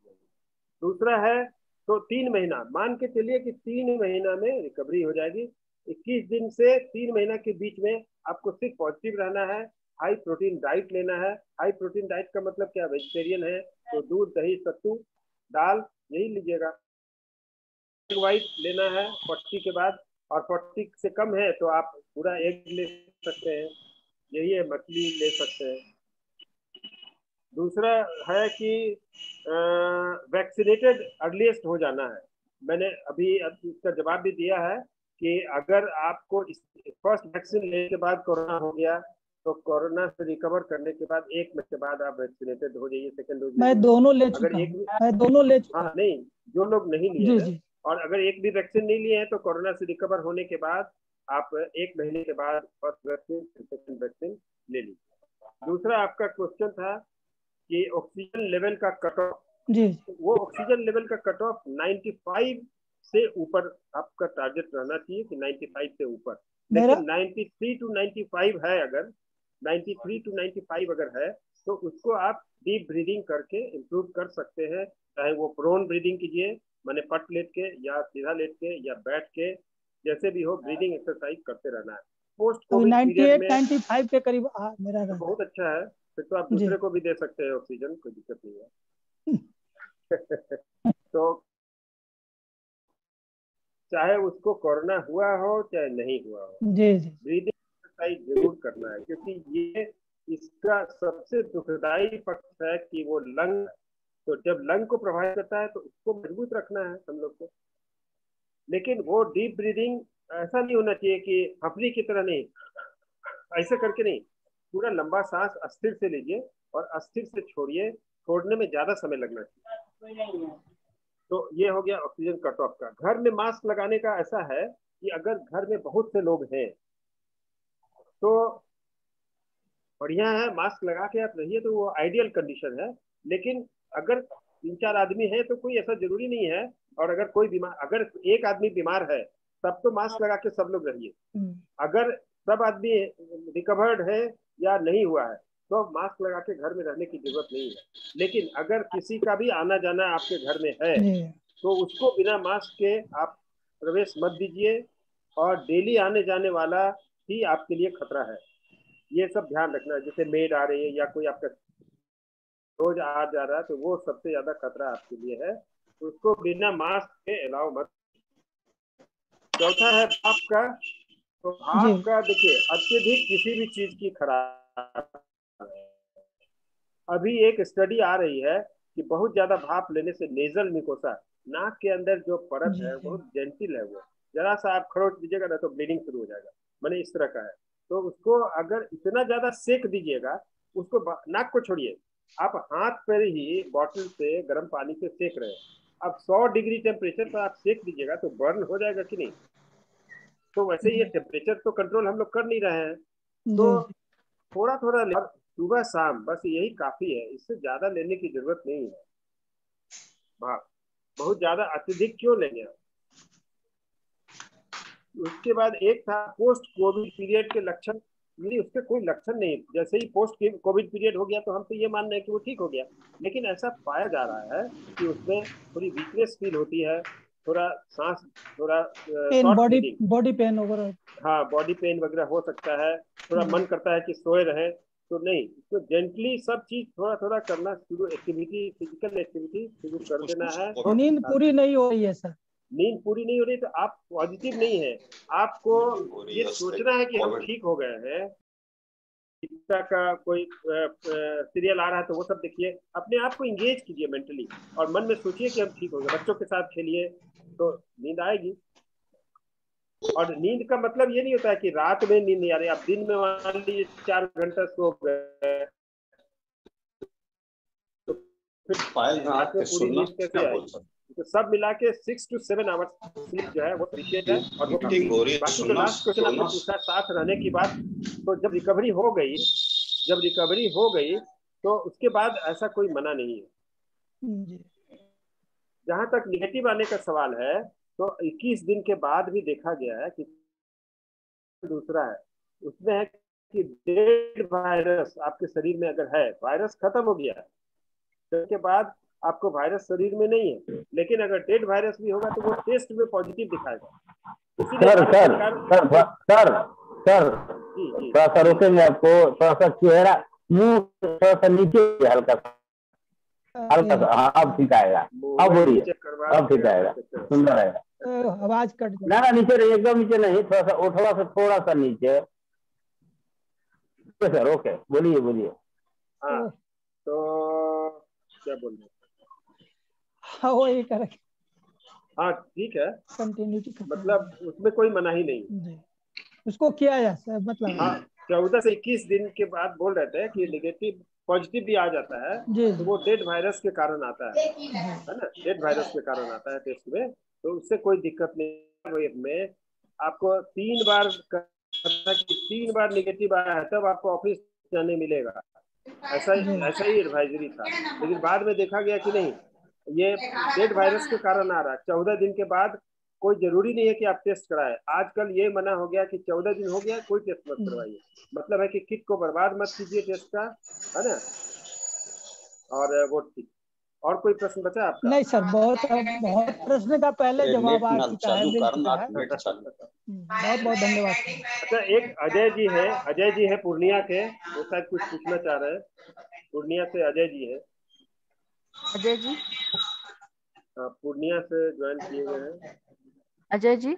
[SPEAKER 3] दूसरा है तो तीन महीना मान के चलिए कि तीन महीना में रिकवरी हो जाएगी। इक्कीस दिन से तीन महीना के बीच में आपको सिर्फ पॉजिटिव रहना है, हाई प्रोटीन डाइट लेना है। हाई प्रोटीन डाइट का मतलब क्या, वेजिटेरियन है तो दूध दही सत्तू दाल यही लीजिएगा। वाइट लेना है फोर्टी के बाद, और फोर्टी से कम है तो आप पूरा एग ले सकते हैं, यही है, मछली ले सकते हैं। दूसरा है कि वैक्सीनेटेड अर्लीस्ट हो जाना है। मैंने अभी इसका जवाब भी दिया है कि अगर आपको फर्स्ट वैक्सीन लेने के बाद कोरोना हो गया तो कोरोना से रिकवर करने के बाद एक महीने के बाद आप वैक्सीनेटेड हो जाइए सेकंड डोज।
[SPEAKER 6] मैं दोनों ले चुका
[SPEAKER 3] अगर एक
[SPEAKER 6] हूं, मैं दोनों ले चुका।
[SPEAKER 3] हाँ नहीं, जो लोग नहीं लिए
[SPEAKER 6] जी
[SPEAKER 3] हैं
[SPEAKER 6] जी
[SPEAKER 3] और अगर एक भी वैक्सीन नहीं लिए हैं तो कोरोना से रिकवर होने के बाद आप एक महीने के बाद फर्स्ट वैक्सीन सेकंड वैक्सीन ले लीजिए। दूसरा आपका क्वेश्चन था कि ऑक्सीजन लेवल का कट ऑफ,
[SPEAKER 6] जी
[SPEAKER 3] वो ऑक्सीजन लेवल का कट ऑफ पचानवे से ऊपर आपका टारगेट रहना चाहिए कि पचानवे से ऊपर।
[SPEAKER 6] मेरा
[SPEAKER 3] लेकिन तिरानवे टू पचानवे है, अगर तिरानवे टू पचानवे अगर है तो उसको आप डीप ब्रीदिंग करके इम्प्रूव कर सकते हैं। चाहे वो प्रोन ब्रीदिंग कीजिए, माने पट लेट के या सीधा लेट के या बैठ के, जैसे भी हो ब्रीदिंग एक्सरसाइज करते रहना है। पोस्ट
[SPEAKER 6] अभी
[SPEAKER 3] कोविड पीरियड
[SPEAKER 6] अट्ठानवे
[SPEAKER 3] में
[SPEAKER 6] पचानवे के करीब आ, मेरा
[SPEAKER 3] तो
[SPEAKER 6] रहा।
[SPEAKER 3] बहुत अच्छा है, फिर तो आप
[SPEAKER 6] जी
[SPEAKER 3] दूसरे को भी दे सकते हैं ऑक्सीजन, कोई दिक्कत नहीं है। तो चाहे उसको कोरोना हुआ हो चाहे नहीं हुआ हो,
[SPEAKER 6] जी जी
[SPEAKER 3] ब्रीदिंग एक्सरसाइज जरूर करना है, क्योंकि ये इसका सबसे दुखदाई पक्ष है कि वो लंग, तो जब लंग को प्रभावित करता है तो उसको मजबूत रखना है हम लोग को। लेकिन वो डीप ब्रीदिंग ऐसा नहीं होना चाहिए कि हफनी की तरह, नहीं ऐसे करके नहीं, पूरा लंबा सांस अस्थिर से लीजिए और अस्थिर से छोड़िए, छोड़ने में ज्यादा समय लगना चाहिए। तो ये हो गया ऑक्सीजन कट ऑफ का। घर में मास्क लगाने का ऐसा है कि अगर घर में बहुत से लोग हैं तो बढ़िया है, मास्क लगा के आप रहिए, तो वो आइडियल कंडीशन है। लेकिन अगर तीन चार आदमी है तो कोई ऐसा जरूरी नहीं है, और अगर कोई बीमार, अगर एक आदमी बीमार है तब तो मास्क लगा के सब लोग रहिए। अगर सब आदमी रिकवर्ड है या नहीं हुआ है तो मास्क लगा के घर में रहने की जरूरत नहीं है। लेकिन अगर किसी का भी आना जाना आपके घर में है तो उसको बिना मास्क के आप प्रवेश मत दीजिए, और डेली आने जाने वाला ही आपके लिए खतरा है। ये सब ध्यान रखना है। जैसे मेड आ रही है या कोई आपका रोज आ जा रहा है तो वो सबसे ज्यादा खतरा आपके लिए है, उसको बिना मास्क के अलाउ मत। चौथा है भाप का। तो भाप का देखिए, अत्यधिक किसी भी चीज की खराब है। अभी एक स्टडी आ रही है कि बहुत ज्यादा भाप लेने से नेजल मिकोसा, नाक के अंदर जो परत है बहुत जेंटिल है, वो जरा सा आप खरोच दीजिएगा ना तो ब्लीडिंग शुरू हो जाएगा, मैंने इस तरह का है। तो उसको अगर इतना ज्यादा सेक दीजिएगा, उसको नाक को छोड़िए, आप हाथ पर ही बॉटल से गर्म पानी से सेक रहे हैं, अब सौ डिग्री टेम्परेचर पर आप सेक दीजिएगा तो बर्न हो जाएगा कि नहीं। तो वैसे ये टेम्परेचर तो कंट्रोल हम लोग कर नहीं रहे हैं, तो थोड़ा थोड़ा सुबह शाम बस यही काफी है, इससे ज्यादा लेने की जरूरत नहीं है। भाप बहुत ज्यादा अत्यधिक क्यों लेंगे आप। उसके बाद एक था पोस्ट कोविड पीरियड के लक्षण। नहीं, उसके कोई लक्षण नहीं, जैसे ही पोस्ट कोविड पीरियड हो गया तो हम तो ये मान रहे हैं कि वो ठीक हो गया, लेकिन ऐसा पाया जा रहा है कि उसमें थोड़ी वीकनेस फील होती है, थोड़ा सांस, थोड़ा
[SPEAKER 6] पेन, बॉडी बॉडी पेन वगैरह,
[SPEAKER 3] हाँ बॉडी पेन वगैरह हो सकता है, थोड़ा मन करता है कि सोए रहे। तो नहीं, इसको जेंटली सब चीज थोड़ा थोड़ा करना शुरू, एक्टिविटी, फिजिकल एक्टिविटी शुरू कर देना है।
[SPEAKER 6] नींद पूरी नहीं हो रही है सर,
[SPEAKER 3] नींद पूरी नहीं हो रही तो आप पॉजिटिव नहीं है, आपको ये सोचना है कि हम ठीक हो गए हैं। इतना का कोई सीरियल आ रहा है तो वो सब देखिए, अपने आप को इंगेज कीजिए मेंटली और मन में सोचिए कि हम ठीक हो गए। बच्चों के साथ खेलिए तो नींद आएगी। और नींद का मतलब ये नहीं होता है कि रात में नींद नहीं आ रही, आप दिन में मान लीजिए चार घंटा सो गए तो फिर रात में पूरी नींद कैसे आएगी। तो सब मिला के six to seven hours sleep जो है वो सफिशिएंट है। और वो बाकी तो लास्ट क्वेश्चन आपने पूछा साथ रहने की बात, तो जब रिकवरी हो गई जब रिकवरी हो गई तो उसके बाद ऐसा कोई मना नहीं है। जहां तक निगेटिव आने का सवाल है तो इक्कीस दिन के बाद भी देखा गया है कि दूसरा है, उसमें है कि डेड वायरस आपके शरीर में अगर है, वायरस खत्म हो गया तो उसके बाद आपको वायरस शरीर में नहीं है, लेकिन अगर डेड वायरस भी होगा तो वो टेस्ट में पॉजिटिव दिखाएगा।
[SPEAKER 22] Sir sir sir sir sir थोड़ा सा रोकेंगे आपको, थोड़ा सा चेहरा मुंह थोड़ा सा नीचे हल्का सा हल्का सा, हाँ अब ठीक आएगा, अब बोलिए, अब ठीक आएगा, सुंदर आएगा।
[SPEAKER 6] आवाज कट
[SPEAKER 22] ना ना नीचे नहीं, एकदम नीचे नहीं, थोड़ा सा उठवा से थोड़ा सा नीचे सर। ओके बोलिए बोलिए।
[SPEAKER 3] हाँ तो क्या बोल रहे
[SPEAKER 6] हाँ वही करेक्ट।
[SPEAKER 3] हाँ ठीक है,
[SPEAKER 6] कंटिन्यूटी
[SPEAKER 3] मतलब उसमें कोई मनाही नहीं।
[SPEAKER 6] जी, उसको किया जा सकता मतलब।
[SPEAKER 3] हाँ चौदह से इक्कीस दिन के बाद बोल रहे थे कि नेगेटिव पॉजिटिव भी आ जाता है
[SPEAKER 6] जी,
[SPEAKER 3] तो वो डेड वायरस के कारण आता है है ना, डेड वायरस के कारण आता है टेस्ट में, तो उससे कोई दिक्कत नहीं। वेब में आपको तीन बार करना कि तीन बार नेगेटिव आया है तब आपको ऑफिस जाने मिलेगा, ऐसा ऐसा ही एडवाइजरी था। लेकिन बाद में देखा गया कि नहीं, ये डेड वायरस के कारण आ रहा है। चौदह दिन के बाद कोई जरूरी नहीं है कि आप टेस्ट कराएं। आजकल ये मना हो गया कि चौदह दिन हो गया कोई टेस्ट मत करवाइए, मतलब है कि किट को बर्बाद मत कीजिए टेस्ट का, है ना। और वो ठीक। और कोई प्रश्न बचा आपका?
[SPEAKER 6] नहीं सर, बहुत बहुत प्रश्न का पहले जवाब आ चुका है, मिल चुका है। बहुत बहुत धन्यवाद।
[SPEAKER 3] अच्छा एक अजय जी है, अजय जी है पूर्णिया के, वो शायद कुछ पूछना चाह रहे हैं। पूर्णिया से अजय जी है।
[SPEAKER 1] अजय जी
[SPEAKER 3] हाँ पूर्णिया से ज्वाइन किए गए हैं।
[SPEAKER 1] अजय जी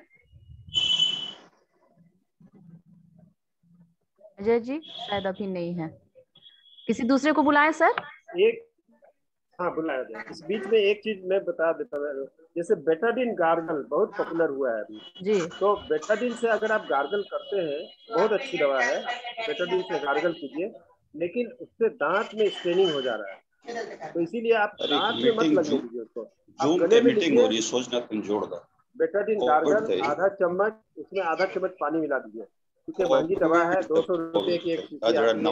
[SPEAKER 1] अजय जी शायद अभी नहीं है, किसी दूसरे को बुलाएं सर।
[SPEAKER 3] एक हाँ बुलाया जाए। इस बीच में एक चीज मैं बता देता हूँ, जैसे बेटाडीन गार्गल बहुत पॉपुलर हुआ है अभी
[SPEAKER 1] जी, तो
[SPEAKER 3] बेटाडीन से अगर आप गार्गल करते हैं बहुत अच्छी दवा है, बेटाडीन से गार्गल कीजिए, लेकिन उससे दांत में स्ट्रेनिंग हो जा रहा है, तो इसीलिए आप दांत में मत लगने दीजिए उसको, आप गले में लीजिए बेटाडीन गार्गल आधा चम्मच, उसमें आधा चम्मच पानी मिला दीजिए, क्योंकि महंगी दवा है, दो सौ रुपए की एक शीशी आती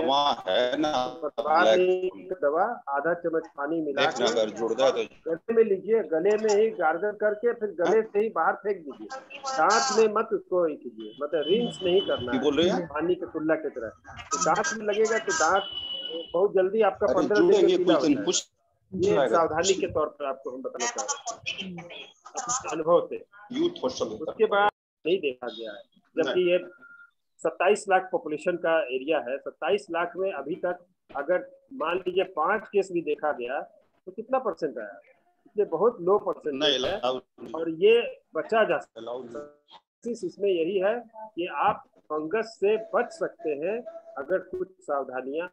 [SPEAKER 3] है दवा, आधा चम्मच पानी मिला के गले में लीजिए, गले में ही गार्गल करके फिर गले से ही बाहर फेंक दीजिए, दांत में मत उसको ही कीजिए, मतलब रिंस नहीं करना है पानी के कुल्ला की तरह। तो दांत में लगेगा तो दांत बहुत जल्दी आपका पंद्रह दिन में पीला होता है। ये सावधानी के तौर पर आपको हम बताना चाहते हैं अपने अनुभव से। उसके बाद नहीं देखा गया है, जबकि ये सत्ताईस लाख पॉपुलेशन का एरिया है, सत्ताईस लाख में अभी तक अगर मान लीजिए पांच केस भी देखा गया तो कितना परसेंट आया, इसलिए बहुत लो परसेंट है और ये बचा जा सकता है। इसमें यही है कि आप फंगस से बच सकते हैं अगर कुछ सावधानियां।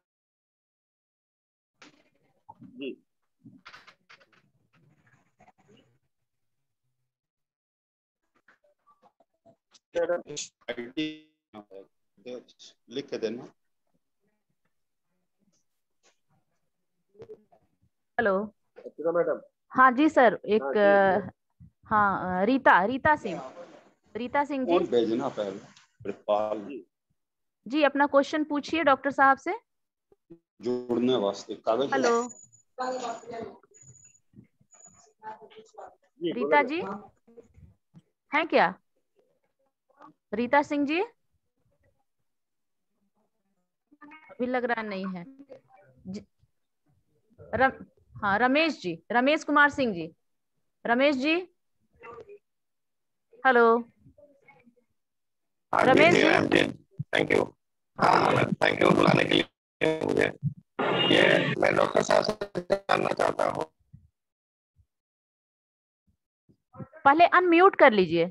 [SPEAKER 3] जी
[SPEAKER 12] लिख के देना।
[SPEAKER 1] Hello
[SPEAKER 3] madam.
[SPEAKER 1] हाँ जी सर, एक हाँ रीता रीता सिंह रीता सिंह जी
[SPEAKER 12] भेजना पहले
[SPEAKER 1] जी जी अपना क्वेश्चन पूछिए डॉक्टर साहब से
[SPEAKER 12] जोड़ने वास्ते कागज।
[SPEAKER 1] हेलो रीता जी हैं क्या? रीता सिंह जी अभी लग रहा नहीं है। रम, हाँ Ramesh ji, Ramesh Kumar Singh ji, Ramesh ji hello Ramesh ji.
[SPEAKER 15] Thank you thank you बुलाने के लिए मुझे। ये मैं डॉक्टर साहब से जानना चाहता हूँ।
[SPEAKER 1] पहले अनम्यूट कर लीजिए,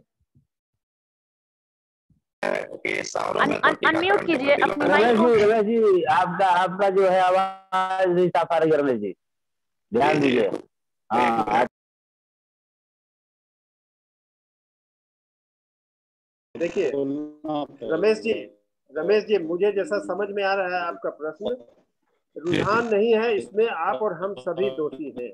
[SPEAKER 1] अनम्यूट कीजिए अपनी माइक को।
[SPEAKER 22] रमेश जी आपका आपका जो है आवाज नहीं साफ आ रही है रमेश जी, ध्यान दीजिए। हाँ
[SPEAKER 3] देखिए रमेश जी, रमेश जी मुझे जैसा समझ में आ रहा है आपका प्रश्न, रुझान नहीं है इसमें, आप और हम सभी दोषी हैं।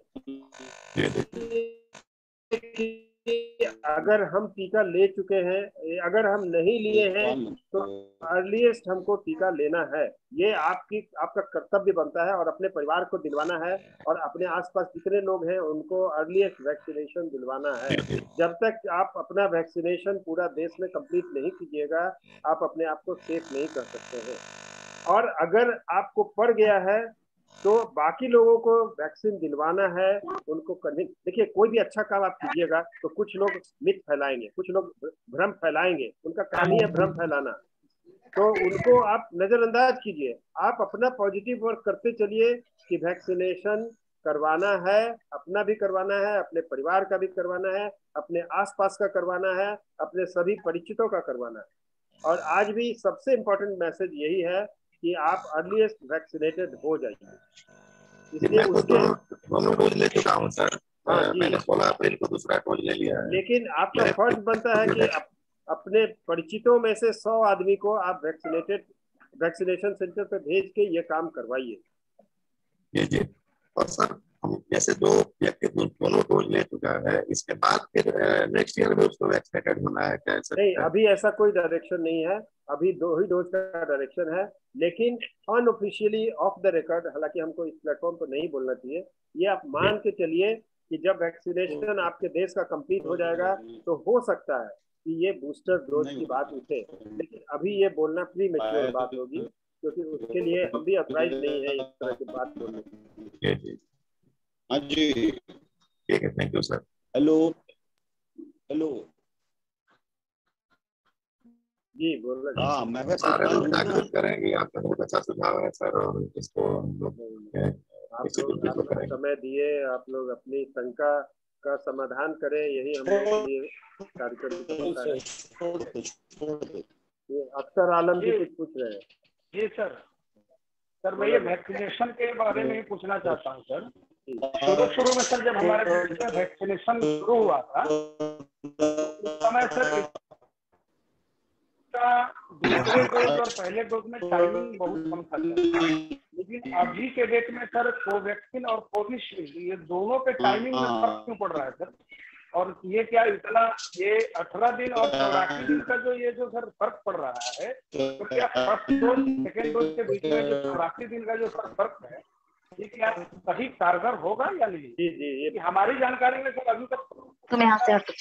[SPEAKER 3] अगर हम टीका ले चुके हैं, अगर हम नहीं लिए हैं तो अर्लीस्ट हमको टीका लेना है, ये आपकी आपका कर्तव्य बनता है और अपने परिवार को दिलवाना है और अपने आसपास जितने लोग हैं उनको अर्लीस्ट वैक्सीनेशन दिलवाना है। जब तक आप अपना वैक्सीनेशन पूरा देश में कंप्लीट नहीं कीजिएगा आप अपने आप को सेफ नहीं कर सकते हैं। और अगर आपको पड़ गया है तो बाकी लोगों को वैक्सीन दिलवाना है, उनको करने। देखिए कोई भी अच्छा काम आप कीजिएगा तो कुछ लोग मिथ फैलाएंगे, कुछ लोग भ्रम फैलाएंगे, उनका काम ही है भ्रम फैलाना, तो उनको आप नजरअंदाज कीजिए। आप अपना पॉजिटिव वर्क करते चलिए कि वैक्सीनेशन करवाना है, अपना भी करवाना है, अपने परिवार का भी करवाना है, अपने आसपास का करवाना है, अपने सभी परिचितों का करवाना है। और आज भी सबसे इम्पोर्टेंट मैसेज यही है कि आप अर्लीस्ट वैक्सीनेटेड हो जाइए। इसलिए उसके
[SPEAKER 15] दोनों डोज ले चुका हूं सर,
[SPEAKER 3] हाँ
[SPEAKER 15] मैंने सोलह अप्रैल को दूसरा डोज ले लिया है।
[SPEAKER 3] लेकिन आपका फर्ज बनता है कि अप, अपने परिचितों में से सौ आदमी को आप वैक्सीनेटेड वैक्सीनेशन सेंटर पे भेज के ये काम करवाइए।
[SPEAKER 15] जी जी। और सर हम जैसे दो व्यक्ति दोनों डोज ले चुका है, इसके बाद फिर नेक्स्ट ईयर में उसको वैक्सीनेटेड होना है क्या?
[SPEAKER 3] नहीं, अभी ऐसा कोई डायरेक्शन नहीं है, अभी दो ही डोज का डायरेक्शन है, लेकिन अनऑफिशियली ऑफ द रिकॉर्ड, हालांकि हमको इस प्लेटफॉर्म पर नहीं बोलना चाहिए, ये आप मान के चलिए कि जब वैक्सीनेशन आपके देश का कंप्लीट हो जाएगा तो हो सकता है कि ये बूस्टर डोज की बात उठे, लेकिन अभी ये बोलना प्री मैच्योर बात होगी, क्योंकि उसके लिए हम भी अथॉराइज नहीं है इस तरह की बात बोलने की।
[SPEAKER 12] हाँ जी,
[SPEAKER 15] ठीक है, thank you sir.
[SPEAKER 12] Hello hello
[SPEAKER 3] जी बोल रहे।
[SPEAKER 12] हाँ, मैं
[SPEAKER 15] सारे लोग जागरूक करेंगे, आपका बहुत अच्छा सुझाव है सर, और इसको हम लोग
[SPEAKER 3] आप लोग अपना समय दिए, आप लोग अपनी शंका का समाधान करें, यही हम लोग के लिए कार्यक्रम होता है। ये अख्तर आलम जी कुछ पूछ रहे हैं।
[SPEAKER 16] जी सर, सर मैं ये वैक्सीनेशन के बारे में पूछना चाहता हूँ सर। शुरू शुरू में सर जब हमारे देश में वैक्सीनेशन शुरू हुआ था उस समय सर का दूसरे डोज और पहले डोज में टाइमिंग बहुत कम था, लेकिन अभी के डेट में सर कोवैक्सीन और कोविशील्ड ये दोनों पे टाइमिंग में फर्क क्यों पड़ रहा है सर? और ये क्या इतना ये अठारह दिन और चौरासी दिन का जो ये जो सर फर्क पड़ रहा है, तो क्या फर्स्ट डोज सेकेंड डोज के बीच में जो चौरासी दिन का जो फर्क है ये क्या सही कारगर होगा या नहीं?
[SPEAKER 3] जी जी, ये
[SPEAKER 16] हमारी जानकारी में सर अभी तक
[SPEAKER 17] तुम यहाँ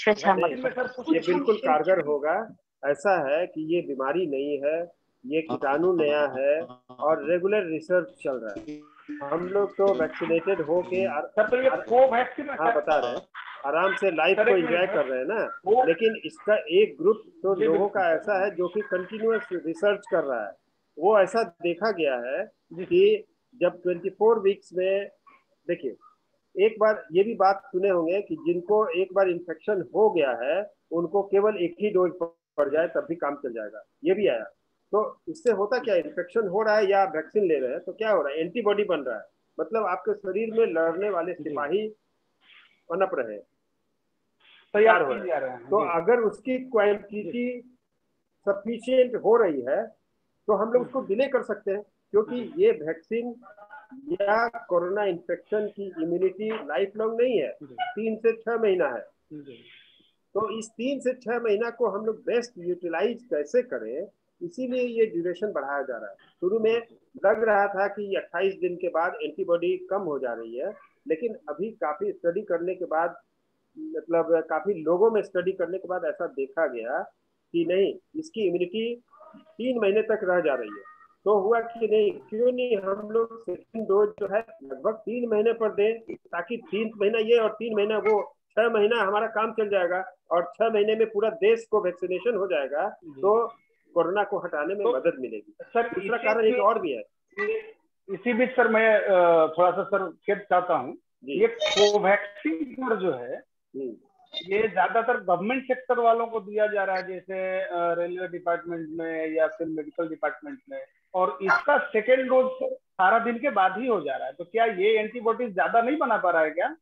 [SPEAKER 17] से
[SPEAKER 3] ये बिल्कुल कारगर होगा। ऐसा है कि ये बीमारी नहीं है, ये कीटाणु नया है और रेगुलर रिसर्च चल रहा है। हम लोग तो वैक्सीनेटेड हो के
[SPEAKER 16] कोवैक्सीन
[SPEAKER 3] हाँ बता रहे हैं, आराम से लाइफ को एंजॉय कर रहे हैं ना, लेकिन इसका एक ग्रुप तो लोगों का ऐसा है जो कि कंटिन्यूअस रिसर्च कर रहा है। वो ऐसा देखा गया है कि जब चौबीस वीक्स में, देखिए एक बार ये भी बात सुने होंगे कि जिनको एक बार इन्फेक्शन हो गया है उनको केवल एक ही डोज पड़ जाए तब भी काम चल जाएगा, ये भी आया। तो इससे होता क्या, इन्फेक्शन हो रहा है या वैक्सीन ले रहे हैं तो क्या हो रहा है, एंटीबॉडी बन रहा है, मतलब आपके शरीर में लड़ने वाले सिपाही पनप रहे, तैयार हो रहे हैं। तो अगर उसकी क्वांटिटी सफिशिएंट हो रही है तो हम लोग उसको डिले कर सकते हैं, क्योंकि ये वैक्सीन या कोरोना इन्फेक्शन की इम्यूनिटी लाइफ लॉन्ग नहीं है, तीन से छह महीना है। तो इस तीन से छह महीना को हम लोग बेस्ट यूटिलाइज कैसे करें, इसीलिए ये ड्यूरेशन बढ़ाया जा रहा है। शुरू में लग रहा था कि अट्ठाईस दिन के बाद एंटीबॉडी कम हो जा रही है, लेकिन अभी काफी स्टडी करने के बाद, मतलब काफी लोगों में स्टडी करने के बाद ऐसा देखा गया कि नहीं, इसकी इम्यूनिटी तीन महीने तक रह जा रही है। तो हुआ कि नहीं, क्यों नहीं हम लोग सेकंड डोज जो है लगभग तीन महीने पर दें, ताकि तीन महीना ये और तीन महीना वो, छह महीना हमारा काम चल जाएगा और छह महीने में पूरा देश को वैक्सीनेशन हो जाएगा, तो कोरोना को हटाने में तो, मदद मिलेगी। सर दूसरा कारण एक और भी है,
[SPEAKER 16] इसी बीच सर मैं थोड़ा सा सर खेद चाहता हूँ, ये कोवैक्सीन जो है ये ज्यादातर गवर्नमेंट सेक्टर वालों को दिया जा रहा है, जैसे रेलवे डिपार्टमेंट में या फिर मेडिकल डिपार्टमेंट में, और इसका सेकेंड डोज अठारह दिन के बाद ही हो जा रहा है। तो क्या ये एंटीबॉडीज ज्यादा नहीं बना पा रहा है क्या?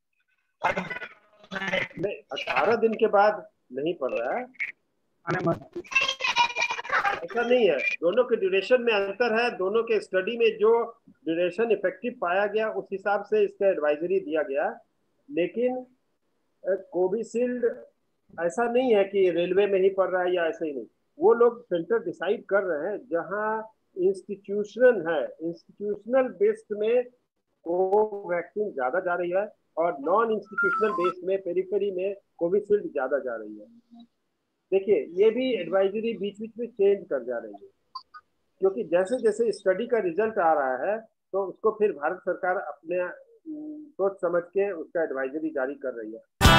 [SPEAKER 3] नहीं, अठारह दिन के बाद नहीं पड़ रहा है, ऐसा नहीं है। दोनों के ड्यूरेशन में अंतर है, दोनों के स्टडी में जो ड्यूरेशन इफेक्टिव पाया गया उस हिसाब से इसका एडवाइजरी दिया गया। लेकिन कोविशील्ड ऐसा नहीं है कि रेलवे में ही पड़ रहा है या ऐसे ही नहीं, वो लोग सेंटर डिसाइड कर रहे हैं जहां इंस्टीट्यूशनल है, इंस्टीट्यूशनल बेस्ड में कोवैक्सीन ज्यादा जा रही है और नॉन इंस्टीट्यूशनल बेस्ड में पेरिफेरी में कोविशील्ड ज्यादा जा रही है। देखिए ये भी एडवाइजरी बीच बीच में चेंज कर जा रही है, क्योंकि जैसे जैसे स्टडी का रिजल्ट आ रहा है तो उसको फिर भारत सरकार अपने सोच समझ के उसका एडवाइजरी जारी कर रही है।